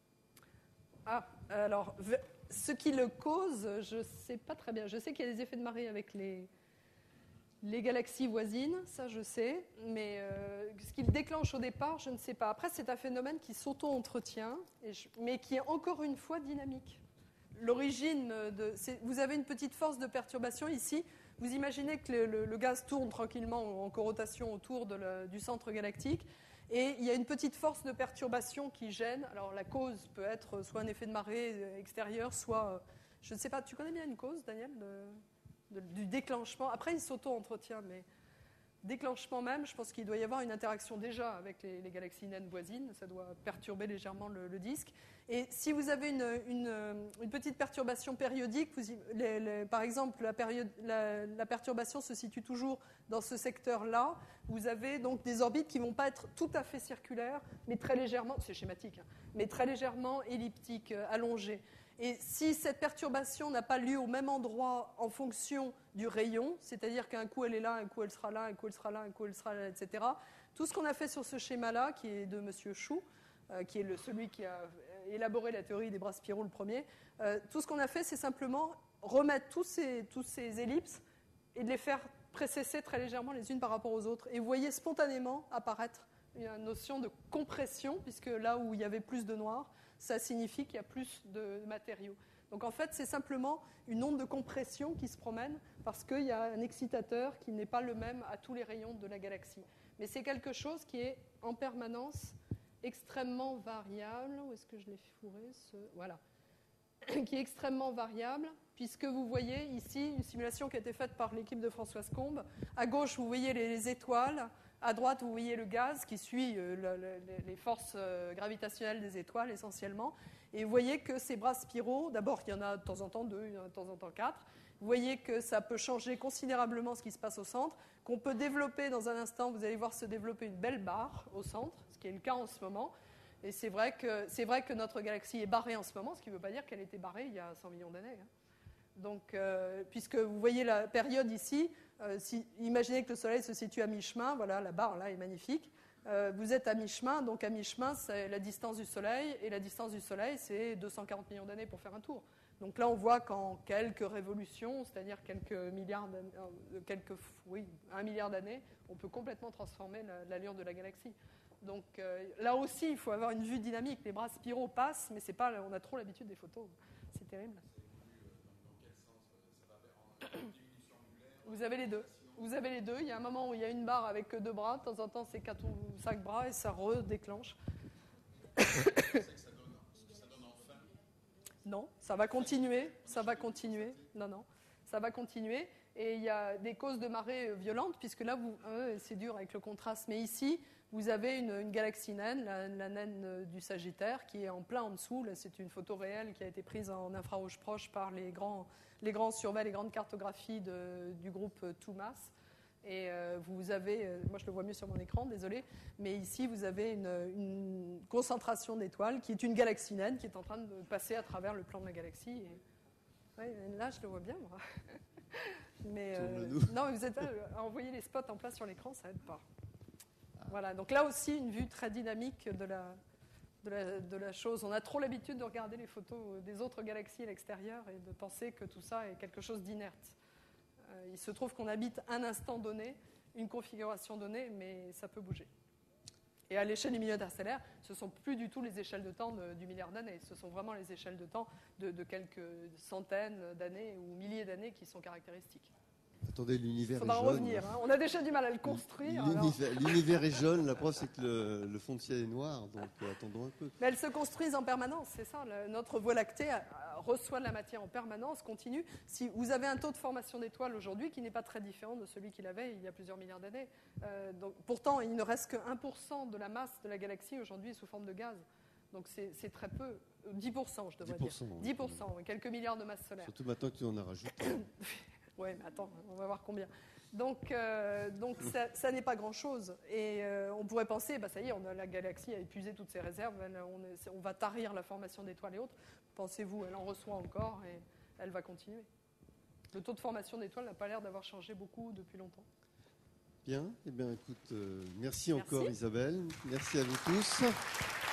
Alors, ce qui le cause, je ne sais pas très bien. Je sais qu'il y a des effets de marée avec les galaxies voisines, ça je sais, mais ce qui le déclenche au départ, je ne sais pas. Après, c'est un phénomène qui s'auto-entretient, mais qui est encore une fois dynamique. L'origine vous avez une petite force de perturbation ici. Vous imaginez que le gaz tourne tranquillement en corotation autour du centre galactique, et il y a une petite force de perturbation qui gêne. Alors la cause peut être soit un effet de marée extérieur, soit, je ne sais pas, tu connais bien une cause, Daniel, du déclenchement? Après, il s'auto-entretient, mais déclenchement même, je pense qu'il doit y avoir une interaction déjà avec les galaxies naines voisines. Ça doit perturber légèrement le disque. Et si vous avez une petite perturbation périodique, par exemple, la perturbation se situe toujours dans ce secteur-là. Vous avez donc des orbites qui ne vont pas être tout à fait circulaires, mais très légèrement, c'est schématique, mais très légèrement elliptiques, allongées. Et si cette perturbation n'a pas lieu au même endroit en fonction du rayon, c'est-à-dire qu'un coup elle est là, un coup elle sera là, un coup elle sera là, un coup elle sera là, etc., tout ce qu'on a fait sur ce schéma-là, qui est de M. Chou, qui est celui qui a élaboré la théorie des bras spiraux le premier, tout ce qu'on a fait, c'est simplement remettre tous ces ellipses et de les faire précesser très légèrement les unes par rapport aux autres. Et vous voyez spontanément apparaître une notion de compression, puisque là où il y avait plus de noir, ça signifie qu'il y a plus de matériaux. Donc en fait, c'est simplement une onde de compression qui se promène parce qu'il y a un excitateur qui n'est pas le même à tous les rayons de la galaxie. Mais c'est quelque chose qui est en permanence extrêmement variable. Où est-ce que je l'ai fourré Voilà. Qui est extrêmement variable, puisque vous voyez ici une simulation qui a été faite par l'équipe de Françoise Combe. À gauche, vous voyez les étoiles. À droite, vous voyez le gaz qui suit les forces gravitationnelles des étoiles essentiellement. Et vous voyez que ces bras spiraux, d'abord, il y en a de temps en temps 2, il y en a de temps en temps 4. Vous voyez que ça peut changer considérablement ce qui se passe au centre, qu'on peut développer dans un instant, vous allez voir se développer une belle barre au centre, ce qui est le cas en ce moment. Et c'est vrai que notre galaxie est barrée en ce moment, ce qui ne veut pas dire qu'elle était barrée il y a 100 millions d'années. Donc, puisque vous voyez la période ici, imaginez que le Soleil se situe à mi-chemin, voilà, la barre là est magnifique. Vous êtes à mi-chemin, donc à mi-chemin, c'est la distance du Soleil, et la distance du Soleil, c'est 240 millions d'années pour faire un tour. Donc là, on voit qu'en quelques révolutions, c'est-à-dire quelques milliards d'années, 1 milliard d'années, on peut complètement transformer l'allure de la galaxie. Donc là aussi, il faut avoir une vue dynamique. Les bras spiraux passent, mais c'est pas, on a trop l'habitude des photos. C'est terrible. Vous avez les deux. Vous avez les deux. Il y a un moment où il y a une barre avec que 2 bras. De temps en temps, c'est 4 ou 5 bras et ça redéclenche. Non, ça va continuer. Ça va continuer. Non, ça va continuer. Et il y a des causes de marée violentes, puisque là, c'est dur avec le contraste. Mais ici, vous avez une galaxie naine, la naine du Sagittaire, qui est en plein en dessous. Là, c'est une photo réelle qui a été prise en infrarouge proche par les grands surveys, les grandes cartographies du groupe TOMAS. Et vous avez, moi je le vois mieux sur mon écran, désolé, mais ici vous avez une concentration d'étoiles qui est une galaxie naine qui est en train de passer à travers le plan de la galaxie. Et... ouais, là, je le vois bien, moi. Mais non, mais vous êtes à envoyer les spots en place sur l'écran, ça aide pas. Voilà, donc là aussi, une vue très dynamique de la chose. On a trop l'habitude de regarder les photos des autres galaxies à l'extérieur et de penser que tout ça est quelque chose d'inerte. Il se trouve qu'on habite un instant donné, une configuration donnée, mais ça peut bouger. Et à l'échelle du milieu interstellaire, ce ne sont plus du tout les échelles de temps du milliard d'années. Ce sont vraiment les échelles de temps de quelques centaines d'années ou milliers d'années qui sont caractéristiques. Attendez, l'univers est jaune. Il faudra revenir. Hein. On a déjà du mal à le construire. L'univers est jaune, la preuve c'est que le fond de ciel est noir, donc attendons un peu. Mais elles se construisent en permanence, c'est ça. Notre Voie lactée reçoit de la matière en permanence, continue. Si vous avez un taux de formation d'étoiles aujourd'hui qui n'est pas très différent de celui qu'il avait il y a plusieurs milliards d'années. Pourtant, il ne reste que 1% de la masse de la galaxie aujourd'hui sous forme de gaz. Donc c'est très peu. 10%, je devrais dire. 10%, quelques milliards de masses solaires. Surtout maintenant que tu en as rajouté. Oui, mais attends, on va voir combien. Donc ça n'est pas grand-chose. Et on pourrait penser, ça y est, la galaxie a épuisé toutes ses réserves, on va tarir la formation d'étoiles et autres. Pensez-vous, elle en reçoit encore et elle va continuer. Le taux de formation d'étoiles n'a pas l'air d'avoir changé beaucoup depuis longtemps. Bien, eh bien écoute, merci encore Isabelle, merci à vous tous.